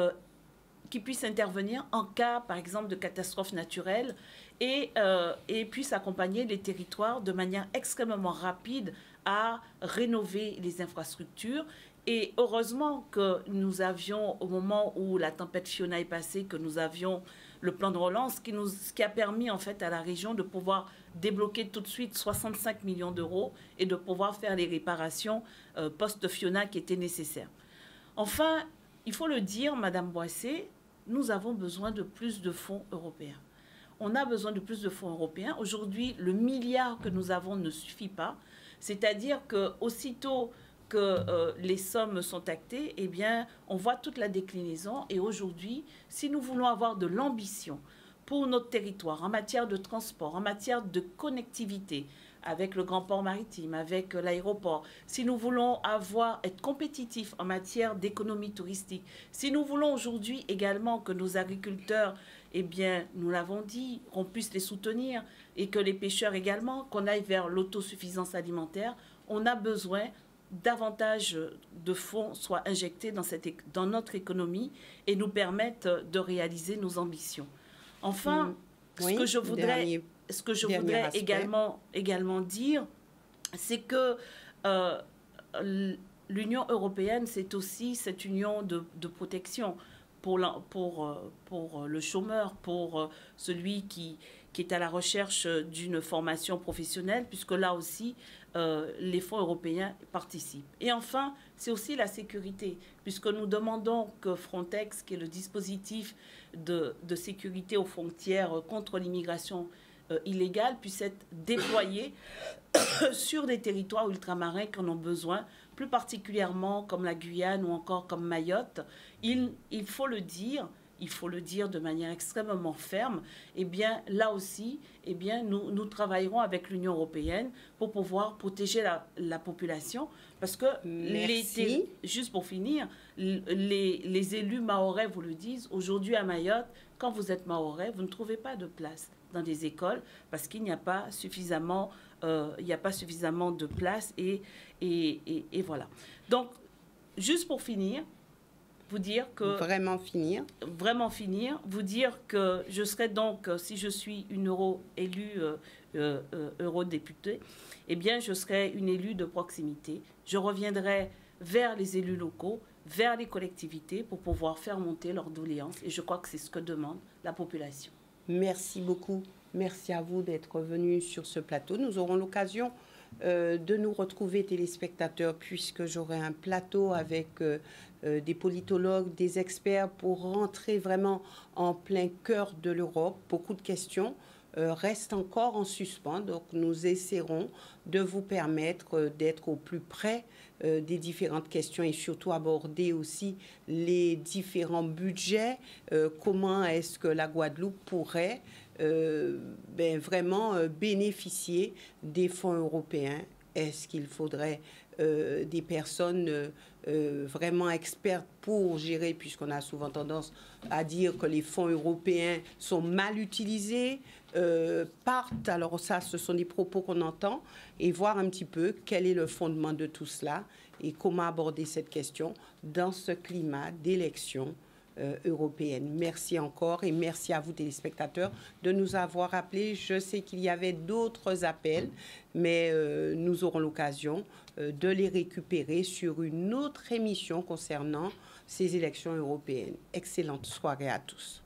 intervenir en cas, par exemple, de catastrophe naturelle et puissent accompagner les territoires de manière extrêmement rapide à rénover les infrastructures. Et heureusement que nous avions, au moment où la tempête Fiona est passée, que nous avions le plan de relance qui a permis en fait à la région de pouvoir débloquer tout de suite 65 millions d'euros et de pouvoir faire les réparations post-Fiona qui étaient nécessaires. Enfin, il faut le dire, Madame Boissé, nous avons besoin de plus de fonds européens. On a besoin de plus de fonds européens. Aujourd'hui, le milliard que nous avons ne suffit pas. C'est-à-dire qu'aussitôt que les sommes sont actées, eh bien, on voit toute la déclinaison. Et aujourd'hui, si nous voulons avoir de l'ambition pour notre territoire en matière de transport, en matière de connectivité, avec le grand port maritime, avec l'aéroport, si nous voulons être compétitifs en matière d'économie touristique, si nous voulons aujourd'hui également que nos agriculteurs, eh bien, nous l'avons dit, qu'on puisse les soutenir, et que les pêcheurs également, qu'on aille vers l'autosuffisance alimentaire, on a besoin davantage de fonds soient injectés dans notre économie et nous permettent de réaliser nos ambitions. Enfin, ce que je voudrais également dire, c'est que l'Union européenne, c'est aussi cette union de protection pour le chômeur, pour celui qui est à la recherche d'une formation professionnelle, puisque là aussi, les fonds européens participent. Et enfin, c'est aussi la sécurité, puisque nous demandons que Frontex, qui est le dispositif de sécurité aux frontières contre l'immigration illégale, puisse être déployé sur des territoires ultramarins qui en ont besoin, plus particulièrement comme la Guyane ou encore comme Mayotte. Il faut le dire, il faut le dire de manière extrêmement ferme, eh bien, là aussi, eh bien, nous travaillerons avec l'Union européenne pour pouvoir protéger la population. Parce que, juste pour finir, les élus mahorais vous le disent, aujourd'hui à Mayotte, quand vous êtes mahorais, vous ne trouvez pas de place dans des écoles parce qu'il n'y a pas suffisamment, de place et voilà. Donc, juste pour finir, vous dire que... Vraiment finir, vous dire que je serai donc, si je suis une élue eurodéputée, eh bien, je serai une élue de proximité. Je reviendrai vers les élus locaux, vers les collectivités pour pouvoir faire monter leurs doléances. Et je crois que c'est ce que demande la population. Merci beaucoup. Merci à vous d'être venus sur ce plateau. Nous aurons l'occasion de nous retrouver, téléspectateurs, puisque j'aurai un plateau avec des politologues, des experts pour rentrer vraiment en plein cœur de l'Europe. Beaucoup de questions restent encore en suspens, donc nous essaierons de vous permettre d'être au plus près des différentes questions et surtout aborder aussi les différents budgets. Comment est-ce que la Guadeloupe pourrait vraiment bénéficier des fonds européens? Est-ce qu'il faudrait des personnes vraiment expertes pour gérer, puisqu'on a souvent tendance à dire que les fonds européens sont mal utilisés, partent, alors ça, ce sont des propos qu'on entend, et voir un petit peu quel est le fondement de tout cela et comment aborder cette question dans ce climat d'élection européenne. Merci encore et merci à vous téléspectateurs de nous avoir appelés. Je sais qu'il y avait d'autres appels, mais nous aurons l'occasion de les récupérer sur une autre émission concernant ces élections européennes. Excellente soirée à tous.